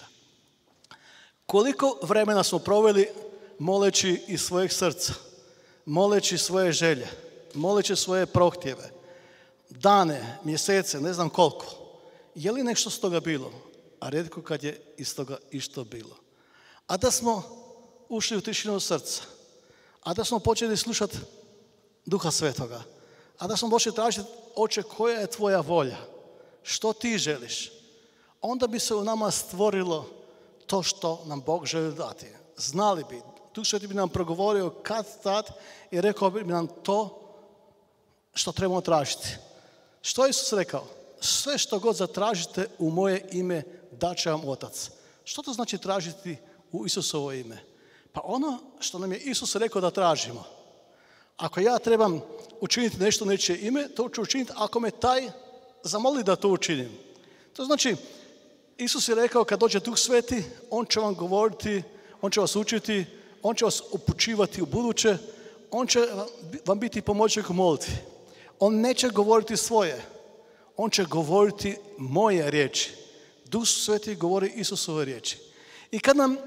Koliko vremena smo proveli moleći iz svojeg srca, moleći svoje želje, moleći svoje prohtjeve, dane, mjesece, ne znam koliko. Je li nešto s toga bilo? A rijetko kad je iz toga išto bilo. A da smo ušli u tišinu srca, a da smo počeli slušati Duha Svetoga, a da smo počeli tražiti, Oče, koja je tvoja volja? Što ti želiš? Onda bi se u nama stvorilo to što nam Bog želi dati. Znali bi, Duh Sveti bi nam progovorio kad tad i rekao bi nam to što trebamo tražiti. Što je Isus rekao? Sve što god zatražite u moje ime, dat će vam Otac. Što to znači tražiti u Isusovo ime? Pa ono što nam je Isus rekao da tražimo. Ako ja trebam učiniti nešto u nečije ime, to ću učiniti ako me taj zamoli da to učinim. To znači, Isus je rekao kad dođe Duh Sveti, on će vam govoriti, on će vas učiti, on će vas upućivati u buduće, on će vam biti pomoćnik u molitvi. On neće govoriti svoje, on će govoriti moje riječi. Duh Sveti govori Isusove riječi. I kad nam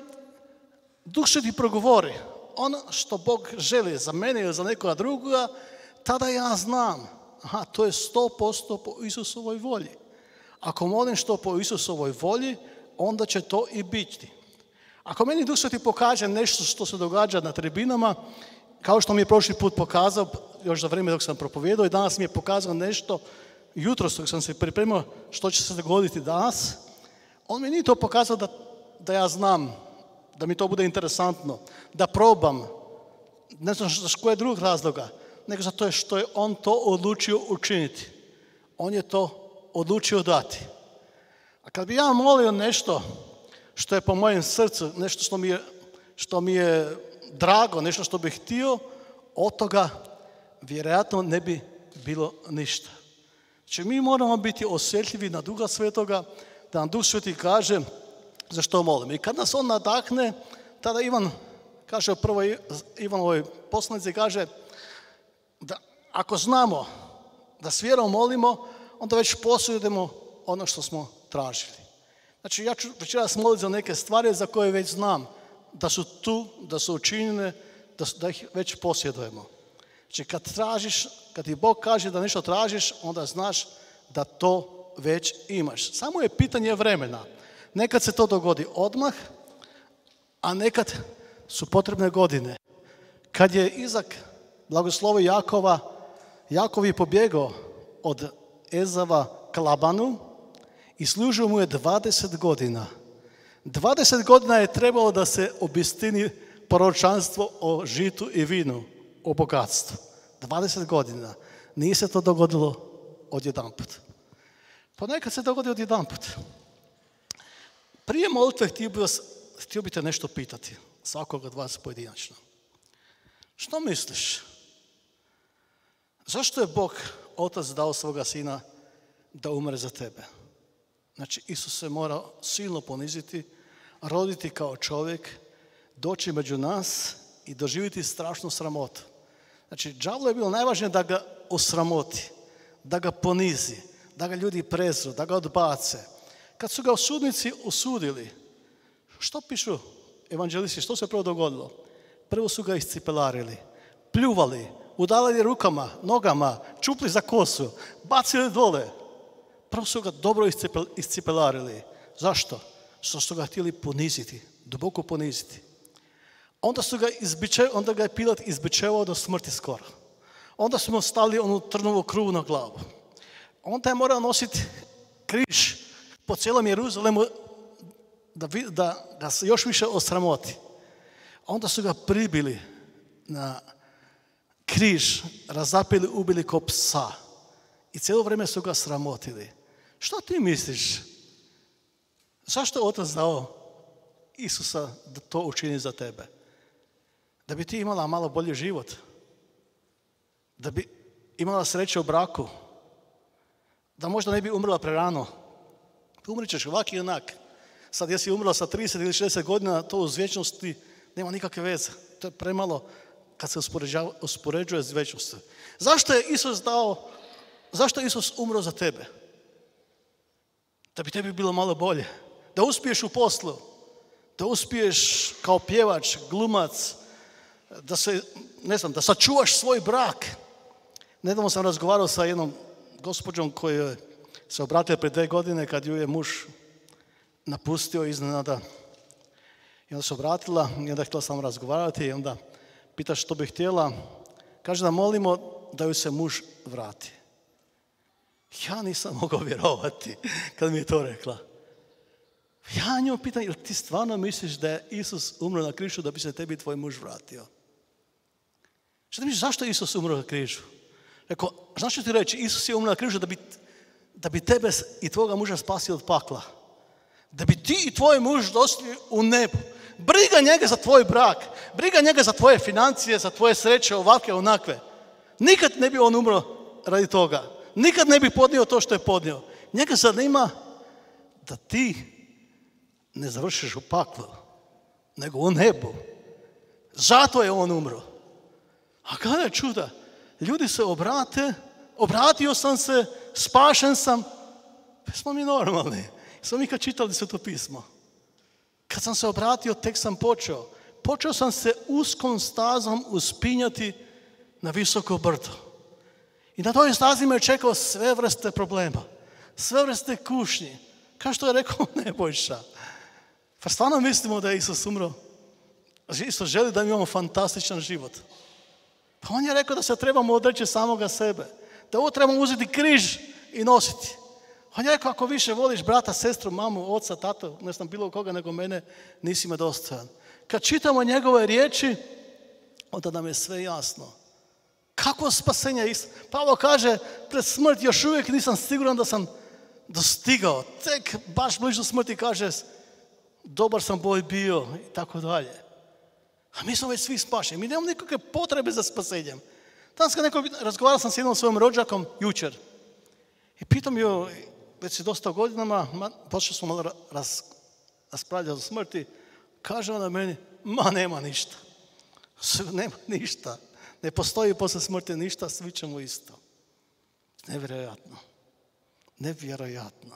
Duh Sveti progovori ono što Bog želi za mene ili za nekoga drugoga, tada ja znam, to je 100% po Isusovoj volji. Ako molim što po Isusovoj volji, onda će to i biti. Ako meni Duh Sveti pokaže nešto što se događa na tribinama, kao što mi je prošli put pokazao, još za vrijeme dok sam propovijedao, i danas mi je pokazao nešto, jutros dok sam se pripremio što će se dogoditi danas, on mi nije to pokazao da ja znam, da mi to bude interesantno, da probam, ne znam za koje drugog razloga, nego zato što je on to odlučio učiniti. On je to odlučio dati. A kad bi ja molio nešto što je po mojem srcu, nešto što mi je drago, nešto što bih htio, od toga vjerojatno ne bi bilo ništa. Znači mi moramo biti osjetljivi na Duha Svetoga, da nam Duh Sveti kaže za što molimo. I kad nas on nadahne, tada Ivan kaže u prvoj Ivanovoj poslanici, kaže da ako znamo da s vjerom molimo, onda već posjedujemo ono što smo tražili. Znači ja ću večeras moliti za neke stvari za koje već znam da su tu, da su učinjene, da ih već posjedujemo. Znači kad tražiš, kad ti Bog kaže da nešto tražiš, onda znaš da to već imaš. Samo je pitanje vremena. Nekad se to dogodi odmah, a nekad su potrebne godine. Kad je Izak blagoslovio Jakova, Jakov je pobjegao od Ezava k Labanu i služio mu je 20 godina. 20 godina je trebalo da se obistini proročanstvo o žitu i vinu, o bogatstvu. 20 godina. Nije se to dogodilo odjedanput. Ponekad se dogodi odjedanput. Prije molitve htio bih te nešto pitati, svakog od vas pojedinačno. Što misliš? Zašto je Bog, Otac, dao svoga Sina da umre za tebe? Znači, Isus se mora silno poniziti, roditi kao čovjek, doći među nas i doživjeti strašnu sramotu. Znači, đavlu je bilo najvažnije da ga osramoti, da ga ponizi, da ga ljudi prezru, da ga odbace. Kad su ga sudnici osudili, što pišu evanđelisti, što se prvo dogodilo? Prvo su ga iscipelarili, pljuvali, udarali rukama, nogama, čupli za kosu, bacili dole. Prvo su ga dobro iscipelarili. Zašto? Što su ga htjeli poniziti, duboko poniziti. Onda ga je Pilat izbičevao do smrti skoro. Onda su mu stavili onu trnovu kruvu na glavu. Onda je morao nositi križ po cijelom Jeruzalemu da ga se još više osramoti. onda su ga pribili na križ, razapili, ubili ko psa. I cijelo vrijeme su ga sramotili. Što ti misliš? Zašto je Otac dao Isusa da to učini za tebe? Da bi ti imala malo bolji život. Da bi imala sreće u braku. Da možda ne bi umrla prerano. Umrit ćeš ovak i onak. Sad jesi umrla sa 30 ili 60 godina, to uz vječnosti nema nikakve veze. To je premalo kad se uspoređuje s vječnosti. Zašto je Isus umro za tebe? Da bi tebi bilo malo bolje. Da uspiješ u poslu. Da uspiješ kao pjevač, glumac. Da sačuvaš svoj brak. Nedavno sam razgovarao sa jednom gospođom koja se obratila prije 2 godine kad ju je muž napustio iznenada. I onda se obratila i onda htjela sam razgovarati i onda pita što bi htjela. Kaže da molimo da ju se muž vrati. Ja nisam mogao vjerovati kad mi je to rekla. Ja nju pitam, jel ti stvarno misliš da je Isus umro na križu da bi se tebi tvoj muž vratio? Što ti misliš, zašto je Isus umro na križu? Rekao, znaš što ti reći, Isus je umro na križu da bi tebe i tvoga muža spasio od pakla. Da bi ti i tvoj muž došli u nebo. Briga njega za tvoj brak. Briga njega za tvoje financije, za tvoje sreće, ovakve, onakve. Nikad ne bi on umro radi toga. Nikad ne bi podnio to što je podnio. Njega zanima da ti ne završiš u paklu, nego u nebu. Zato je on umro. A kada je čuda? Ljudi se obrate, obratio sam se, spašen sam. Pa smo mi normalni. Smo mi kad čitali Sveto pismo. Kad sam se obratio, tek sam počeo. Počeo sam se uskom stazom uspinjati na visoko brdo. I na toj stazi me je čekao sve vrste problema. Sve vrste kušnji. Kao što je rekao Nebojša. Pa stvarno mislimo da je Isus umro. Isus želi da imamo fantastičan život. Pa on je rekao da se trebamo odreći samoga sebe. Da ovo trebamo uzeti križ i nositi. On je rekao, ako više voliš brata, sestru, mamu, oca, tatu, ne znam bilo koga nego mene, nisi me dostojan. Kad čitamo njegove riječi, onda nam je sve jasno. Kako spasenje? Pavao kaže, pred smrt još uvijek nisam siguran da sam dostigao. Tek baš blizu smrti kaže, dobar sam boj bio i tako dalje. A mi smo već svi spašeni. Mi nemamo nikakve potrebe za spasenjem. Danas kad razgovarao sam s jednom svojom rođakom jučer. I pitam ju, već si dosta godinama, počeli smo malo raspravljati o smrti, kaže ona meni, nema ništa. Nema ništa. Ne postoji poslije smrti ništa, svi ćemo isto. Nevjerojatno. Nevjerojatno.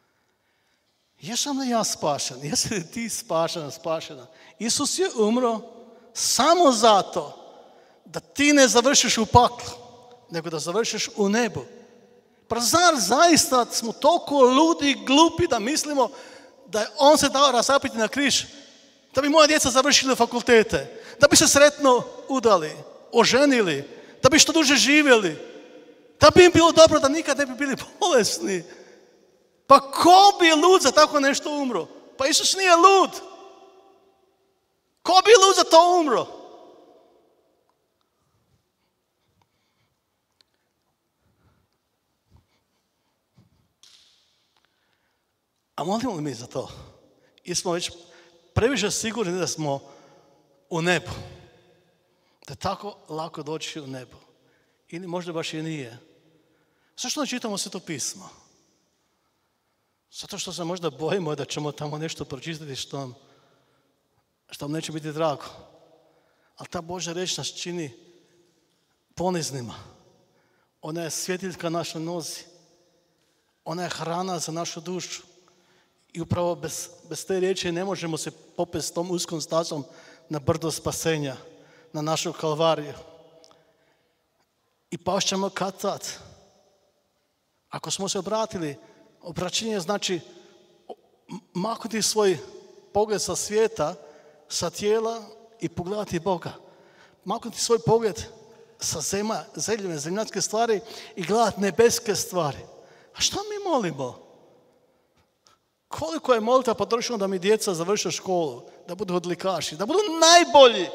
Jesam li ja spašen? Jesi li ti spašena? Isus je umro samo zato da ti ne završiš u paklu, nego da završiš u nebu. Pa zar zaista smo toliko ludi i glupi da mislimo da je on se dao razapiti na križ, da bi moja djeca završili fakultete, da bi se sretno udali, oženili, da bi što duže živjeli, da bi im bilo dobro da nikad ne bi bili bolesni. Pa ko bi lud za tako nešto umro? Pa Isus nije lud. Ko bi lud za to umro? A molimo li mi za to? I smo već previše sigurni da smo u nebu. Da je tako lako doći u nebo. Ili možda baš i nije. Zašto ne čitamo Sveto pismo? Zato što se možda bojimo da ćemo tamo nešto pročitati što nam neće biti drago. Ali ta Božja riječ nas čini poniznima. Ona je svjetiljka našoj nozi. Ona je hrana za našu dušu. I upravo bez te riječi ne možemo se popesti tom uskom stazom na brdo spasenja, na našu kalvariju. I pašćemo kad tad. Ako smo se obratili, obraćenje znači maknuti svoj pogled sa svijeta, sa tijela i pogledati Boga. Maknuti svoj pogled sa zemljatske stvari i gledati nebeske stvari. A što mi molimo? Koliko je molitva potrošeno da mi djeca završe školu, da budu odlikaši, da budu najbolji.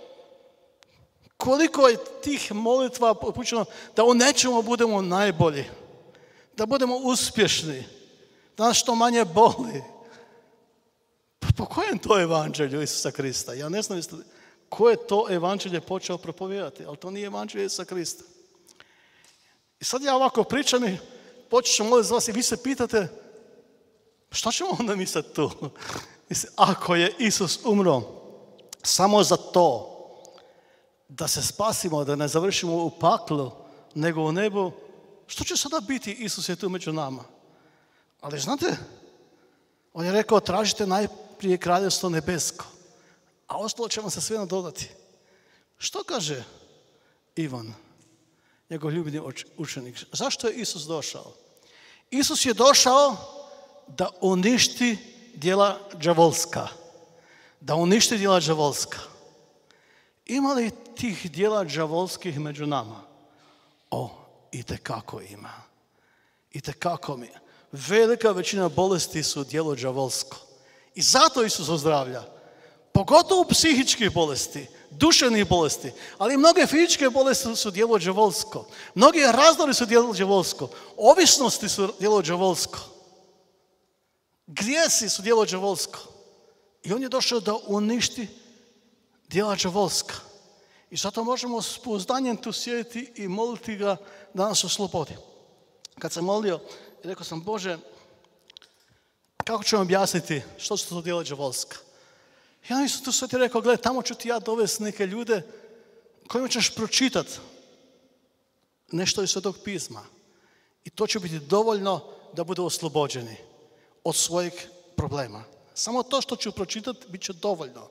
Koliko je tih molitva upućeno da u nečemu budemo najbolji, da budemo uspješni, da nas što manje boli. Po kojem to evanđelju Isusa Krista? Ja ne znam ko je to evanđelje počeo propovijedati, ali to nije evanđelje Isusa Krista. I sad ja ovako pričam i počet ću moliti za vas i vi se pitate što ćemo onda mi sad tu? Mislim, ako je Isus umro samo za to da se spasimo, da ne završimo u paklu, nego u nebu, što će sada biti? Isus je tu među nama. Ali znate, on je rekao tražite najprije kraljevstvo nebesko, a ostalo će vam se sve nadodati. Što kaže Ivan, njegov ljubljeni učenik? Zašto je Isus došao? Isus je došao da uništi djela đavolska. Da uništi djela đavolska. Ima li tih djela đavolskih među nama? Itekako ima. Itekako mi. Velika većina bolesti su djelo đavolsko. I zato Isus ozdravlja. Pogotovo psihičke bolesti, duševnih bolesti, ali mnoge fizičke bolesti su djelo đavolsko. Mnogi razdori su djelo đavolsko. Ovisnosti su djelo đavolsko. Grijesi su djelo đavolsko. I on je došao da uništi djela đavolska. I zato možemo s pouzdanjem tu sjediti i moliti ga da nas oslobodi. Kad sam molio, rekao sam, Bože, kako ću vam objasniti što su to djela đavolska? Ja nisam tu sve ti rekao, gledaj, tamo ću ti ja dovesti neke ljude kojima ćeš pročitati nešto iz Svetog pisma. I to će biti dovoljno da budu oslobođeni od svojih problema. Samo to što ću pročitati bit će dovoljno.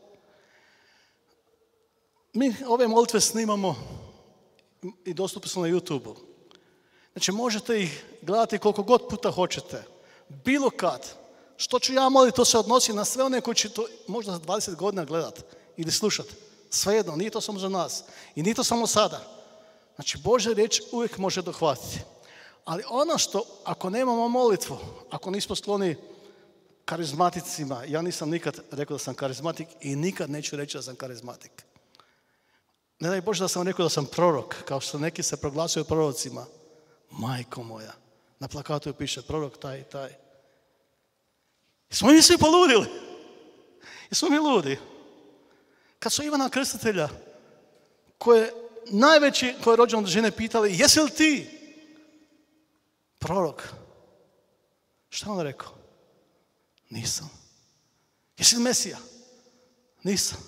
Mi ove molitve snimamo i dostupne su na YouTube-u. Znači možete ih gledati koliko god puta hoćete. Bilo kad. Što ću ja moliti, to se odnosi na sve one koji će to možda za 20 godina gledati ili slušati. Svejedno, nije to samo za nas. I nije to samo sada. Znači Božja riječ uvijek može dohvatiti. Ali ono što, ako nemamo molitvu, ako nismo skloni karizmaticima, ja nisam nikad rekao da sam karizmatik i nikad neću reći da sam karizmatik. Ne daj Bože da sam rekao da sam prorok, kao što neki se proglasuju prorocima. Majko moja, na plakatu piše prorok taj i taj. Smo mi svi poludili. Jesmo mi ludi. Kad su Ivana Krstitelja, koji je rođen od žene, pitali, jesi li ti prorok? Šta on rekao? Nisam. Jesi li Mesija? Nisam.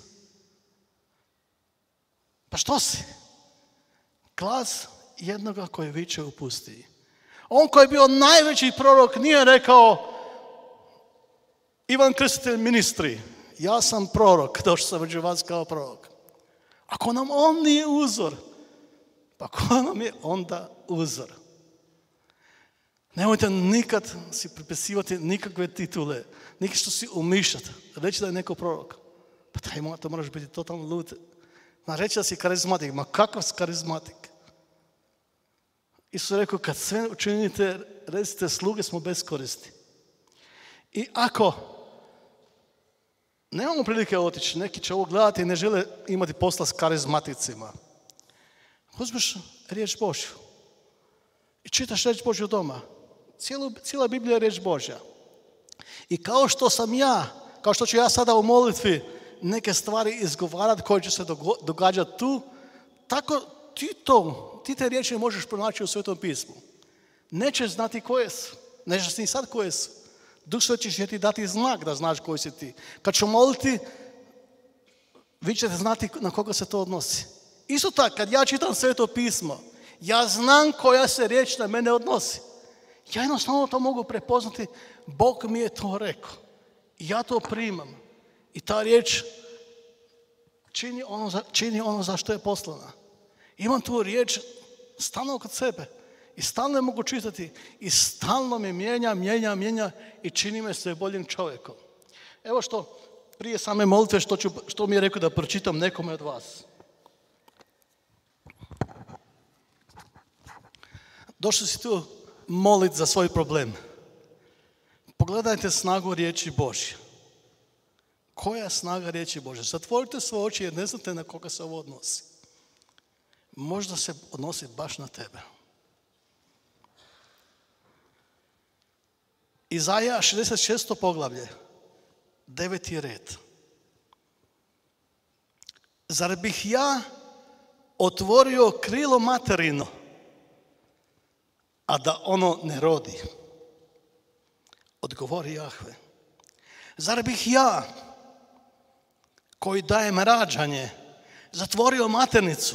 Pa što si? Glas jednoga koji viče u pustiji. On koji je bio najveći prorok nije rekao Ivan Krstitelj ministri, ja sam prorok, došao sam među vas kao prorok. Ako nam on nije uzor, pa ko nam je onda uzor? Nemojte nikad si pripisivati nikakve titule, nikad što si umišljati, reći da je neko prorok. Pa to moraš biti totalno lud. Reći da si karizmatik, ma kakav si karizmatik? Isus rekao, kad sve učinite, recite, sluge smo beskorisni. I ako nemamo prilike otići, neki će ovo gledati i ne žele imati posla s karizmaticima, uzmeš riječ Božju i čitaš riječ Božju doma. Cijela Biblija je riječ Božja. I kao što ću ja sada u molitvi neke stvari izgovarati koje će se događati tu, tako ti te riječi možeš pronaći u Svetom pismu. Nećeš znati koje su, nećeš ni sad koje su. Duh Sveti će ti dati znak da znaš koji si ti. Kad ću moliti, vi ćete znati na koga se to odnosi. Isto tako, kad ja čitam Sveto pismo, ja znam koja se riječ na mene odnosi. Ja jednostavno to mogu prepoznati, Bog mi je to rekao. I ja to primam. I ta riječ čini ono za što je poslana. Imam tu riječ stalno kod sebe. I stalno je mogu čitati. I stalno me mijenja i čini me sve boljim čovjekom. Evo što, prije same molitve, što mi je rekao da pročitam nekome od vas. Došli si tu moliti za svoj problem. Pogledajte snagu riječi Božje. Koja je snaga riječi Božje? Zatvorite svoje oči jer ne znate na koga se ovo odnosi. Možda se odnosi baš na tebe. Izaja 66. poglavlje, 9. red. Zar bih ja otvorio krilo materino, a da ono ne rodi? Odgovori Jahve. Zar bih ja, koji dajem rađanje, zatvorio maternicu?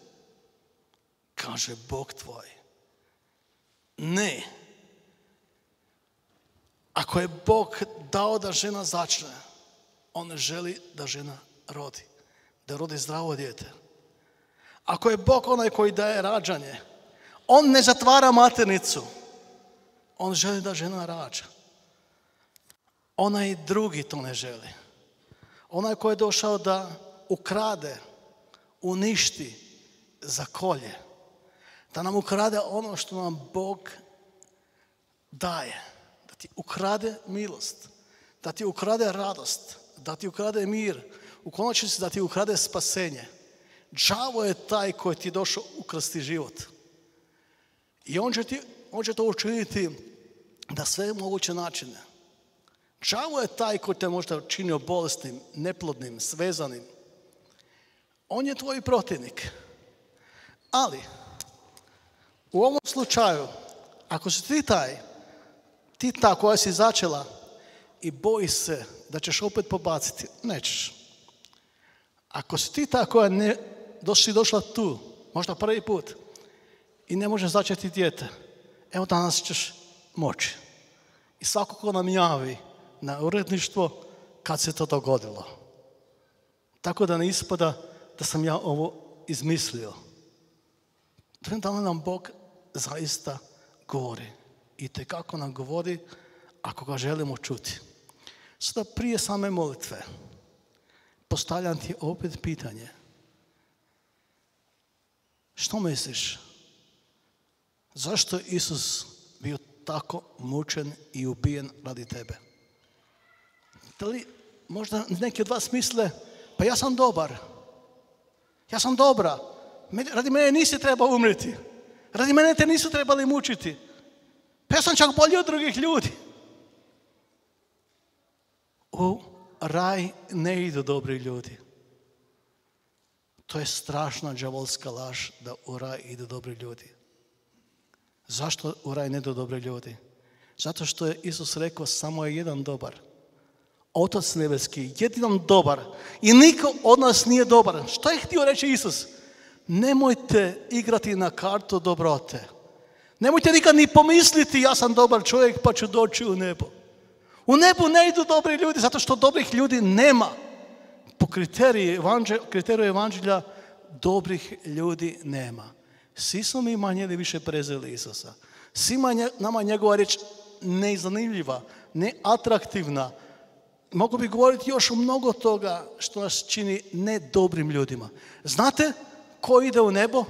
Kaže Bog tvoj. Ne. Ako je Bog dao da žena začne, on ne želi da žena rodi, da rodi zdravo dijete. Ako je Bog onaj koji daje rađanje, on ne zatvara maternicu, on želi da žena rađa. Onaj drugi to ne želi. Onaj koji je došao da ukrade, uništi, zakolje, da nam ukrade ono što nam Bog daje. Da ti ukrade milost, da ti ukrade radost, da ti ukrade mir, u konačnici da ti ukrade spasenje. Đavo je taj koji ti je došao ukrasti život. I on će to učiniti na sve moguće načine. Đavo je taj koji te možda učinio bolesnim, neplodnim, svezanim. On je tvoj protivnik. Ali, u ovom slučaju, ako si ti ta koja si začela i boji se da ćeš opet pobaciti, nećeš. Ako si ti ta koja si došla tu, možda prvi put, i ne možeš začeti dijete, evo danas ćeš moći. I svako ko nam javi na uredništvo kad se to dogodilo. Tako da ne ispada da sam ja ovo izmislio. Da li nam Bog zaista govori? I tekako nam govori ako ga želimo čuti. Sada prije same molitve postavljam ti opet pitanje. Što misliš? Zašto je Isus bio tako mučen i ubijen radi tebe? Da li možda neki od vas misle, pa ja sam dobar. Ja sam dobra. Radi mene nisi trebao umreti. Radi mene te nisu trebali mučiti. Pa ja sam čak bolji od drugih ljudi. U raj ne idu dobri ljudi. To je strašna đavolska laž da u raj idu dobri ljudi. Zašto u raj ne idu dobri ljudi? Zato što je Isus rekao samo je jedan dobar. Otac nebeski, jedinam dobar. I niko od nas nije dobar. Što je htio reći Isus? Nemojte igrati na kartu dobrote. Nemojte nikad ni pomisliti ja sam dobar čovjek pa ću doći u nebo. U nebu ne idu dobri ljudi zato što dobrih ljudi nema. Po kriteriju evanđelja dobrih ljudi nema. Svi smo mi manje ili više prezreli Isusa. Svima nama njegova riječ nezanimljiva, neatraktivna. Mogu bi govoriti još o mnogo toga što nas čini nedobrim ljudima. Znate ko ide u nebo?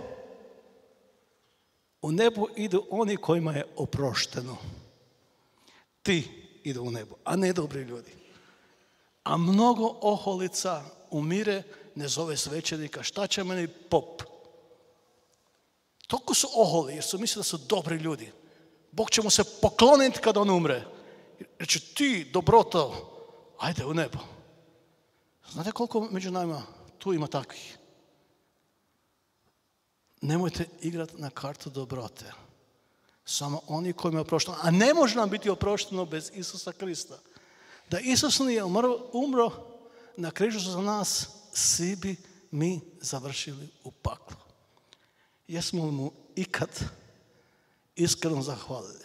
U nebo idu oni kojima je oprošteno. Ti idu u nebo, a ne dobri ljudi. A mnogo oholica umire, ne zove svećenika. Šta će meni pop? Toliko su oholi jer su mislili da su dobri ljudi. Bog će mu se pokloniti kad on umre. Reći ti, dobroto, ajde u nebo. Znate koliko među nama tu ima takvih? Nemojte igrati na kartu dobrote. Samo oni kojima je oprošteno. A ne može nam biti oprošteno bez Isusa Krista. Da Isus nije umro na križu za nas, svi bi mi završili u paklu. Jesmo li mu ikad iskreno zahvalili?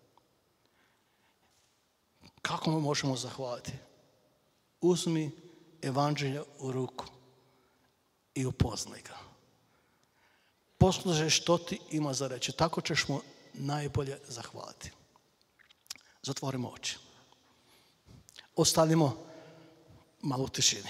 Kako mu možemo zahvaliti? Uzmi evanđelje u ruku i upoznaj ga. Poslušaj što ti ima za reći. Tako ćeš mu najbolje zahvaliti. Zatvorimo oči. Ostanimo malo u tišini.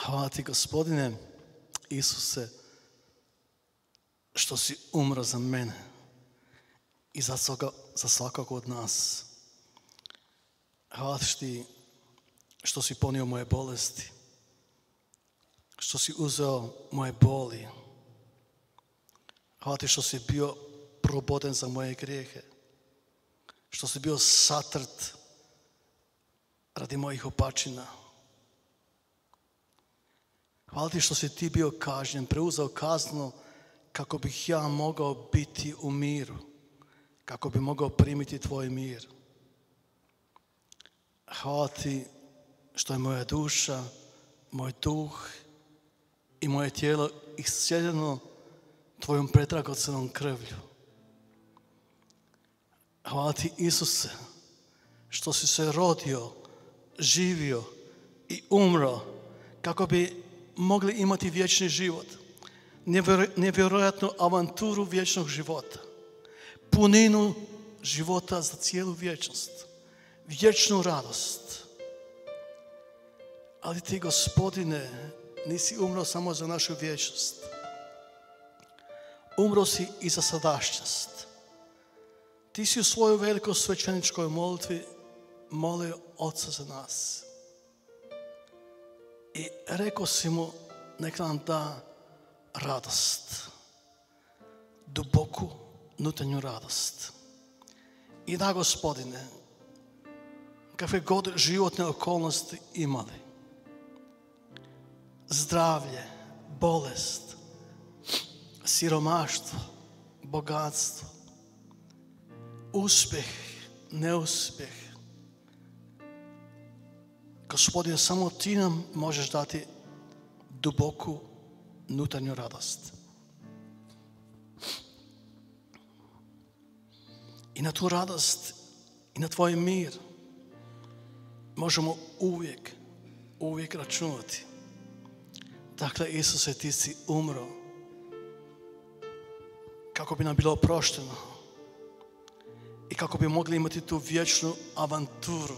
Hvala ti, Gospodine Isuse, što si umro za mene i za svakog od nas. Hvala ti što si ponio moje bolesti, što si uzeo moje boli. Hvala ti što si bio proboden za moje grijehe, što si bio satrt radi mojih opačina. Hvala ti što si ti bio kažnjen, preuzeo kaznu kako bih ja mogao biti u miru, kako bi mogao primiti tvoj mir. Hvala ti što je moja duša, moj duh i moje tijelo iscijeljeno tvojom predragocjenom krvlju. Hvala ti, Isuse, što si se rodio, živio i umro kako bi mogli imati vječni život, nevjerojatnu avanturu vječnog života, puninu života za cijelu vječnost, vječnu radost. Ali ti, Gospodine, nisi umro samo za našu vječnost. Umro si i za sadašnjost. Ti si u svojoj velikoj svećeničkoj molitvi molio Oca za nas. I rekao si mu, nek nam da radost, duboku unutarnju radost. I da, Gospodine, kakve god životne okolnosti imali, zdravlje, bolest, siromaštvo, bogatstvo, uspjeh, neuspjeh, Gospodine, samo ti nam možeš dati duboku unutarnju radost. I na tu radost i na tvoj mir možemo uvijek računati. Dakle, Isuse, ti si umro kako bi nam bilo oprošteno i kako bi mogli imati tu vječnu avanturu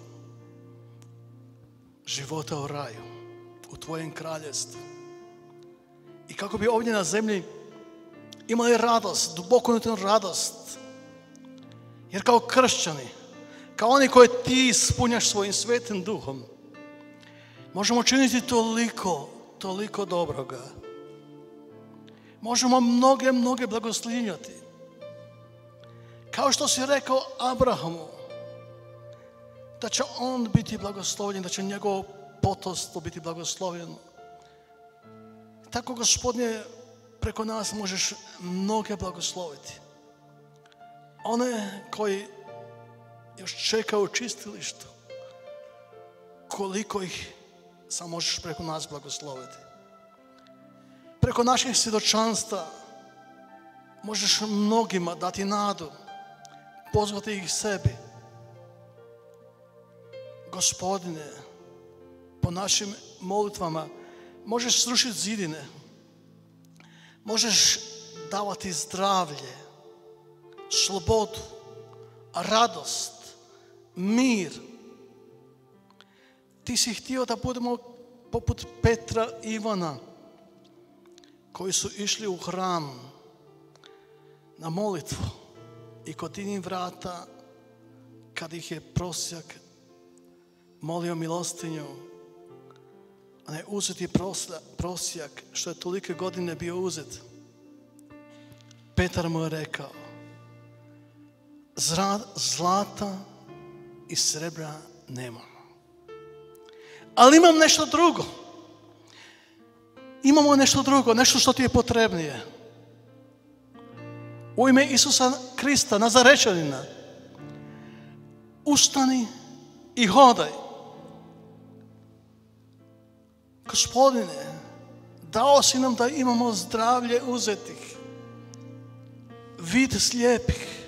života u raju, u tvojem kraljevstvu. I kako bi ovdje na zemlji imali radost, duboku unutarnju radost. Jer kao kršćani, kao oni koje ti ispunjaš svojim svetim duhom, možemo činiti toliko dobroga. Možemo mnoge blagoslinjati. Kao što si rekao Abrahamu, da će on biti blagoslovljen, da će njegovo potomstvo biti blagoslovljeno. Tako, Gospodine, preko nas možeš mnoge blagosloviti. One koji još čekaju u čistilištu, koliko ih samo možeš preko nas blagosloviti. Preko naših svjedočanstva možeš mnogima dati nadu, pozvati ih sebi. Gospodine, po našim molitvama možeš srušiti zidine, možeš davati zdravlje, slobodu, radost, mir. Ti si htio da budemo poput Petra i Ivana, koji su išli u hram na molitvu i kod tinih vrata, kad ih je prosjak molio milostinju, a ne uzeti prosjak što je tolike godine bio uzet. Petar mu je rekao, zlata i srebra nemam, ali imam nešto drugo. Imamo nešto drugo, nešto što ti je potrebnije. U ime Isusa Krista, Nazarečanina, ustani i hodaj. Gospodine, dao si nam da imamo zdravlje uzetih, vid slijepih,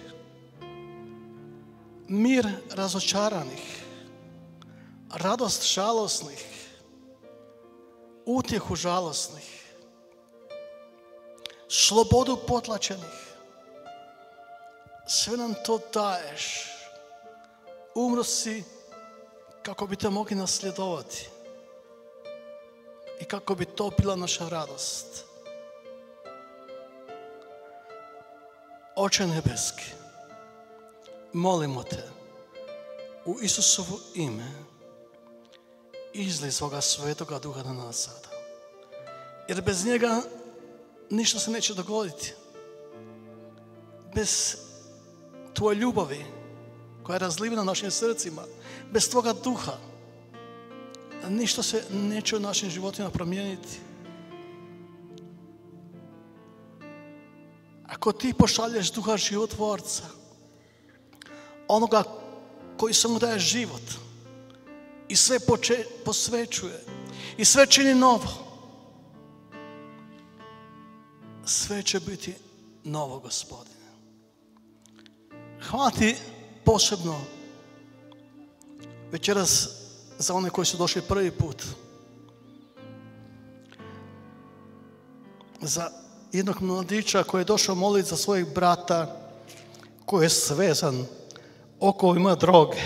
mir razočaranih, radost žalosnih, utjehu žalosnih, slobodu potlačenih. Sve nam to daješ. Umro si kako bi te mogli nasljedovati. I kako bi to bila naša radost. Oče nebeski, molimo te u Isusovo ime, izli svoga svetoga duha na nas sada. Jer bez njega ništa se neće dogoditi. Bez tvoje ljubavi koja je razlivena našim srcima, bez tvoga duha, ništa se neće u našim životima promijeniti. Ako ti pošalješ duha životvorca, onoga koji samo daje život i sve posvećuje i sve čini novo, sve će biti novo, Gospodine. Hvala ti posebno večeras za one koji su došli prvi put, za jednog mladića koji je došao moliti za svojeg brata koji je svezan okovima droge.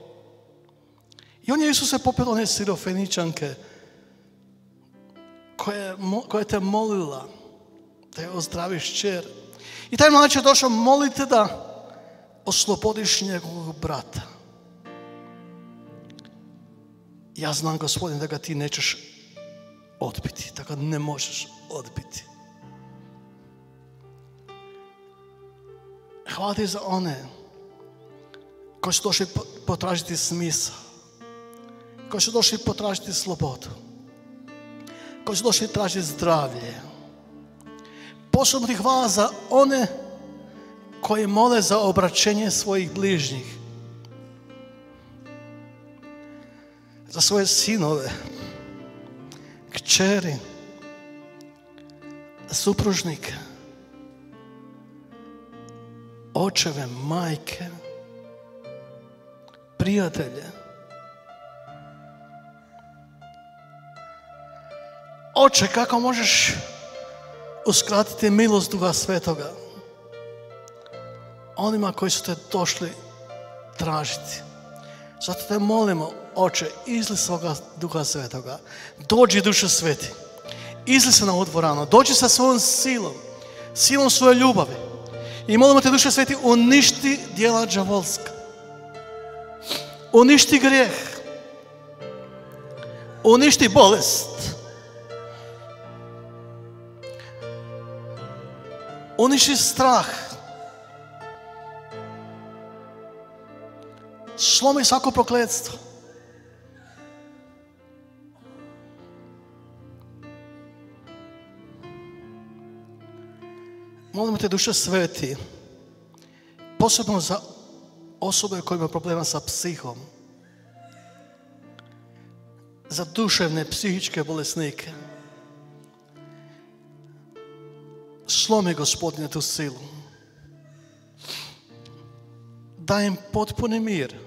I on je Isuse popeo one Sirofeničanke koja te molila da je ozdraviš kćer. I taj mladić je došao moliti da oslobodiš njegovog brata. Ja znam, Gospodine, da ga ti nećeš odbiti, da ga ne možeš odbiti. Hvala ti za one koji su došli potražiti smisao, koji su došli potražiti slobodu, koji su došli tražiti zdravlje. Posebno ti hvala za one koji mole za obraćenje svojih bližnjih, za svoje sinove, kćeri, supružnike, očeve, majke, prijatelje. Oče, kako možeš uskratiti milost Duha Svetoga onima koji su te došli tražiti? Zato te molimo, Oče, izli svoga Duha Svetoga. Dođi, Duše Sveti, izli se na ovu dvoranu, dođi sa svojom silom svoje ljubavi. I molimo te, Duše Sveti, uništi djela đavolska, uništi grijeh, uništi bolest, uništi strah, slomi svako prokletstvo. Molimo te, Duše Sveti, posebno za osobe koje imaju problema sa psihom, za duševne, psihičke bolesnike. Slomi, Gospodine, tu silu. Daj im potpuni mir.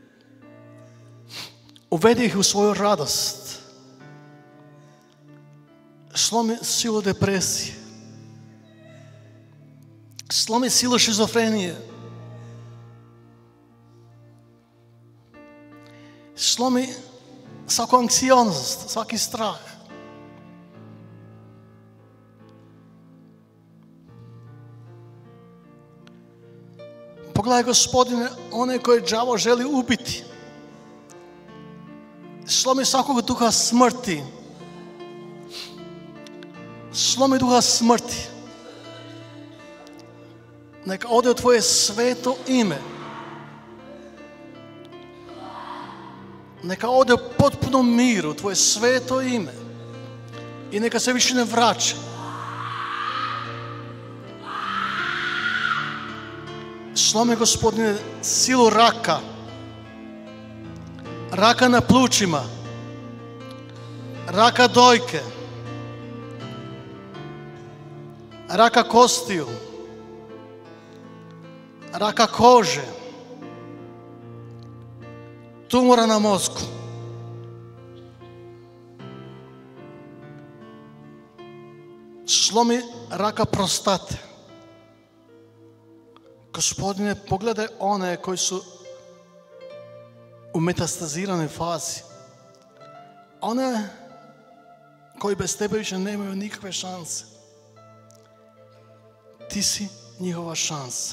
Uvedi ih u svoju radost. Slomi silu depresije. Slomi silu šizofrenije. Slomi svaku anksioznost, svaki strah. Pogledaj, Gospodine, one koje đavo želi ubiti. Slomi svakog duha smrti. Slomi duha smrti. Neka ode u tvoje sveto ime. Neka ode u potpunom miru, tvoje sveto ime. I neka se više ne vraća. Slomi, Gospodine, silu raka. Raka na plućima. Raka dojke. Raka kostiju. Raka kože. Tumora na mozgu. Slomi raka prostate. Gospodine, pogledaj one koji su u metastaziranoj fazi. One koji bez tebe više nemaju nikakve šanse. Ti si njihova šansa.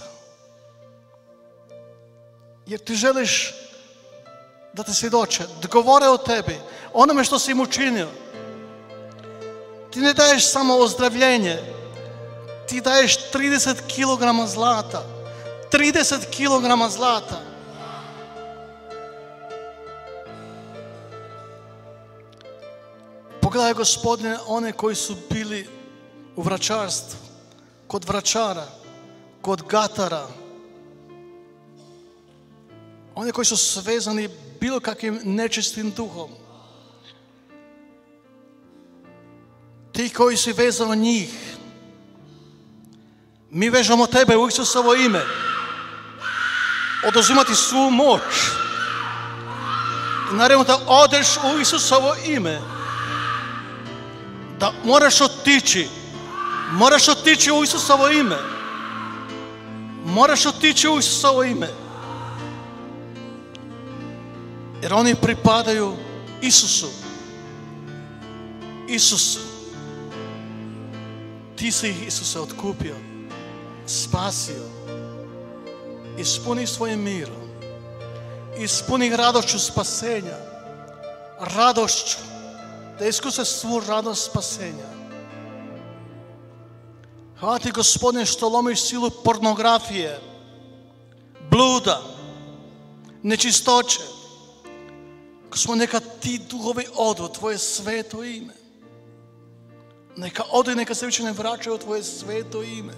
Jer ti želiš da ti svjedoče, da govore o tebi, onome što si im učinio. Ti ne daješ samo ozdravljenje, ti daješ 30 kg zlata. 30 kg zlata. Pogledaj, Gospodine, one koji su bili u vračarstvu, kod vračara, kod gatara, one koji su svezani bilo kakvim nečistim duhom. Ti koji si vezao njih, mi vežemo tebe u Isusovo ime. Oduzimati svu moć. I naravno da odeš u Isusovo ime. Da moraš otići. Moraš otići u Isusovo ime. Moraš otići u Isusovo ime. Jer oni pripadaju Isusu. Isusu. Ti si ih, Isuse, otkupio, spasio. Ispuni svojim mirom. Ispuni ih radošću spasenja. Radošću. Da iskuse svu radost spasenja. Hvala ti, Gospodine, što lomiš silu pornografije, bluda, nečistoće. Gospodine, neka ti duhovi odu u tvoje sveto ime. Neka odu i neka se više ne vraćaju u tvoje sveto ime.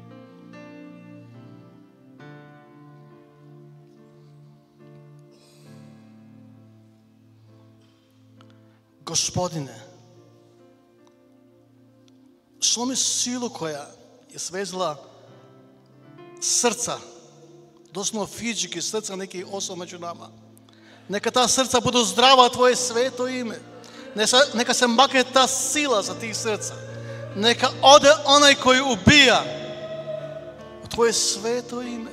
Gospodine, slomi silu koja je svezala srca, doslovno fizički srca nekih osoba među nama. Neka ta srca budu zdrava u tvoje sveto ime. Neka se makne ta sila za tih srca. Neka ode onaj koji ubija u tvoje sveto ime.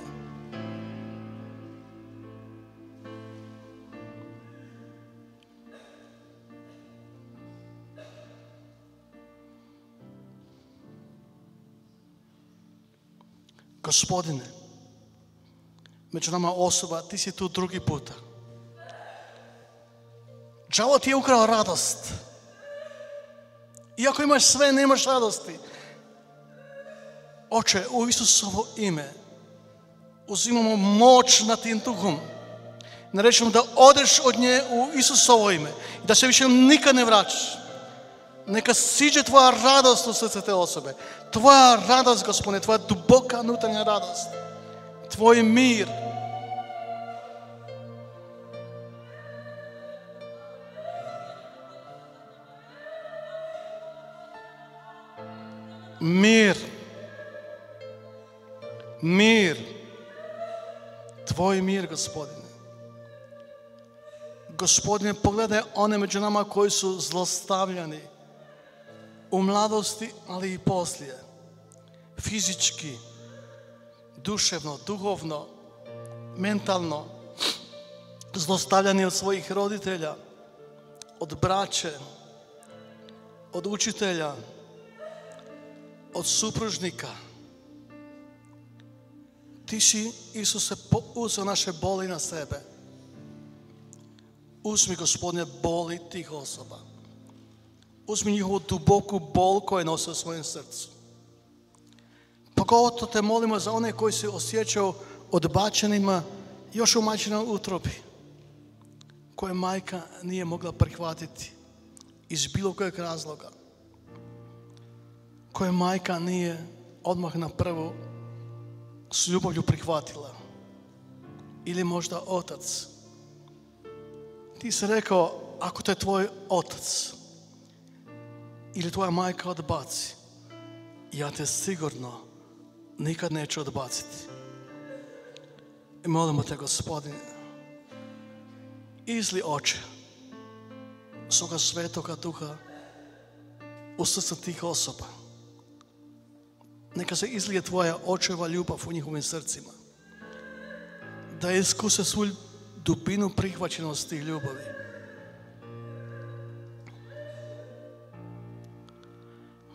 Gospodine, među nama osoba, ti si tu drugi puta. Đavo ti je ukrao radost. Iako imaš sve, nemaš radosti. Oče, u Isusovo ime uzimamo moć nad tim duhom. Narečemo da odeš od nje u Isusovo ime. I da se više nikad ne vraćaš. Neka siđe tvoja radost u srce te osobe. Tvoja radost, Gospodine, tvoja duboka unutarnja radost. Tvoj mir. Mir. Mir. Tvoj mir, Gospodine. Gospodine, pogledaj one među nama koji su zlostavljani u mladosti, ali i poslije. Fizički, duševno, duhovno, mentalno, zlostavljani od svojih roditelja, od braće, od učitelja, od supružnika. Ti si, Isuse, uzeo naše boli na sebe. Uzmi, Gospodine, boli tih osoba. Uzmi njihovu duboku bol koju nose u svojem srcu. Pogotovo te molimo za one koji se osjećaju odbačenima još u majčinoj utrobi, koje majka nije mogla prihvatiti iz bilo kojeg razloga, koje majka nije odmah na prvu s ljubavlju prihvatila. Ili možda otac. Ti si rekao, ako te tvoj otac ili tvoja majka odbaci, ja te sigurno nikad neću odbaciti. I molimo te, Gospodine, izli, Oče, svoga svetoga duha u srca tih osoba. Neka se izlije tvoja očeva ljubav u njihovim srcima. Da iskuse svu dubinu prihvaćenosti tih ljubavi.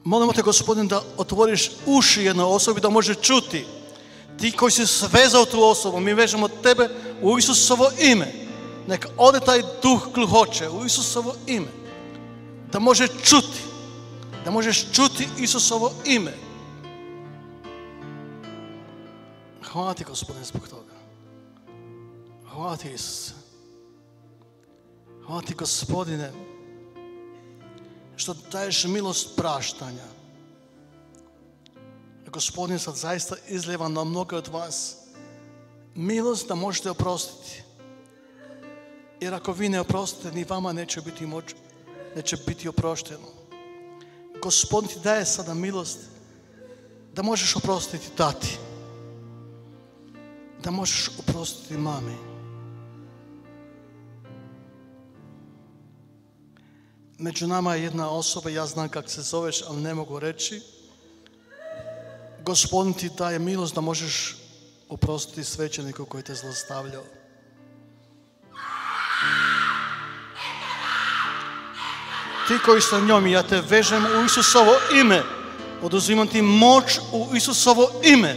Molimo te, Gospodin, da otvoriš uši jednoj osobi da može čuti. Ti koji si svezao tu osobu, mi vežemo tebe u Isusovo ime. Neka ode taj duh gluhoće u Isusovo ime. Da može čuti. Da možeš čuti Isusovo ime. Hvala ti, Gospodine, zbog toga. Hvala ti, Isuse. Hvala ti, Gospodine, što daješ milost praštanja. Gospodin sad zaista izlijeva na mnoge od vas milost da možete oprostiti. Jer ako vi ne oprostite, ni vama neće biti oprošteno. Gospodin ti daje sada milost da možeš oprostiti tati. Da možeš oprostiti mami. Među nama je jedna osoba, ja znam kako se zoveš, ali ne mogu reći. Gospodin ti daje milost da možeš oprostiti svećeniku koji te zlostavljao. Ti koji ste njom, ja te vežem u Isusovo ime. Oduzimam ti moć u Isusovo ime.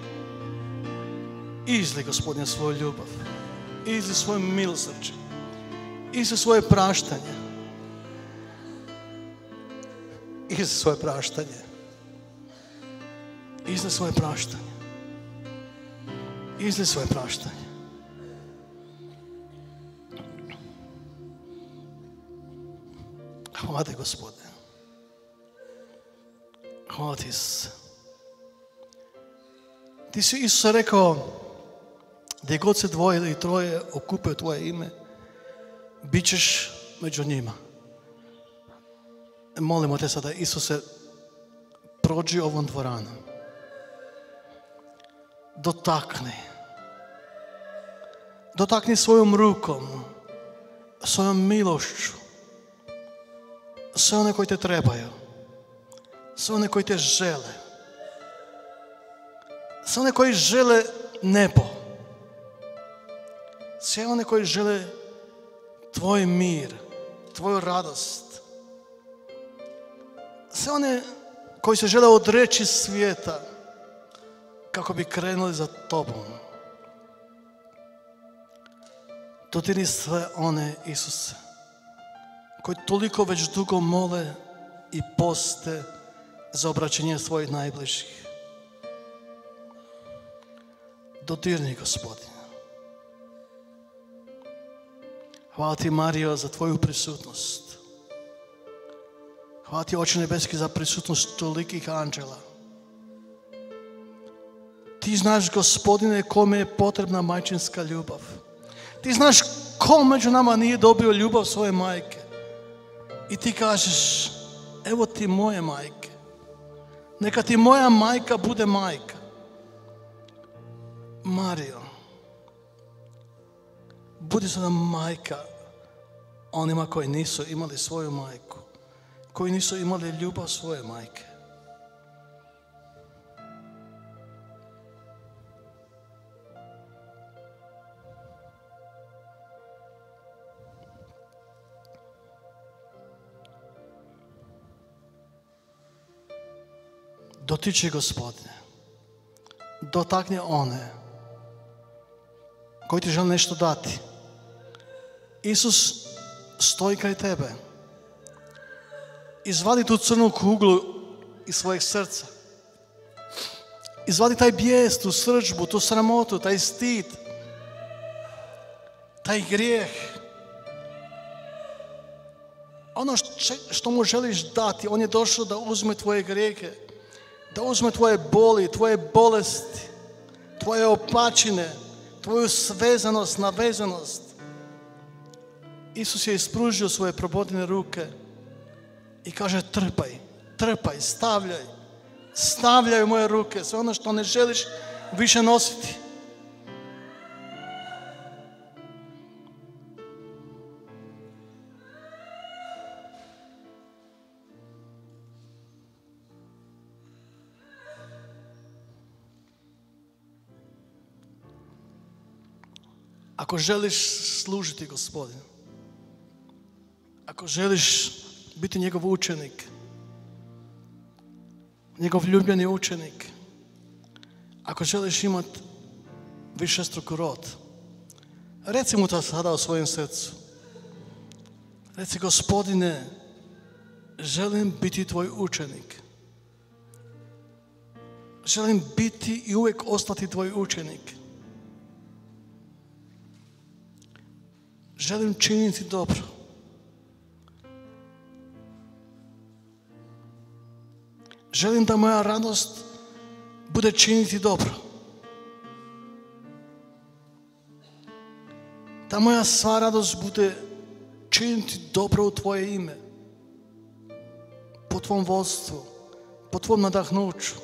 Izli, Gospodine, svoju ljubav. Izli svoje milosrđe. Izli svoje praštanje. Izli svoje praštanje. Izli svoje praštanje. Izli svoje praštanje. Hvala ti, Gospodine. Hvala ti, Isuse. Ti si, Isuse, rekao, gdje god se dvoje ili troje okupe tvoje ime, bit ćeš među njima. Molimo te sada, Isuse, prođi ovom dvoranom. Dotakni svojom rukom, svojom milošću, sve one koji te trebaju, sve one koji te žele, sve one koji žele nebo, sve one koji žele tvoj mir, tvoju radost, sve one koji se žele odreći svijeta kako bi krenuli za tobom. Dotiri sve one, Isuse, koji toliko već dugo mole i poste za obraćenje svojih najbližih. Dodirni, Gospodine. Hvala ti, Marijo, za tvoju prisutnost. Hvala ti, Oče nebeski, za prisutnost tolikih anđela. Ti znaš, Gospodine, kome je potrebna majčinska ljubav. Ti znaš ko među nama nije dobio ljubav svoje majke. I ti kažeš, evo ti moje majke. Neka ti moja majka bude majka. Marijo, budi sada majka onima koji nisu imali svoju majku, koji nisu imali ljubav svoje majke. Dotiči, Gospodine, dotakni one koji ti žele nešto dati. Isus stoji kraj tebe. Izvadi tu crnu kuglu iz svojeg srca. Izvadi taj bijes, tu srdžbu, tu sramotu, taj stid, taj grijeh. Ono što mu želiš dati, on je došao da uzme tvoje grijehe, da uzme tvoje boli, tvoje bolesti, tvoje opačine, tvoju svezanost, navezanost. Isus je ispružio svoje probodine ruke i kaže, trpaj, stavljaj u moje ruke sve ono što ne želiš više nositi. Ako želiš služiti Gospodinu, ako želiš biti njegov učenik, njegov ljubljeni učenik. Ako želiš imati višestruki rod, reci mu to sada u svojem srcu. Reci, Gospodine, želim biti tvoj učenik. Želim biti i uvijek ostati tvoj učenik. Želim činiti dobro. Želim da moja radost bude činiti dobro. Da moja sva radost bude činiti dobro u tvoje ime. Po tvom vodstvu, po tvom nadahnuću.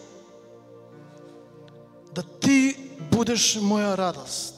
Da ti budeš moja radost.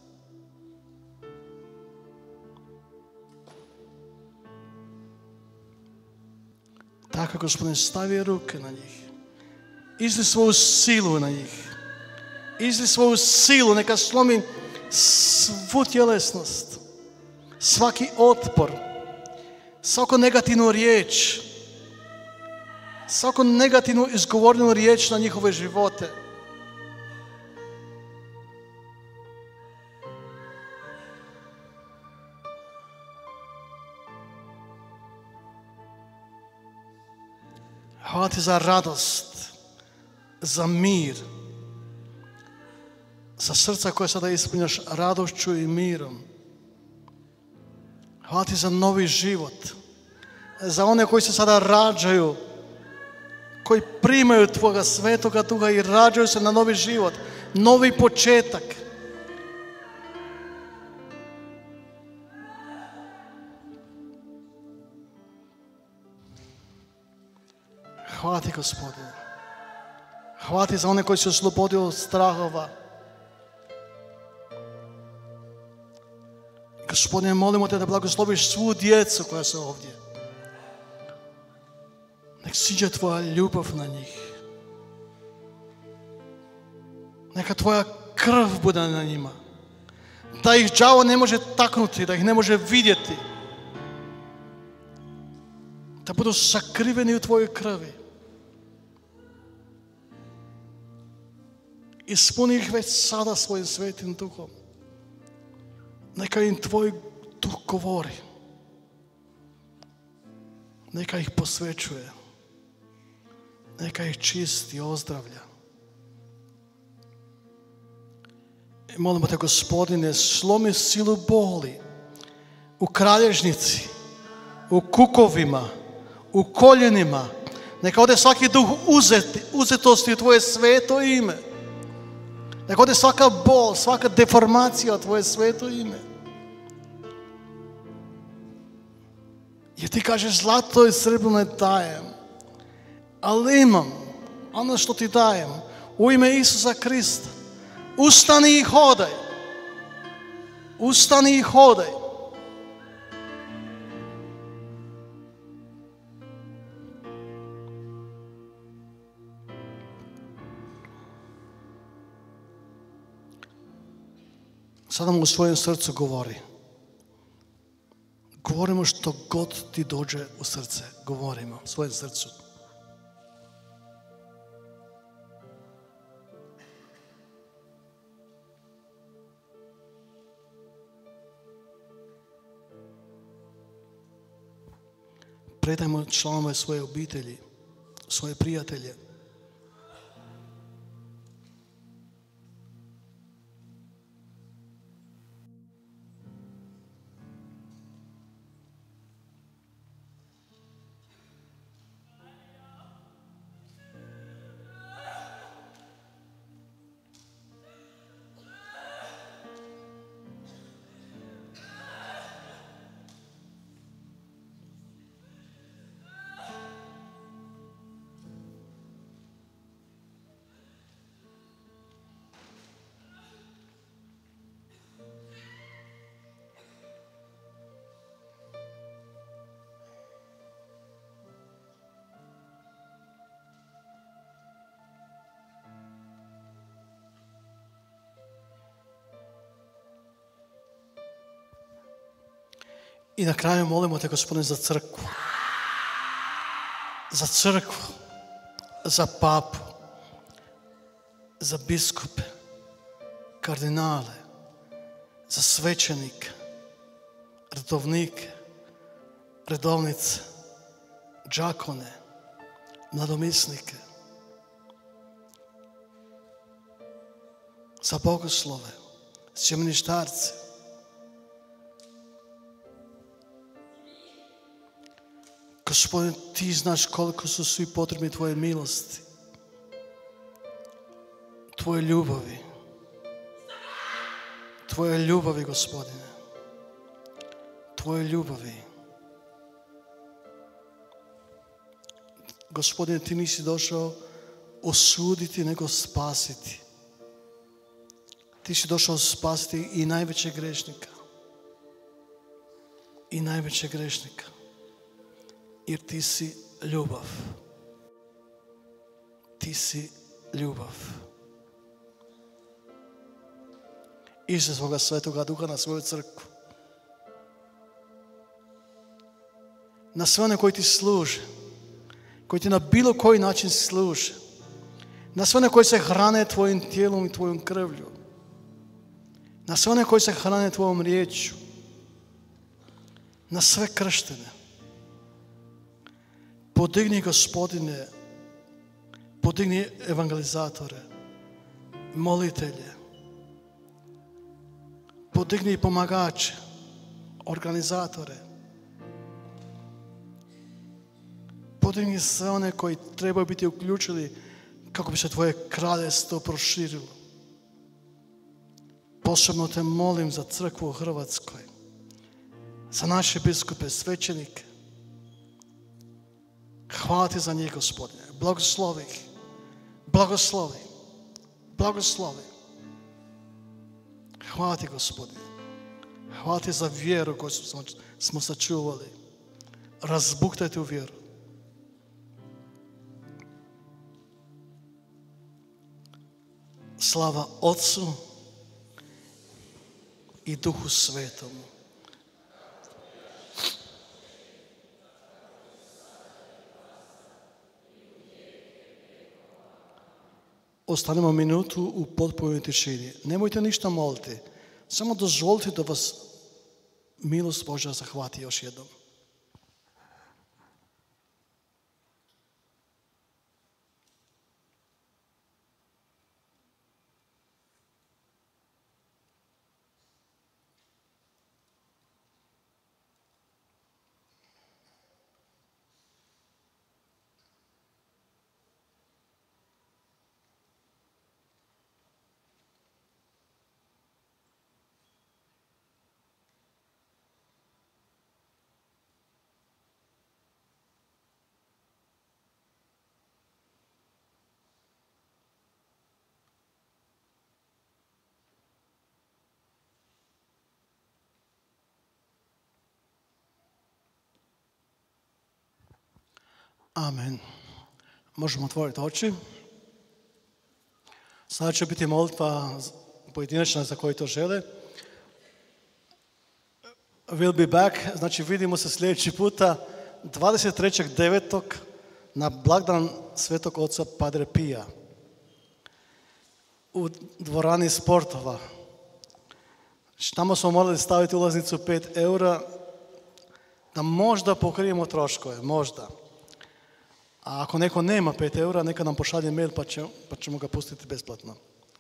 Tako, Gospodine, stavi ruke na njih. Izli svoju silu na njih. Izli svoju silu, neka slomi svu tjelesnost. Svaki otpor. Svaku negativnu riječ. Svaku negativnu izgovorenu riječ na njihove živote. Hvala ti za radost, za mir, za srca koje sada ispunjaš radošću i mirom. Hvala ti za novi život, za one koji se sada rađaju, koji primaju tvoga svetoga duha i rađaju se na novi život, novi početak. Hvala ti, Gospodine. Hvala ti za one koji se oslobodio od strahova. Gospodine, molimo te da blagosloviš svu djecu koja su ovdje. Nek siđe tvoja ljubav na njih. Neka tvoja krv bude na njima. Da ih đavo ne može taknuti, da ih ne može vidjeti. Da budu sakriveni u tvojoj krvi. Ispuni ih već sada svojim svetim duhom. Neka im tvoj duh govori. Neka ih posvećuje. Neka ih čisti, ozdravlja. I molimo te, Gospodine, slomi silu boli u kralježnici, u kukovima, u koljenima. Neka ode svaki duh uzetosti u tvoje sveto ime. Neka ode svaka bol, svaka deformacija u tvoje sveto ime. Jer ti kažeš, zlato i srebro ne dajem, ali imam ono što ti dajem u ime Isusa Krista. Ustani i hodaj. Ustani i hodaj. Sada mu u svojem srcu govori. Govorimo što god ti dođe u srce. Govorimo u svojem srcu. Predajmo članove svoje obitelji, svoje prijatelje. I na kraju molimo te, Gospodine, za crkvu. Za crkvu. za papu, za biskupe, kardinale, za svećenike, redovnike, redovnice, đakone, mladomisnike, za bogoslove, sjemeništarce. Gospodine, ti znaš koliko su svi potrebni tvoje milosti, tvoje ljubavi. Tvoje ljubavi, Gospodine. Tvoje ljubavi. Gospodine, ti nisi došao osuditi, nego spasiti. Ti si došao spasiti i najvećeg grešnika. I najvećeg grešnika. Jer ti si ljubav. Ti si ljubav. Išli svoga Svetoga Duha na svoju crkvu. Na sve one koji ti služe. Koji ti na bilo koji način služe. Na sve one koji se hrane tvojim tijelom i tvojom krvlju. Na sve one koji se hrane tvojom riječju. Na sve krštene. Podigni, Gospodine, podigni evangelizatore, molitelje, podigni pomagače, organizatore, podigni sve one koji trebaju biti uključili kako bi se tvoje kraljevstvo proširilo. Posebno te molim za crkvu u Hrvatskoj, za naše biskupe, svećenike. Hvala ti za njih, Gospodine. Blagoslovi ih. Blagoslovi. Blagoslovi. Hvala ti, Gospodine. Hvala ti za vjeru koju smo sačuvali. Razbuktaj tu vjeru. Slava Otcu i Duhu Svetomu. Ostanemo minutu u potpunoj tišini. Nemojte ništa moliti. Samo dozvolite da vas milost Božja zahvati još jednom. Amen. Možemo otvoriti oči. Sada će biti molitva pojedinačna za koji to žele. We'll be back, znači vidimo se sljedeći puta 23.9. na blagdan Svetog Oca Padre Pija u dvorani sportova. Tamo smo morali staviti ulaznicu 5 eura da možda pokrijemo troškove, možda. A ako neko nema 5 eura, neka nam pošalje mail pa ćemo ga pustiti besplatno.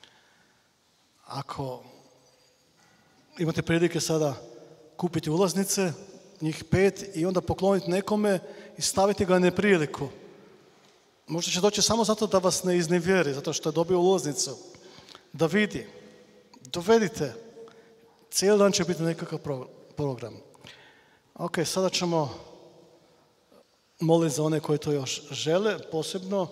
Ako imate prilike sada kupiti ulaznice, njih 5 i onda pokloniti nekome i staviti ga na nepriliku. Možda će doći samo zato da vas ne iznevjeri, zato što je dobio ulaznicu. Da vidi. Dovedite. Cijeli dan će biti nekakav program. Ok, sada ćemo moliti za one koji to još žele, posebno.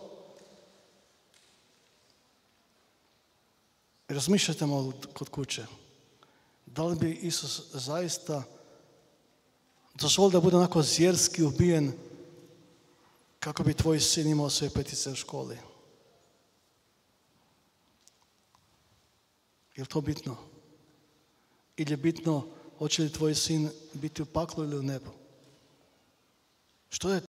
Razmišljajte malo kod kuće. Da li bi Isus zaista dozvolio da bude onako zvjerski ubijen kako bi tvoj sin imao sve 5 u školi? Je li to bitno? Ili je bitno hoće li tvoj sin biti u paklu ili u nebu? Što je